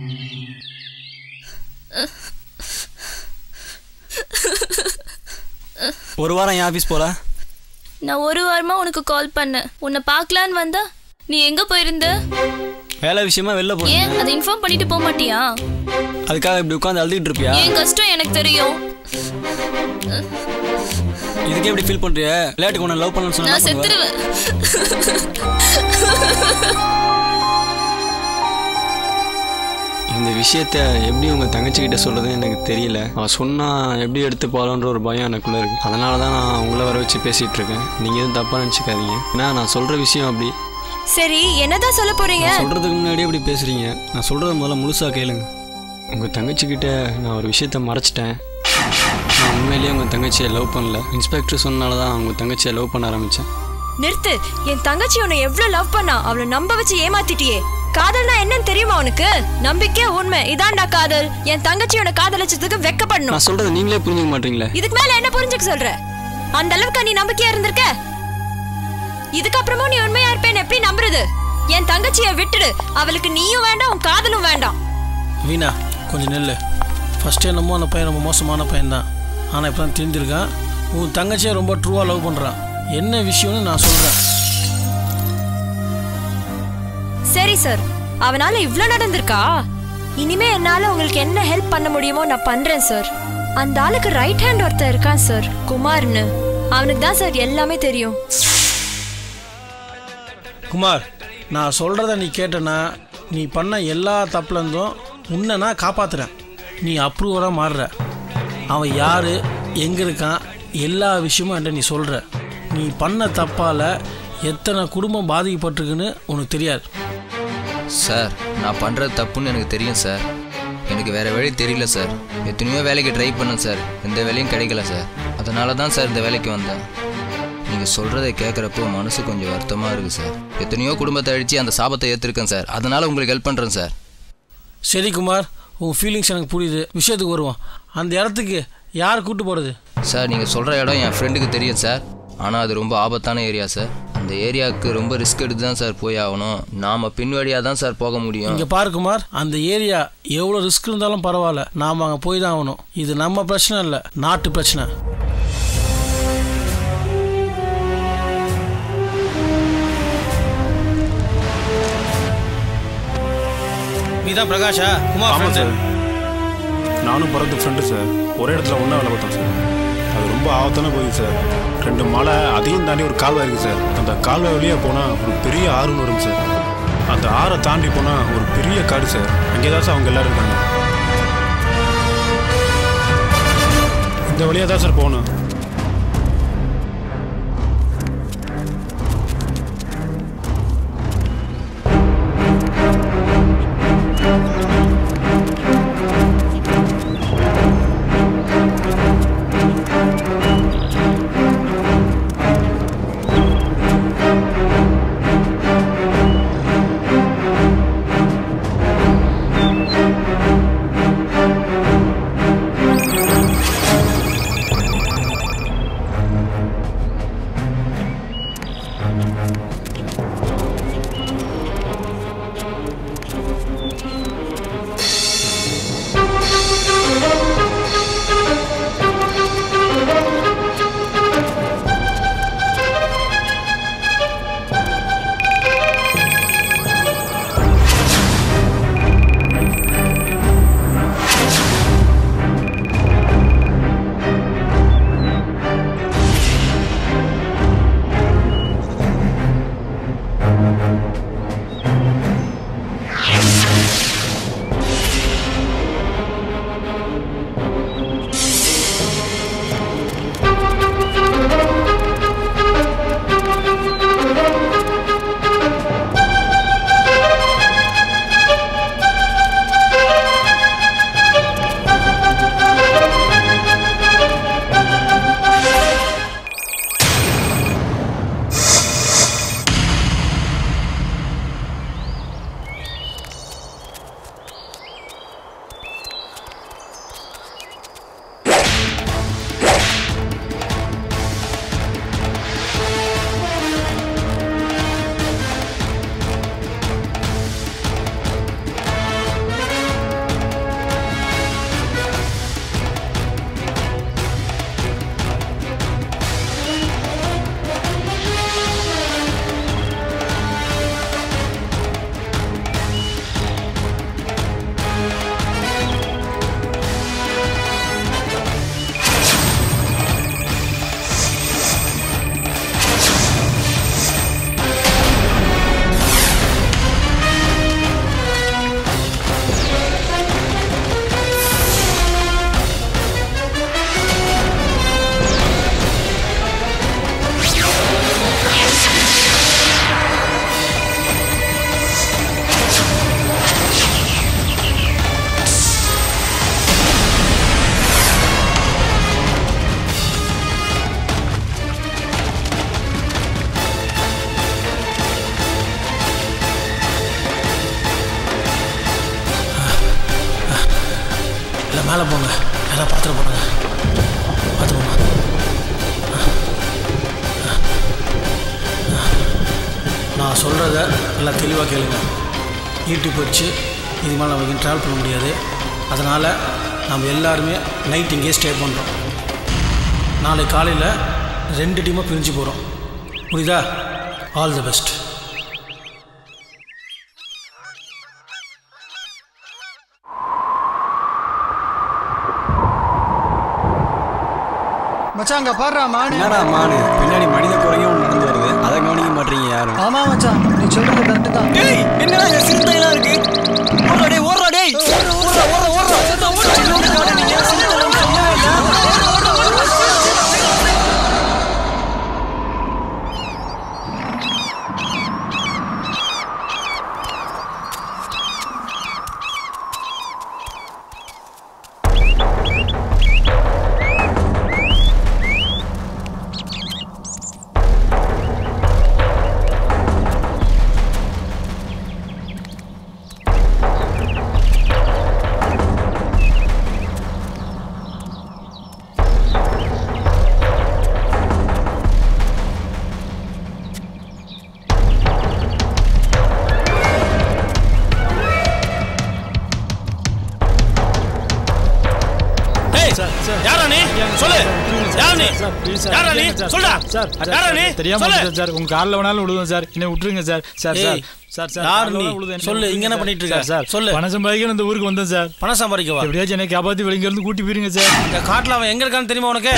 ஒரு வாரம் என் ஆஃபீஸ் போல. நான் ஒரு வாரமா உனக்கு கால் பண்ணேன், உன்னை பார்க்கலான்னு வந்தா நீ எங்க போயிருந்த? வேலை விஷயமா வெளில போறேன். ஏன் அதை இன்ஃபார்ம் பண்ணிட்டு போக மாட்டியா? அதுக்காக இப்படி உட்காந்து அழுதுட்டு இருப்பியா? என் கஷ்டம் எனக்கு தெரியும். இதுக்கே எப்படி ஃபீல் பண்றிய? லேட்டுக்கு உன்னை லவ் பண்ணணும்னு சொன்னா நான் செத்துருவேன். இந்த விஷயத்த எப்படி உங்க தங்கச்சி கிட்ட சொல்றதுன்னு எனக்கு தெரியல. அவ சொன்னா எப்படி எடுத்து போகலான்ற ஒரு பயம் எனக்குள்ள இருக்கு. அதனால தான் நான் உங்களை வர வச்சு பேசிட்டு இருக்கேன். நீங்க எதுவும் தப்பா நினைச்சுக்காதீங்க. ஏன்னா நான் சொல்ற விஷயம் அப்படி. சரி, என்னதான் சொல்ல போறீங்க? சொல்றதுக்கு முன்னாடி அப்படி பேசுறீங்க. நான் சொல்றத முதல்ல முழுசா கேளுங்க. உங்க தங்கச்சி கிட்ட நான் ஒரு விஷயத்த மறைச்சிட்டேன். நான் உண்மையிலேயே உங்க தங்கச்சியை லவ் பண்ணல. இன்ஸ்பெக்டர் சொன்னால தான் உங்க தங்கச்சியை லவ் பண்ண ஆரம்பிச்சேன். நிறுத்து. என் தங்கச்சி உன்னை எவ்வளவு லவ் பண்ணா, அவளை நம்ப வச்சு ஏமாத்திட்டியே. காதல்னா என்னன்னு தெரியுமா உனக்கு? நம்பிக்கை, உண்மை, இதான்டா காதல். என் தங்கச்சி உன்னை காதலிச்சதுக்கு வெக்கப்படணும். நான் சொல்றத நீங்களே புரிஞ்சுக்க மாட்டீங்களே. இதுக்கு மேல என்ன புரிஞ்சுக்க சொல்ற? அந்த அளவுக்கு நீ நம்பிக்கையா இருந்திருக்க? இதுக்கப்புறமும் நீ உண்மையா இருப்பேன்னு எப்படி நம்புறது? என் தங்கச்சியை விட்டுடு. அவளுக்கு நீயும் வேண்டாம், உன் காதலும் வேண்டாம். வீணா, கொஞ்சம் நெல்லு. ஃபர்ஸ்ட் என்னமோ அந்த பையன் ரொம்ப மோசமான பையன் தான். ஆனால் இப்போ தான் தெரிஞ்சிருக்கான். உன் தங்கச்சியை ரொம்ப ட்ரூவாக லவ் பண்ணுறான். என்ன விஷயம்னு நான் சொல்கிறேன். சரி சார், அவனால இவ்ளோ நடந்திருக்கா? இனிமே என்னால உங்களுக்கு என்ன ஹெல்ப் பண்ண முடியுமோ நான் பண்றேன் சார். அந்த ஆளுக்கு ரைட் ஹேண்ட் ஒருத்தர் இருக்கான் சார், குமார்னு. அவனுக்கு தான் சார் எல்லாமே தெரியும். குமார், நான் சொல்றத நீ கேட்டனா நீ பண்ண எல்லா தப்புல இருந்தும் உன்னை நான் காப்பாத்துறேன். நீ அப்ரூவரா மாறுற. அவன் யாரு, எங்க இருக்கான், எல்லா விஷயமும் என்கிட்ட நீ சொல்ற. நீ பண்ண தப்பால எத்தனை குடும்பம் பாதிக்கப்பட்டிருக்குன்னு உனக்கு தெரியாது. சார், நான் பண்ணுறது தப்புன்னு எனக்கு தெரியும் சார். எனக்கு வேறு வழி தெரியல சார். எத்தனையோ வேலைக்கு ட்ரை பண்ணேன் சார், எந்த வேலையும் கிடைக்கல சார். அதனால தான் சார் இந்த வேலைக்கு வந்தேன். நீங்கள் சொல்கிறத கேட்குறப்போ மனசு கொஞ்சம் வருத்தமாக இருக்குது சார். எத்தனையோ குடும்பத்தை அழித்து அந்த சாபத்தை ஏற்றிருக்கேன் சார். அதனால் உங்களுக்கு ஹெல்ப் பண்ணுறேன் சார். சரி குமார், உன் ஃபீலிங்ஸ் எனக்கு புரியுது. விஷயத்துக்கு வருவோம். அந்த இடத்துக்கு யார் கூப்பிட்டு போகிறது? சார், நீங்கள் சொல்கிற இடம் என் ஃப்ரெண்டுக்கு தெரியும் சார். ஆனால் அது ரொம்ப ஆபத்தான ஏரியா சார். அந்த ஏரியாவுக்கு ரொம்ப ரிஸ்க் எடுத்து தான் சார் போய் ஆகணும். நாம் பின்வழியாக தான் சார் போக முடியும். இங்கே பாரு குமார், அந்த ஏரியா எவ்வளோ ரிஸ்க் இருந்தாலும் பரவாயில்ல, நாம் அங்கே போய் தான் ஆகணும். இது நம்ம பிரச்சனை இல்லை, நாட்டு பிரச்சனை. நீதான் பிரகாஷா? Kumar friend sir. நானும் பிறந்த ஃப்ரெண்டு சார். ஒரே இடத்துல ஒன்றா வேலை பார்த்தோம் சார். அது ரொம்ப ஆபத்தான போகுது சார். ரெண்டு மலை, அதையும் தாண்டி ஒரு கால்வாய் இருக்குது சார். அந்த கால்வாய் வழியாக போனால் ஒரு பெரிய ஆறுன்னு வரும் சார். அந்த ஆறை தாண்டி போனால் ஒரு பெரிய காடு சார். அங்கே தான் சார் அவங்க எல்லோரும் இருக்காங்க. இந்த வழியாக தான் சார் போகணும். மேலே போங்க, எல்லாம் பார்த்துட்டு போங்க, பார்த்து போங்க. நான் சொல்கிறத எல்லாம் தெளிவாக கேளுங்க. யூடியூப் வச்சு இது மேலே நம்ம இங்கே ட்ராவல் பண்ண முடியாது. அதனால் நம்ம எல்லாருமே நைட் இங்கேயே ஸ்டே பண்ணுறோம். நாளை காலையில் ரெண்டு டீமாக பிரிஞ்சு போகிறோம். புரியுதா? All the best. மச்சான் அங்க பாடுறா மானு. என்னடா மானு? பின்னாடி மனித குறையும் நடந்து வருது, அதை கவனிக்க மாட்டீங்க யாரும். ஆமா மச்சான், நீ சொல்றது கரெக்ட் தான். டேய் என்னடா இந்த சிறுத்தைலாம் இருக்கு? ஓடுடா டேய், ஓடுடா டேய், ஓடுடா ஓடுடா ஓடுடா ஓடுடா ஓடுடா நீங்க சிறுத்தைலாம் சொன்னவே இல்ல. ஓடுடா ஓடுடா ஓடுடா. உங்க கார்ல வேணாலும் விடுவோம் சார், என்ன விட்டுருங்க sir. Sir sir sir sir யார் நீ? சொல்லு, இங்க என்ன பண்ணிட்டு இருக்க? சார் சொல்லு. பணம் சம்பாதிக்க இந்த ஊருக்கு வந்தேன் சார். பணம் சம்பாதிக்கவா? எப்படியாச்சும் என்னை காப்பாத்தி வெளிங்க இருந்து கூட்டி போயிருங்க சார். இந்த காட்டுல அவன் எங்க இருக்கான்னு தெரியுமா உனக்கு?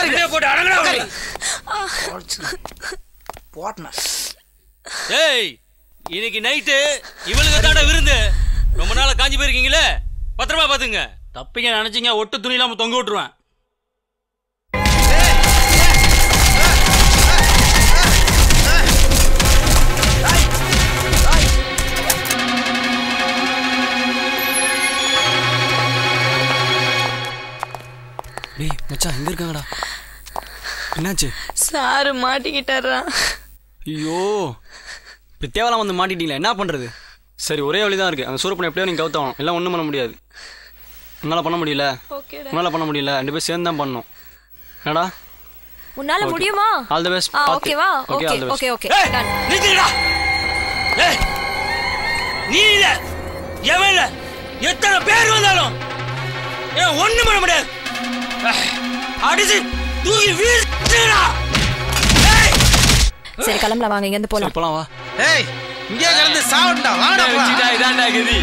போட்டு அடங்கடா. போட்னா. ஏய் இன்னைக்கு நைட்டு இவளுக்கு தாண்டா விருந்து. ரொம்ப நாளா காஞ்சி போயிருக்கீங்களே, பத்திரமா பாத்துங்க. தப்பிங்க நினைச்சீங்க ஒட்டு துணி இல்லாம தொங்க விட்டுருவேன். டேய் மச்சான் எங்க இருக்காங்கடா? என்னாச்சு? சாரு மாட்டிக்கிட்டாரா? ஐயோ இப்படி தேவலாம் வந்து மாட்டிட்டீங்களா? என்ன பண்ணுறது? சரி ஒரே வழி தான் இருக்குது. அந்த சூரப்பனை எப்படியோ நீங்கள் கவுத்தவணும், எல்லாம் ஒன்றும் பண்ண முடியாது. உன்னால் பண்ண முடியல, உன்னால் பண்ண முடியல, ரெண்டு பேரும் சேர்ந்து தான் பண்ணணும். என்னடா உன்னால முடியுமா? All the best. ஓகேவா? Okay okay okay done. நிறுத்துடா. ஏய் நீ இல்ல எவன் இல்ல எத்தனை பேர் வந்தாலும் ஏ ஒண்ணும் பண்ண முடியாது. அடிச்சு தூக்கி வீசுடா. சரி கிளம்பலாம் வாங்க, இங்க இருந்து போலாம். போலாம் வா. ஏய் இங்கே கிடந்து சாவுடா வாடா வெச்சிடா. இதான்டா கதி.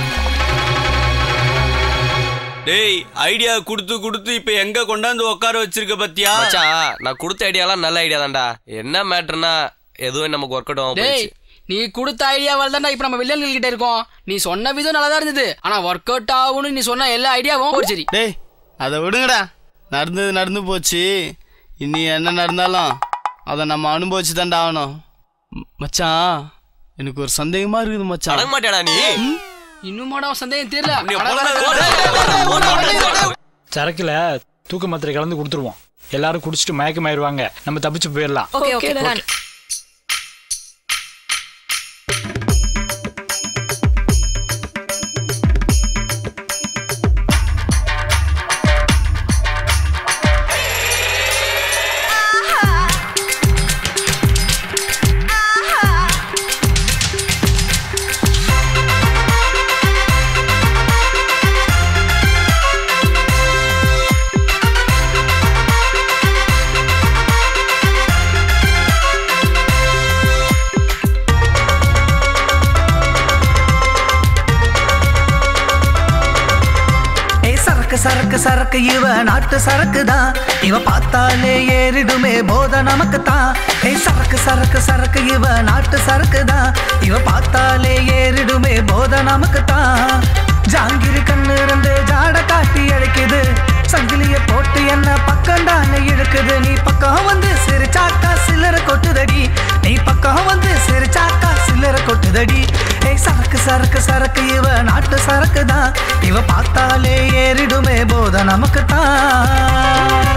டேய் ஐடியா கொடுத்து கொடுத்து இப்ப எங்க கொண்டாந்து உட்கார வச்சிருக்க பத்தியா? மச்சான் நான் கொடுத்த ஐடியாலாம் நல்ல ஐடியா தான்டா. என்ன மேட்டர்னா எதுவும் நமக்கு ஒர்க் அவுட் ஆகும். டேய் நீ கொடுத்த ஐடியாவால தான்டா இப்ப நம்ம வில்லன்கள் கிட்ட இருக்கோம். நீ சொன்ன விதம் நல்லா தான் இருந்தது, ஆனா ஒர்க் அவுட் ஆகும்னு நீ சொன்ன எல்லா ஐடியாவும் போச்சு. சரி டேய் அதை விடுங்கடா, நடந்தது நடந்து போச்சு. இனி என்ன நடந்தாலும் அதை நம்ம அனுபவிச்சு தான்டா ஆகணும். மச்சான் எனக்கு ஒரு சந்தேகமா இருக்குது மச்சான். அடங்க மாட்டேடா நீ. இன்னுமாடா சந்தேகம் தெரியல. சரக்குல தூக்க மாத்திரை கலந்து கொடுத்துருவோம். எல்லாரும் குடிச்சிட்டு மயக்கமாயிருவாங்க, நம்ம தப்பிச்சு போயிடலாம். Okay okay done. சரக்கு சரக்கு இவ நாட்டு சரக்கு தான், இவ பார்த்தாலே ஏறிடுமே போத நமக்கு தான். ஏய் சரக்கு சரக்கு சரக்கு இவ நாட்டு சரக்கு தான், இவ பார்த்தாலே ஏறிடுமே போத நமக்கு தான். ஜாங்கிரி கண்ணு இருந்து ஜாட காட்டி அழைக்குது, சங்கிலிய போட்டு என்ன பக்கம்டான்னு இழுக்குது. நீ பக்கம் வந்து சிரிச்சாக்கா சில்லற கொட்டுதடி, நீ பக்கம் வந்து சிரிச்சாக்கா சில்லற கொட்டுதடி. ஏய் சரக்கு சரக்கு சரக்கு இவ நாட்டு சரக்கு தான், இவ பார்த்தாலே ஏறிடுமே போத நமக்கு தான்.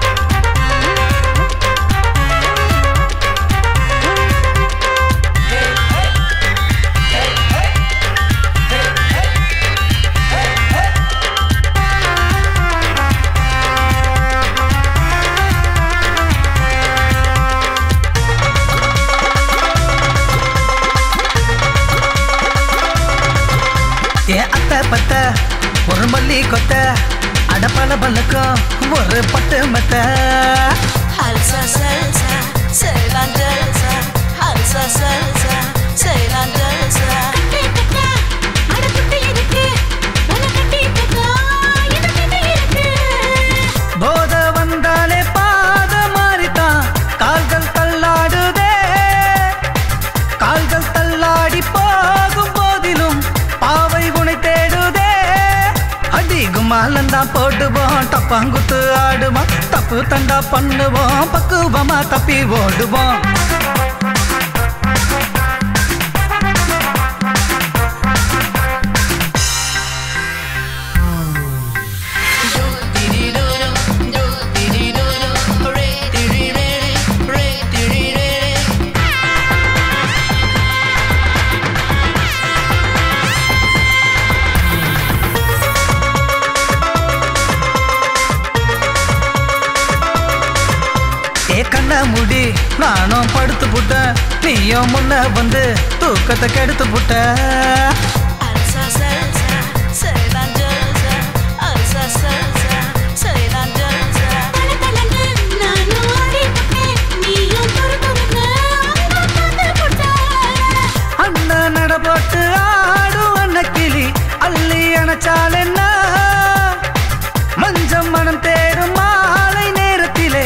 பத்த ஒரு மல்லி கொத்த அடப்பல பல்லுக்கும் ஒரு பட்டு மத்த. Halsa salsa, Ceylan jalsa. Halsa salsa, Ceylan jalsa. கட்டிட்டா அடக்குட்டி இருக்கு, உன கட்டிட்டா இது கிட்ட இருக்கு. போத வந்தாலே பாத மாறிதான் கால்கள் தள்ளாடுதே, கால்கள் தள்ளாடி போகும் போதிலும் பாவை குணை தேடுதே. அடி கும்மாலந்தா போடுவோம், டப்பாங்குத்து ஆடுவோம், தப்பு தண்டா பண்ணுவோம், பக்குவமா தப்பி ஓடுவோம். முடி நானும் படுத்து புட்ட, நீயும் முன்ன வந்து தூக்கத்தை கெடுத்து புட்ட. Halsa salsa, Ceylan jalsa. Halsa salsa, Ceylan jalsa. தலதலன்னு நானும் ஆடி புட்டேன், நீயும் பொறுத்து விட்டு அங்க வந்து புட்ட. அண்ணன் நட போட்டு ஆடும் அன்னக்கிளி அள்ளி அணைச்சால் என்ன, மஞ்சம் மனம் தேடும் மாலை நேரத்திலே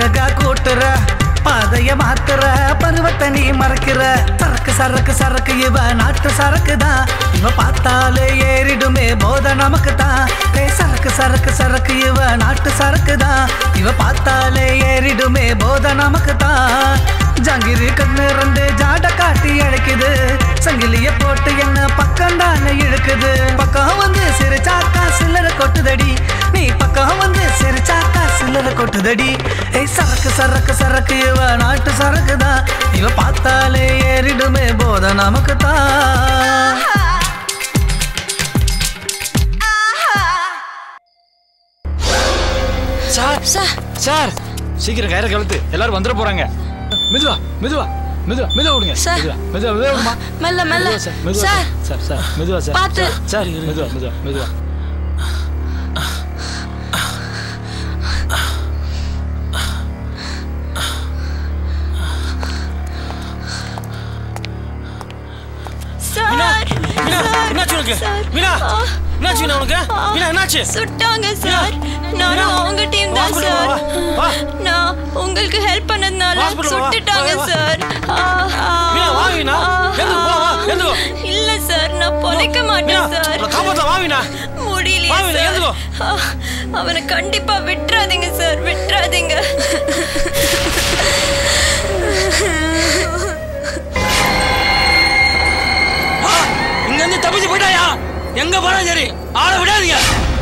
அழகா கூட்டுற பாதைய மாத்துற பருவத்தை நீ மறக்கிற சரக்கு சரக்கு சரக்கு இவ நாட்டு சரக்கு தான் இவ பார்த்தாலே ஏறிடுமே போத நமக்கு தான் சரக்கு சரக்கு சரக்கு இவ நாட்டு சரக்கு தான் இவ பார்த்தாலே ஏறிடுமே போத நமக்கு தான் ஜாங்கிரி கண்ணு ரெண்டு ஜாட காட்டி அழைக்குது சங்கிலிய போட்டு என்ன பக்கம் தானே இழுக்குது பக்கம் வந்து சிரிச்சாக்கா சில்லற கொட்டுதடி நீ பக்கம் வந்து சிரிச்சாக்கா சில்லற கொட்டுதடி ஏய் சரக்கு சரக்கு சரக்கு இவ நாட்டு சரக்கு தான் இவ பார்த்தாலே ஏறிடுமே போத நமக்கு தான் சார் சார் சார் சீக்கிரம் கயிறை கழுத்து எல்லாரும் வந்துட போறாங்க மெதுவா மெதுவா மெதுவா மெதுவா விடுங்க மெதுவா மெதுவா மெதுவா விடுமா மெல்ல மெல்ல சார் மெதுவா சார் சார் சார் மெதுவா சார் பாத்து சார் மெதுவா மெதுவா மெதுவா என்னாச்சு உனக்கு மீனா என்னாச்சு மீனா உனக்கு மீனா என்னாச்சு சுட்டாங்க சார் நானும் அவங்க டீம் தான் சார் நான் உங்களுக்கு ஹெல்ப் பண்ணதுனால சுட்டுட்டாங்க சார் மீனா வா மீனா எங்க போ வா எங்க இல்ல சார் நான் பொழைக்க மாட்டேன் சார் காப்பாத்த வா மீனா முடியலையே வா மீனா எங்க அவனை கண்டிப்பா விட்டுறாதீங்க சார் விட்டுறாதீங்க இங்க இருந்து தப்பிச்சு போயிட்டாயா எங்க போனா சரி ஆளை விடாதீங்க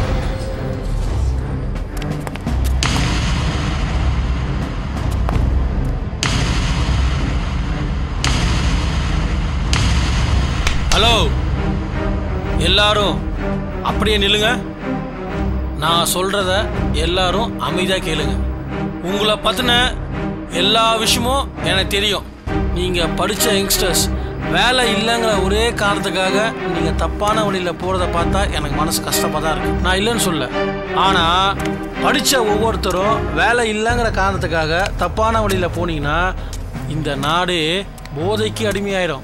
ஹலோ எல்லாரும் அப்படியே நில்லுங்க நான் சொல்றத எல்லாரும் அமைதியா கேளுங்க உங்களை பத்தின எல்லா விஷயமும் எனக்கு தெரியும் நீங்க படிச்ச யங்ஸ்டர்ஸ் வேலை இல்லைங்கிற ஒரே காரணத்துக்காக நீங்க தப்பான வழியில போறத பார்த்தா எனக்கு மனசு கஷ்டமா தான் இருக்கு நான் இல்லைன்னு சொல்ல ஆனா படிச்ச ஒவ்வொருத்தரும் வேலை இல்லைங்கிற காரணத்துக்காக தப்பான வழியில போனீங்கன்னா இந்த நாடு போதைக்கு அடிமையாயிடும்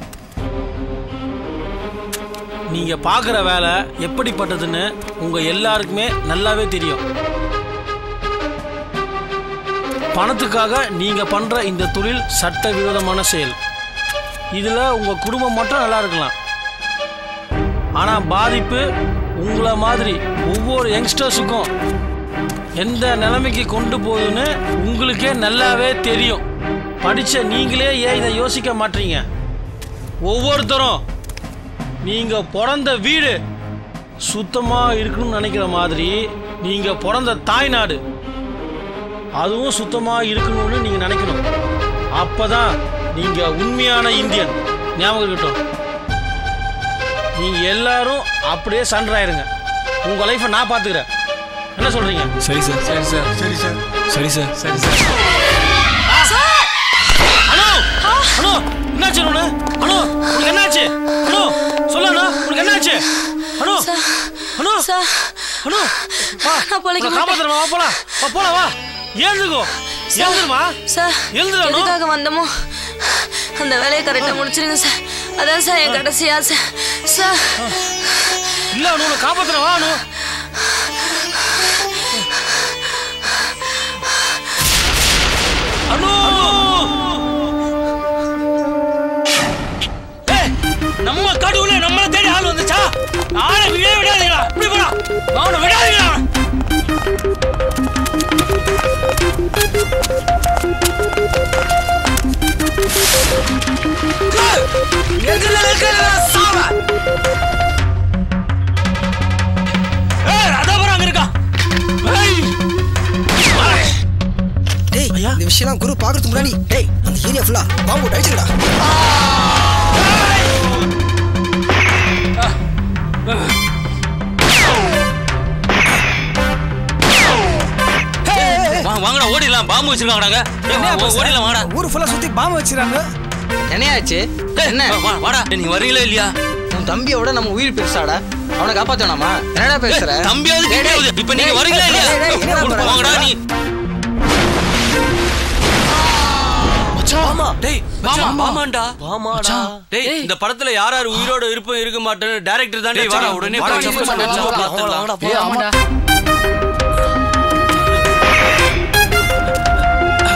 நீங்க பார்க்குற வேலை எப்படிப்பட்டதுன்னு உங்க எல்லாருக்குமே நல்லாவே தெரியும் பணத்துக்காக நீங்க பண்ற இந்த தொழில் சட்ட விரோதமான செயல் இதுல உங்க குடும்பம் மட்டும் நல்லா இருக்கலாம் ஆனா பாதிப்பு உங்களை மாதிரி ஒவ்வொரு யங்ஸ்டர்ஸுக்கும் எந்த நிலைமைக்கு கொண்டு போகுதுன்னு உங்களுக்கே நல்லாவே தெரியும் படிச்ச நீங்களே ஏன் இதை யோசிக்க மாட்டீங்க ஒவ்வொருத்தரும் நீங்க பிறந்த வீடு சுத்தமா இருக்கணும்னு நினைக்கிற மாதிரி நீங்க பிறந்த தாய்நாடு அதுவும் சுத்தமா இருக்கணும்னு நீங்க நினைக்கணும் அப்பதான் நீங்க உண்மையான இந்தியன் ஞாபகம் இருக்கட்டும் நீங்க எல்லாரும் அப்படியே சண்டராயிருங்க உங்க லைஃபை நான் பாத்துக்கிறேன் என்ன சொல்றீங்க சரி சார் சரி சார் சரி சார் சரி சார் சரி சார் ஹலோ ஹலோ என்னாச்சு உனக்கு ஹலோ உனக்கு என்னாச்சு ஹலோ சொல்லு அண்ணா உனக்கு என்னாச்சு ஹலோ ஹலோ ஹலோ வா காப்பாத்துறமா வா போலாம் வா போலாம் வா ஏந்துக்கோ எழுந்துருமா சார் எதுக்காக வந்தோமோ அந்த வேலையை கரெக்டாக முடிச்சிருங்க சார் அதான் சார் என் கடைசி ஆசை சார் இல்லை உன்னை காப்பாத்துறேன் வா அனு அனு நம்ம கடவுள நம்மள தேடி ஆள் வந்துச்சா ஆளை விட விடாதீங்களா இப்படி போடா அவனை விடாதீங்களா எங்கல இருக்கற சாவ ஏய் அதவர அங்க இருக்கா ஏய் டேய் இந்த விஷயம் குரு பாக்குறதுக்கு முன்னாடி டேய் அந்த ஏரியா ஃபுல்லா பாம்பு அடிச்சுடா வாங்கடா ஓடிடலாம் பாம்பு வச்சிருக்காங்கடாங்க ஓடிடலாம் வாடா ஊர் ஃபுல்லா சுத்தி பாம்பு வச்சிருக்காங்க என்னையாச்சு என்ன வாடா நீங்க வரீங்களா இல்லையா உன் தம்பியோட நம்ம உயிர் பெருசாடா அவனை காப்பாத்தணுமா என்னடா பேசுற தம்பியாவது கேட்காது இப்ப நீங்க வரீங்களா இல்லையா வாங்கடா நீ மாமா டேய் மாமா மாமாண்டா மாமாடா டேய் இந்த படத்துல யார் யார் உயிரோட இருப்ப இருக்க மாட்டேன்னு டைரக்டர் தான் வாடா உடனே வாங்கடா ஆமாடா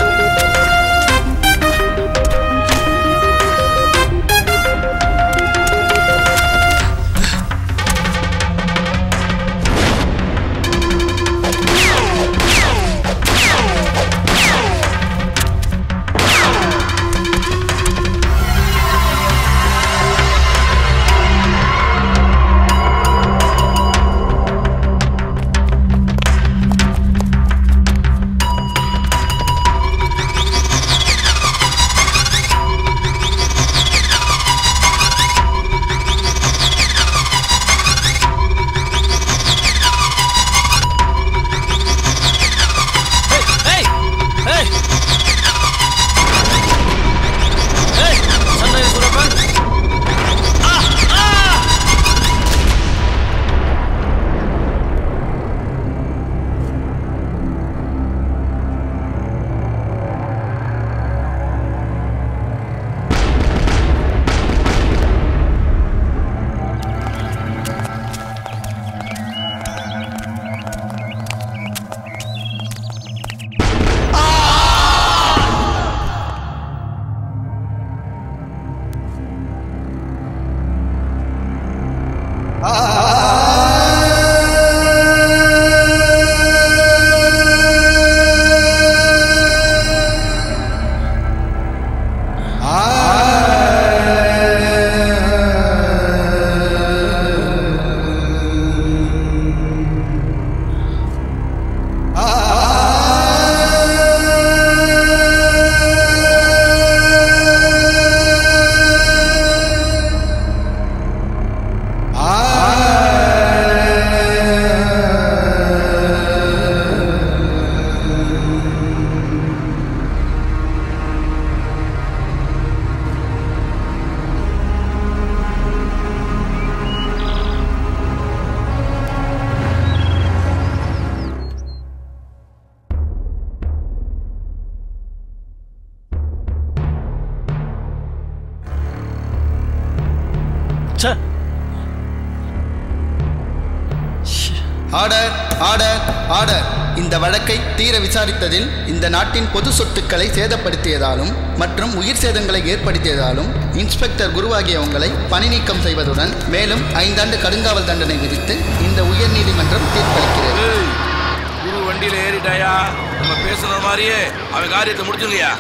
ஆர்டர் ஆர்டர் ஆர்டர். இந்த வழக்கை தீர விசாரித்ததில் இந்த நாட்டின் பொது சொத்துக்களை சேதப்படுத்தியதாலும் மற்றும் உயிர் சேதங்களை ஏற்படுத்தியதாலும் இன்ஸ்பெக்டர் குருவாகிய உங்களை பணி நீக்கம் செய்வதுடன் மேலும் ஐந்தாண்டு கடுங்காவல் தண்டனை விதித்து இந்த உயர் நீதிமன்றம் தீர்ப்பளிக்கிறது. குரு வண்டியில ஏறிட்டாயா? நம்ம பேசுன மாதிரியே அவன் காரியத்தை முடிச்சுங்கயா.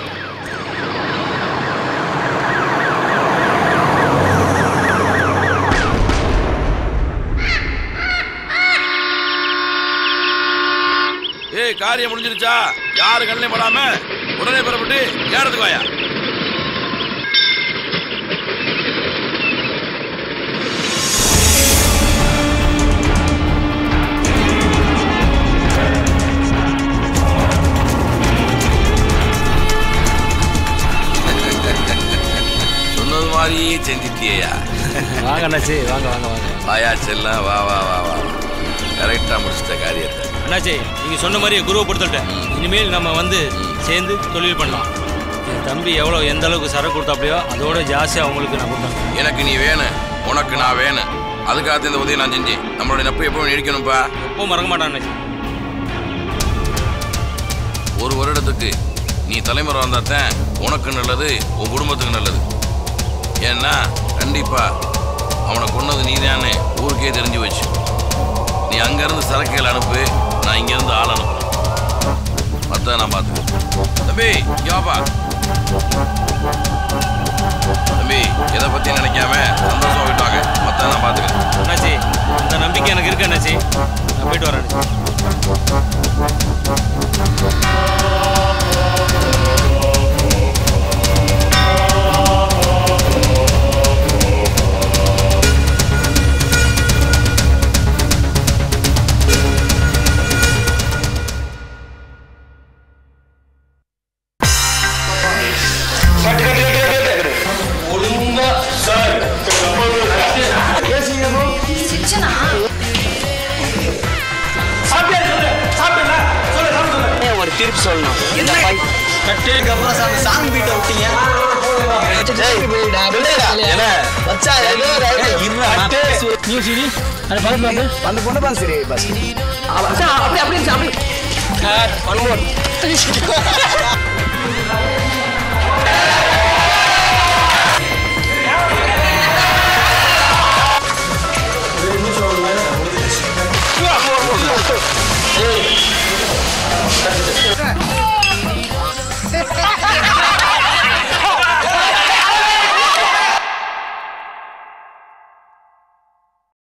ஏய், காரியம் முடிஞ்சிருச்சா? யாரு கண்ணிலே படாம உடனே புறப்பட்டு ஏறதுக்கு வாயா. சொன்னது மாதிரியே செஞ்சிட்டியா? வாங்க அண்ணாச்சி, வாங்க வாங்க வாங்க. வாயா செல்லாம், வா வா வா வா. கரெக்டா முடிச்சிட்ட காரியத்தை. அண்ணாச்சி, நீங்க சொன்ன மாதிரியே குருவை பொறுத்துட்டேன். இனிமேல் நம்ம வந்து சேர்ந்து தொழில் பண்ணலாம். என் தம்பி எவ்வளோ எந்த அளவுக்கு சரக்கு கொடுத்தாப்பலையோ அதோட ஜாஸ்தியாக அவங்களுக்கு நான் கொடுத்தேன். எனக்கு நீ வேணும், உனக்கு நான் வேணும். அதுக்காக இந்த உதவி நான் செஞ்சேன். நம்மளுடைய நட்பு எப்பவும் நீடிக்கணும்ப்பா. எப்போ மறக்க மாட்டான் அண்ணாச்சி. ஒரு வருடத்துக்கு நீ தலைமுறை வந்தாத்தான் உனக்கு நல்லது, உன் குடும்பத்துக்கு நல்லது. ஏன்னா கண்டிப்பா அவனை கொன்னது நீதானே ஊருக்கே தெரிஞ்சு வச்சு. நீ அங்கேருந்து சரக்குகள் அனுப்பு, நான் இங்கேருந்து ஆள் அனுப்புறேன். மற்ற நான் பார்த்துக்கிறேன். தம்பி யாப்பா தம்பி, எதை பற்றி நினைக்காம சந்தோஷமா போயிட்டு வாங்க. மற்ற நான் பார்த்துக்கிறேன். அண்ணாச்சி, இந்த நம்பிக்கை எனக்கு இருக்கு அண்ணாச்சி. நான் போயிட்டு வரேன். ஒரு தீர்ப்பு சொல்லணும். என்ன கட்டேக்கு அப்புறம் சார் சாங் பீட்டை விட்டீங்க. அந்த பொண்ணு தான் சரி பஸ் அப்படி அப்படி அப்படி